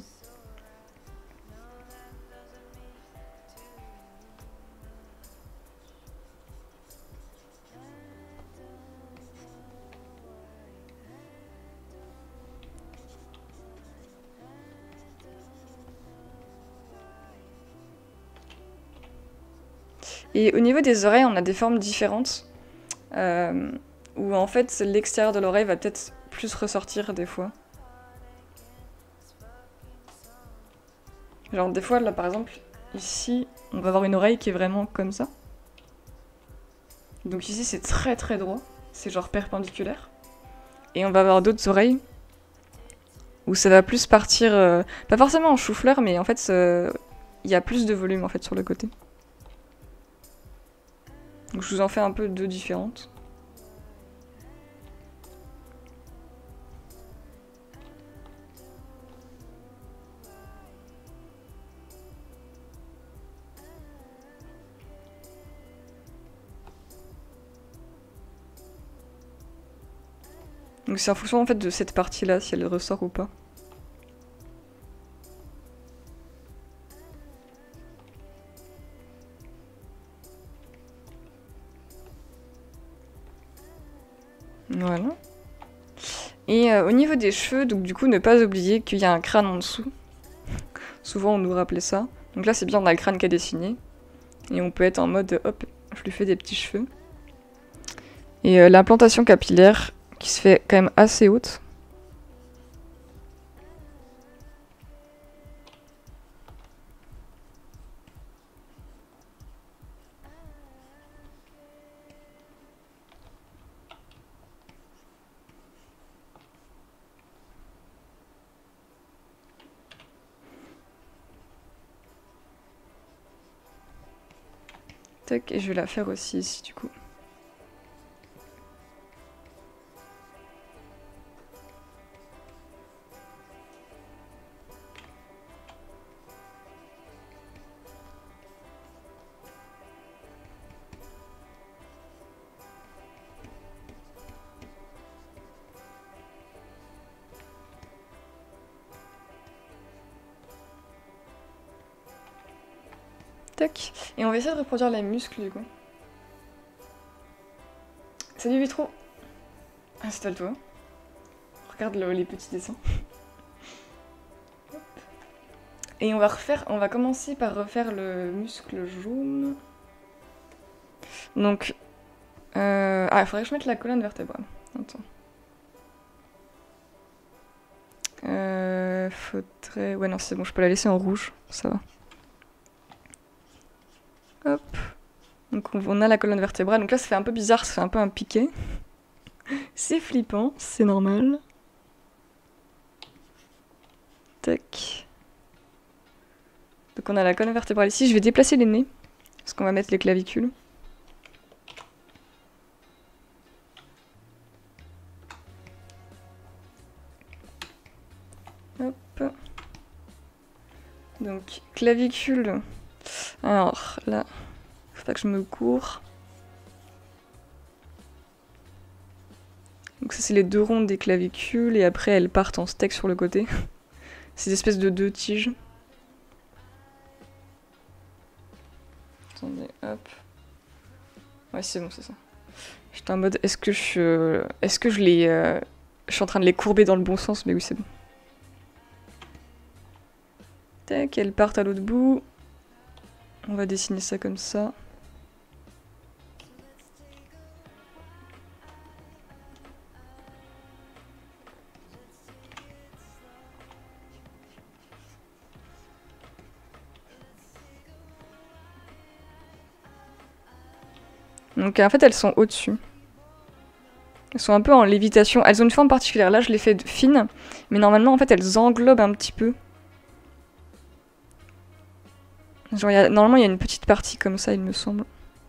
Et au niveau des oreilles, on a des formes différentes. Euh, où en fait, l'extérieur de l'oreille va peut-être plus ressortir des fois. Genre des fois, là par exemple, ici, on va avoir une oreille qui est vraiment comme ça. Donc ici, c'est très très droit. C'est genre perpendiculaire. Et on va avoir d'autres oreilles où ça va plus partir, euh, pas forcément en chou-fleur, mais en fait, il y a plus de volume en fait sur le côté. Donc je vous en fais un peu deux différentes. Donc c'est en fonction en fait de cette partie-là, si elle ressort ou pas. Voilà. Et euh, au niveau des cheveux, donc du coup ne pas oublier qu'il y a un crâne en dessous. Souvent on nous rappelait ça. Donc là c'est bien, on a le crâne qui a dessiné. Et on peut être en mode hop, je lui fais des petits cheveux. Et euh, l'implantation capillaire qui se fait quand même assez haute. Tac, et je vais la faire aussi ici du coup. Tac. Et on va essayer de reproduire les muscles du coup. Salut Vitro. Installe-toi. Regarde le, les petits dessins. Et on va refaire, on va commencer par refaire le muscle jaune. Donc, euh... ah, il faudrait que je mette la colonne vertébrale. Attends. Euh, faudrait... Ouais, non, c'est bon, je peux la laisser en rouge, ça va. Hop. Donc on a la colonne vertébrale. Donc là, ça fait un peu bizarre, ça fait un peu un piqué. C'est flippant, c'est normal. Tac. Donc on a la colonne vertébrale ici. Je vais déplacer les nez, parce qu'on va mettre les clavicules. Hop. Donc, clavicule. Alors, là, faut pas que je me cours. Donc ça, c'est les deux rondes des clavicules, et après, elles partent en steak sur le côté. Ces espèces de deux tiges. Attendez, hop. Ouais, c'est bon, c'est ça. J'étais en mode, est-ce que je... Est-ce que je les... Euh... Je suis en train de les courber dans le bon sens, mais oui, c'est bon. Tac, elles partent à l'autre bout. On va dessiner ça comme ça. Donc en fait, elles sont au-dessus. Elles sont un peu en lévitation. Elles ont une forme particulière. Là, je les fais fines. Mais normalement, en fait, elles englobent un petit peu. Genre, y a... normalement, il y a une petite partie comme ça, il me semble.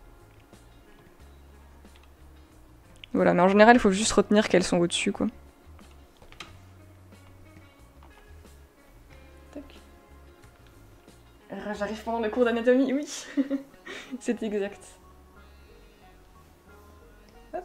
Voilà, mais en général, il faut juste retenir qu'elles sont au-dessus, quoi. Tac. J'arrive pendant le cours d'anatomie, oui. C'est exact. Hop.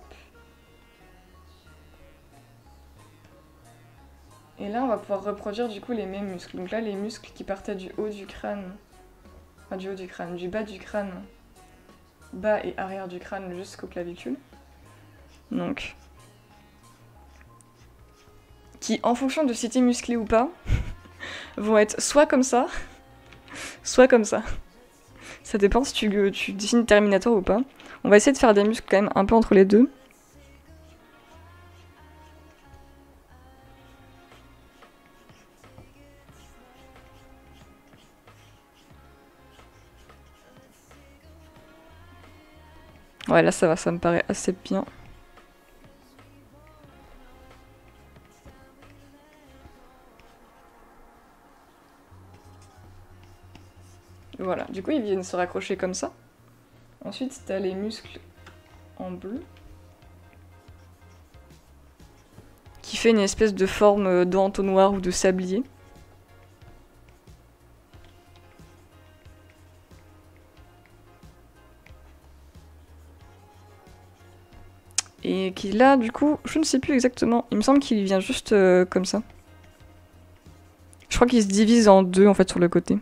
Et là, on va pouvoir reproduire du coup les mêmes muscles. Donc là, les muscles qui partaient du haut du crâne, enfin du haut du crâne, du bas du crâne, bas et arrière du crâne jusqu'aux clavicules. Donc, qui, en fonction de si t'es musclé ou pas, vont être soit comme ça, soit comme ça. Ça dépend si tu, tu dessines Terminator ou pas. On va essayer de faire des muscles quand même un peu entre les deux. Ouais, là ça va, ça me paraît assez bien. Voilà, du coup ils viennent se raccrocher comme ça. Ensuite t'as les muscles en bleu. Qui fait une espèce de forme d'entonnoir ou de sablier. Et qui là, du coup, je ne sais plus exactement. Il me semble qu'il vient juste euh, comme ça. Je crois qu'il se divise en deux en fait sur le côté.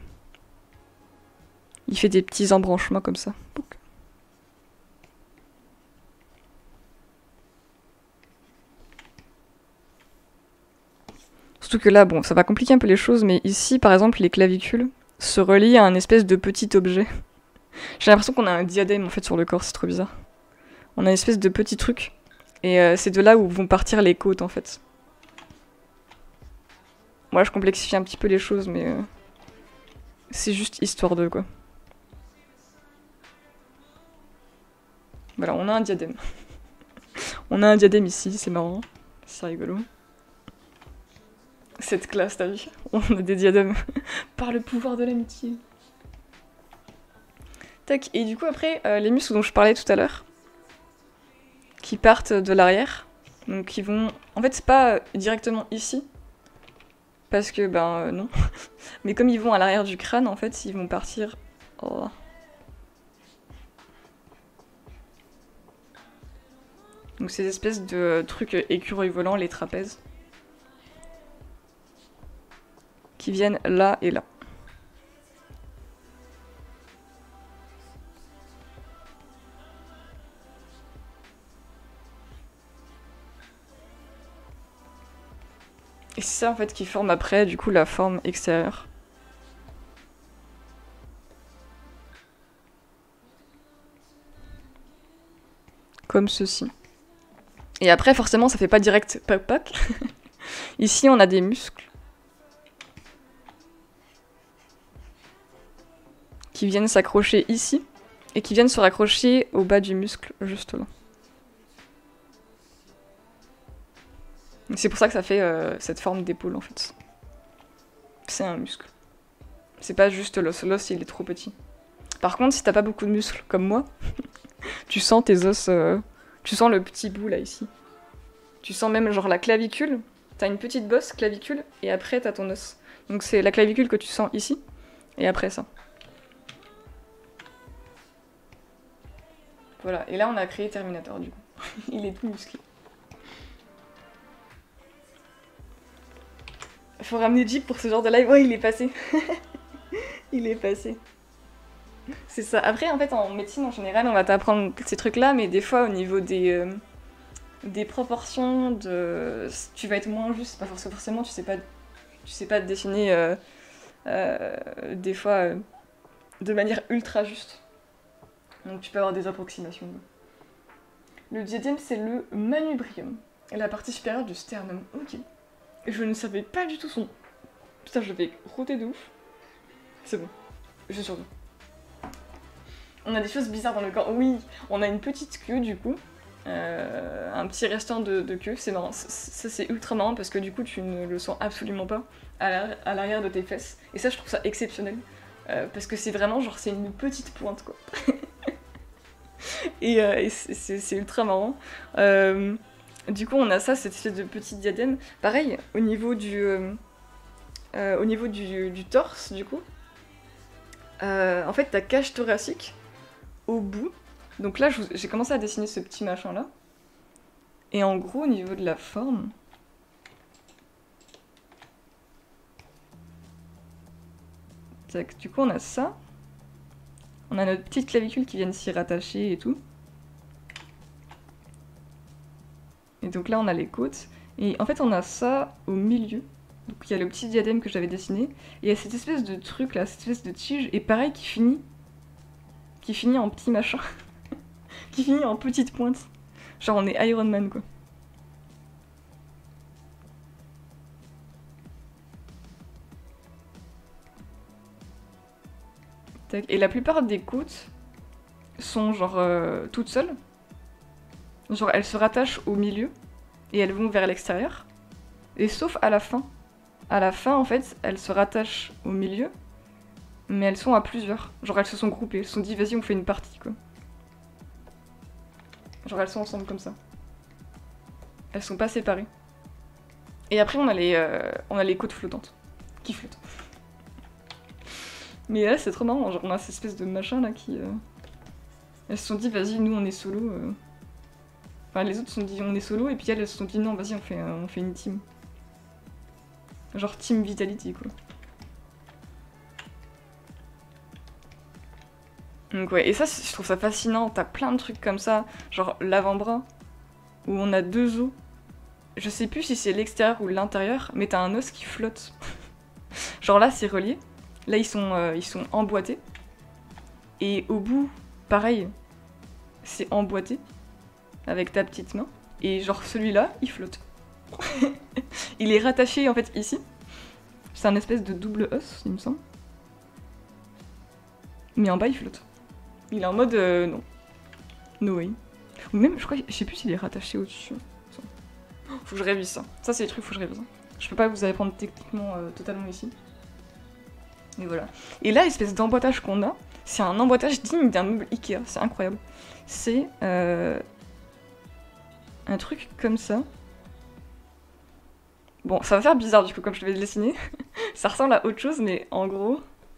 Il fait des petits embranchements comme ça. Donc. Surtout que là, bon, ça va compliquer un peu les choses, mais ici, par exemple, les clavicules se relient à un espèce de petit objet. J'ai l'impression qu'on a un diadème en fait sur le corps, c'est trop bizarre. On a une espèce de petit truc. Et euh, c'est de là où vont partir les côtes en fait. Moi je complexifie un petit peu les choses, mais euh, c'est juste histoire de quoi. Voilà, on a un diadème. On a un diadème ici, c'est marrant. C'est rigolo. Cette classe, t'as vu? On a des diadèmes par le pouvoir de l'amitié. Tac, et du coup après, euh, les muscles dont je parlais tout à l'heure, qui partent de l'arrière, donc ils vont... En fait c'est pas directement ici, parce que ben euh, non, mais comme ils vont à l'arrière du crâne en fait, ils vont partir... Oh. Donc ces espèces de trucs écureuils volants, les trapèzes, qui viennent là et là. Et c'est ça en fait qui forme après du coup la forme extérieure. Comme ceci. Et après forcément ça fait pas direct pac pac. Ici on a des muscles. Qui viennent s'accrocher ici. Et qui viennent se raccrocher au bas du muscle juste là. C'est pour ça que ça fait euh, cette forme d'épaule en fait. C'est un muscle. C'est pas juste l'os, l'os il est trop petit. Par contre si t'as pas beaucoup de muscles comme moi, tu sens tes os, euh, tu sens le petit bout là ici. Tu sens même genre la clavicule, t'as une petite bosse clavicule et après t'as ton os. Donc c'est la clavicule que tu sens ici et après ça. Voilà, et là on a créé Terminator du coup. Il est tout musclé. Faut ramener Jeep pour ce genre de live. Ouais, il est passé. Il est passé. C'est ça. Après, en fait, en médecine, en général, on va t'apprendre ces trucs-là, mais des fois, au niveau des, euh, des proportions, de... tu vas être moins juste. Pas forcément, tu sais pas, tu sais pas dessiner euh, euh, des fois euh, de manière ultra juste. Donc tu peux avoir des approximations. Le diadème, c'est le manubrium. La partie supérieure du sternum. Ok. Je ne savais pas du tout son... Putain, je vais roter de ouf. C'est bon. Je survis. On a des choses bizarres dans le corps. Oui, on a une petite queue du coup. Euh, un petit restant de, de queue. C'est marrant. Ça, c'est ultra marrant parce que du coup, tu ne le sens absolument pas à l'arrière de tes fesses. Et ça, je trouve ça exceptionnel. Euh, parce que c'est vraiment genre, c'est une petite pointe quoi. et euh, et c'est ultra marrant. Euh, Du coup, on a ça, cette espèce de petit diadème. Pareil, au niveau du, euh, euh, au niveau du, du torse, du coup. Euh, en fait, ta cage thoracique, au bout. Donc là, j'ai commencé à dessiner ce petit machin-là. Et en gros, au niveau de la forme... Tac, du coup, on a ça. On a notre petite clavicule qui viennent s'y rattacher et tout. Et donc là, on a les côtes. Et en fait, on a ça au milieu. Donc il y a le petit diadème que j'avais dessiné. Et il y a cette espèce de truc là, cette espèce de tige. Et pareil, qui finit... Qui finit en petit machin. Qui finit en petite pointe. Genre on est Iron Man, quoi. Tac. Et la plupart des côtes sont genre euh, toutes seules. Genre elles se rattachent au milieu. Et elles vont vers l'extérieur. Et sauf à la fin. À la fin, en fait, elles se rattachent au milieu. Mais elles sont à plusieurs. Genre elles se sont groupées. Elles se sont dit, vas-y, on fait une partie, quoi. Genre elles sont ensemble comme ça. Elles sont pas séparées. Et après, on a les, euh, on a les côtes flottantes. Qui flottent. Mais là, c'est trop marrant. Genre, on a cette espèce de machin, là, qui... Euh... Elles se sont dit, vas-y, nous, on est solo. Euh... Enfin, les autres se sont dit on est solo, et puis elles, elles se sont dit non, vas-y, on fait, euh, on fait une team. Genre team Vitality, quoi. Donc ouais, et ça, je trouve ça fascinant, t'as plein de trucs comme ça, genre l'avant-bras, où on a deux os. Je sais plus si c'est l'extérieur ou l'intérieur, mais t'as un os qui flotte. Genre là, c'est relié, là, ils sont, euh, ils sont emboîtés, et au bout, pareil, c'est emboîté, avec ta petite main, et genre celui-là, il flotte. Il est rattaché, en fait, ici. C'est un espèce de double os, il me semble. Mais en bas, il flotte. Il est en mode euh, non. No way. Ou même, je crois, je sais plus s'il est rattaché au-dessus. Faut que je révise ça. Ça, c'est les trucs, faut que je révise. Je peux pas vous apprendre techniquement euh, totalement ici. Et voilà. Et là, l'espèce d'emboîtage qu'on a, c'est un emboîtage digne d'un meuble Ikea. C'est incroyable. C'est euh, un truc comme ça. Bon, ça va faire bizarre du coup, comme je l'avais dessiné. Ça ressemble à autre chose, mais en gros.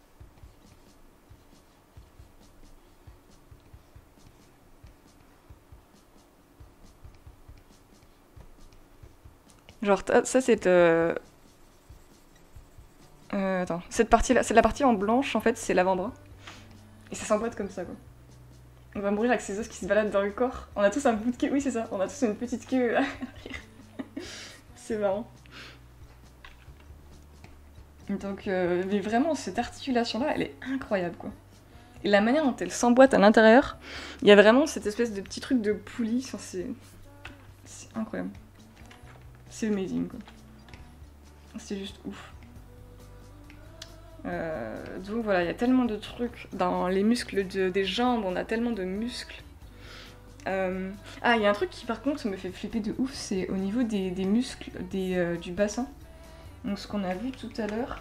Genre, ça c'est... Euh... Euh, attends, cette partie-là, c'est la partie en blanche, en fait, c'est l'avant-bras. Et ça s'emboîte comme ça, quoi. On va mourir avec ces os qui se baladent dans le corps. On a tous un bout de queue, oui c'est ça, on a tous une petite queue. C'est marrant. Donc, euh, mais vraiment, cette articulation-là, elle est incroyable, quoi. Et la manière dont elle s'emboîte à l'intérieur, il y a vraiment cette espèce de petit truc de poulie, enfin, c'est... C'est incroyable. C'est amazing, quoi. C'est juste ouf. Euh, donc voilà, il y a tellement de trucs. Dans les muscles de, des jambes, on a tellement de muscles. Euh... Ah, il y a un truc qui par contre me fait flipper de ouf, c'est au niveau des, des muscles des, euh, du bassin. Donc ce qu'on a vu tout à l'heure.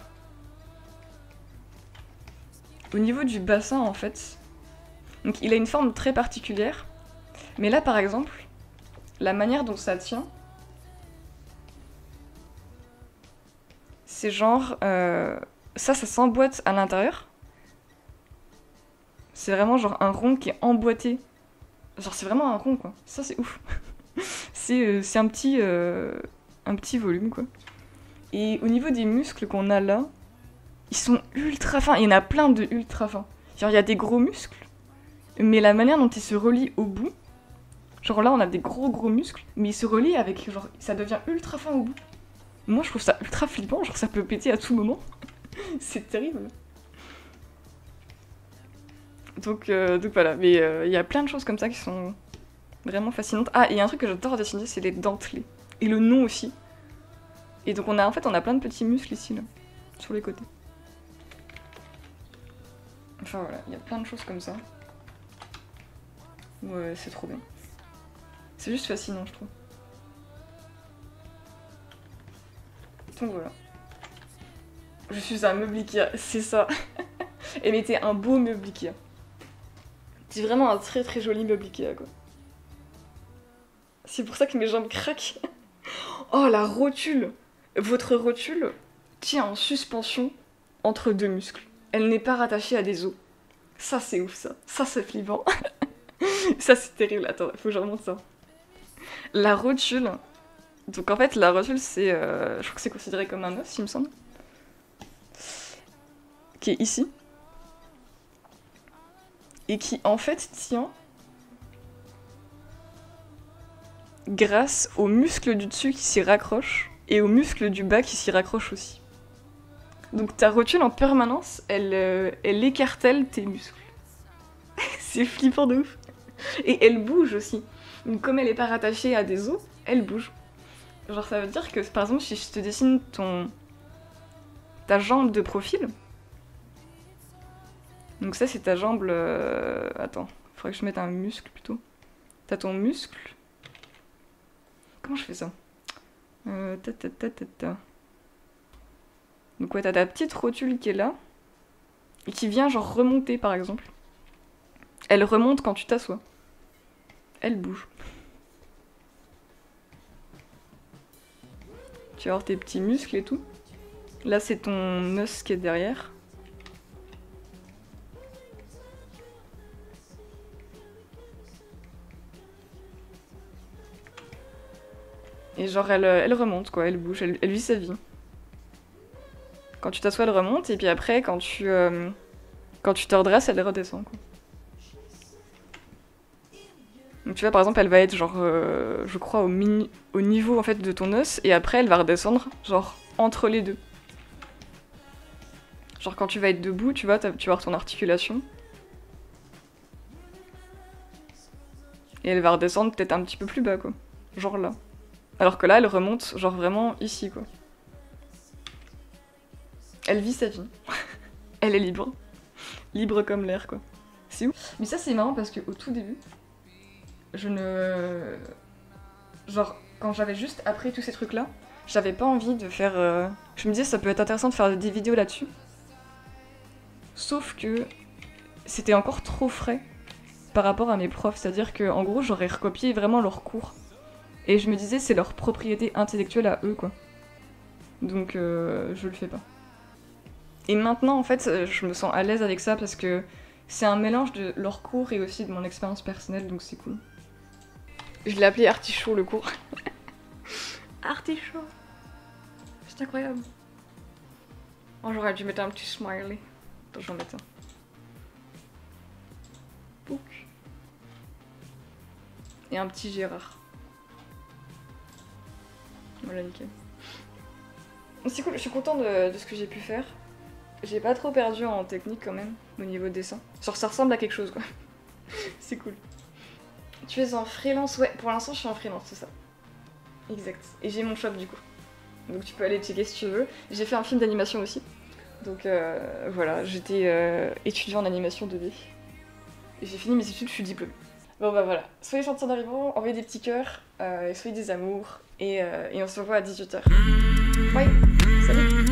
Au niveau du bassin en fait, donc il a une forme très particulière. Mais là par exemple, la manière dont ça tient, c'est genre... Euh... Ça, ça s'emboîte à l'intérieur. C'est vraiment genre un rond qui est emboîté. Genre c'est vraiment un rond quoi. Ça c'est ouf. c'est euh, c'est un petit euh, un petit volume quoi. Et au niveau des muscles qu'on a là, ils sont ultra fins. Il y en a plein de ultra fins. Genre il y a des gros muscles, mais la manière dont ils se relient au bout, genre là on a des gros gros muscles, mais ils se relient avec genre ça devient ultra fin au bout. Moi je trouve ça ultra flippant, genre ça peut péter à tout moment. C'est terrible. Donc, euh, donc voilà, mais il euh, y a plein de choses comme ça qui sont vraiment fascinantes. Ah, et il y a un truc que j'adore dessiner, c'est les dentelés. Et le nom aussi. Et donc on a en fait on a plein de petits muscles ici, là, sur les côtés. Enfin voilà, il y a plein de choses comme ça. Ouais, c'est trop bien. C'est juste fascinant, je trouve. Donc voilà. Je suis un meuble Ikea, c'est ça. Et mettez un beau meuble Ikea. C'est vraiment un très très joli meuble Ikea, quoi. C'est pour ça que mes jambes craquent. Oh, la rotule. Votre rotule tient en suspension entre deux muscles. Elle n'est pas rattachée à des os. Ça, c'est ouf, ça. Ça, c'est flippant. Ça, c'est terrible. Attends, il faut que je remonte ça. La rotule... Donc en fait, la rotule, c'est... Euh... Je crois que c'est considéré comme un os, il me semble. Qui est ici. Et qui, en fait, tient... grâce aux muscles du dessus qui s'y raccrochent et aux muscles du bas qui s'y raccrochent aussi. Donc ta rotule en permanence, elle, euh, elle écartèle tes muscles. C'est flippant de ouf. Et elle bouge aussi. Donc comme elle est pas rattachée à des os, elle bouge. Genre ça veut dire que par exemple si je te dessine ton ta jambe de profil. Donc ça c'est ta jambe... Euh... Attends, faudrait que je mette un muscle plutôt. T'as ton muscle. Comment je fais ça euh, ta, ta, ta, ta, ta. Donc ouais, t'as ta petite rotule qui est là, et qui vient genre remonter par exemple. Elle remonte quand tu t'assois. Elle bouge. Tu vas avoir tes petits muscles et tout. Là c'est ton os qui est derrière. Et genre, elle, elle remonte, quoi, elle bouge, elle, elle vit sa vie. Quand tu t'assois, elle remonte, et puis après, quand tu, euh, quand tu te redresses, elle redescend, quoi. Donc tu vois, par exemple, elle va être genre, euh, je crois, au, mini au niveau en fait de ton os, et après, elle va redescendre, genre, entre les deux. Genre, quand tu vas être debout, tu vois, tu vas avoir ton articulation. Et elle va redescendre peut-être un petit peu plus bas, quoi. Genre là. Alors que là, elle remonte, genre vraiment ici, quoi. Elle vit sa vie. Elle est libre. Libre comme l'air, quoi. C'est ouf. Mais ça, c'est marrant parce qu'au tout début, je ne... Genre, quand j'avais juste appris tous ces trucs-là, j'avais pas envie de faire... Euh... Je me disais, ça peut être intéressant de faire des vidéos là-dessus. Sauf que c'était encore trop frais par rapport à mes profs. C'est-à-dire que, en gros, j'aurais recopié vraiment leurs cours. Et je me disais, c'est leur propriété intellectuelle à eux, quoi. Donc, euh, je le fais pas. Et maintenant, en fait, je me sens à l'aise avec ça parce que c'est un mélange de leurs cours et aussi de mon expérience personnelle, donc c'est cool. Je l'ai appelé Artichaut, le cours. Artichaut. C'est incroyable. Oh, j'aurais dû mettre un petit smiley. Attends, je vais en mettre un. Pouc. Et un petit Gérard. Voilà, nickel. C'est cool, je suis contente de, de ce que j'ai pu faire. J'ai pas trop perdu en technique quand même, au niveau de dessin. Genre ça ressemble à quelque chose, quoi. C'est cool. Tu es en freelance? Ouais, pour l'instant je suis en freelance, c'est ça. Exact. Et j'ai mon shop du coup. Donc tu peux aller checker si tu veux. J'ai fait un film d'animation aussi. Donc euh, voilà, j'étais euh, étudiant en animation deux D. Et j'ai fini mes études, je suis diplômée. Bon bah voilà, soyez gentils en arrivant, envoyez des petits cœurs, euh, et soyez des amours, et, euh, et on se revoit à dix-huit heures. Bye, salut.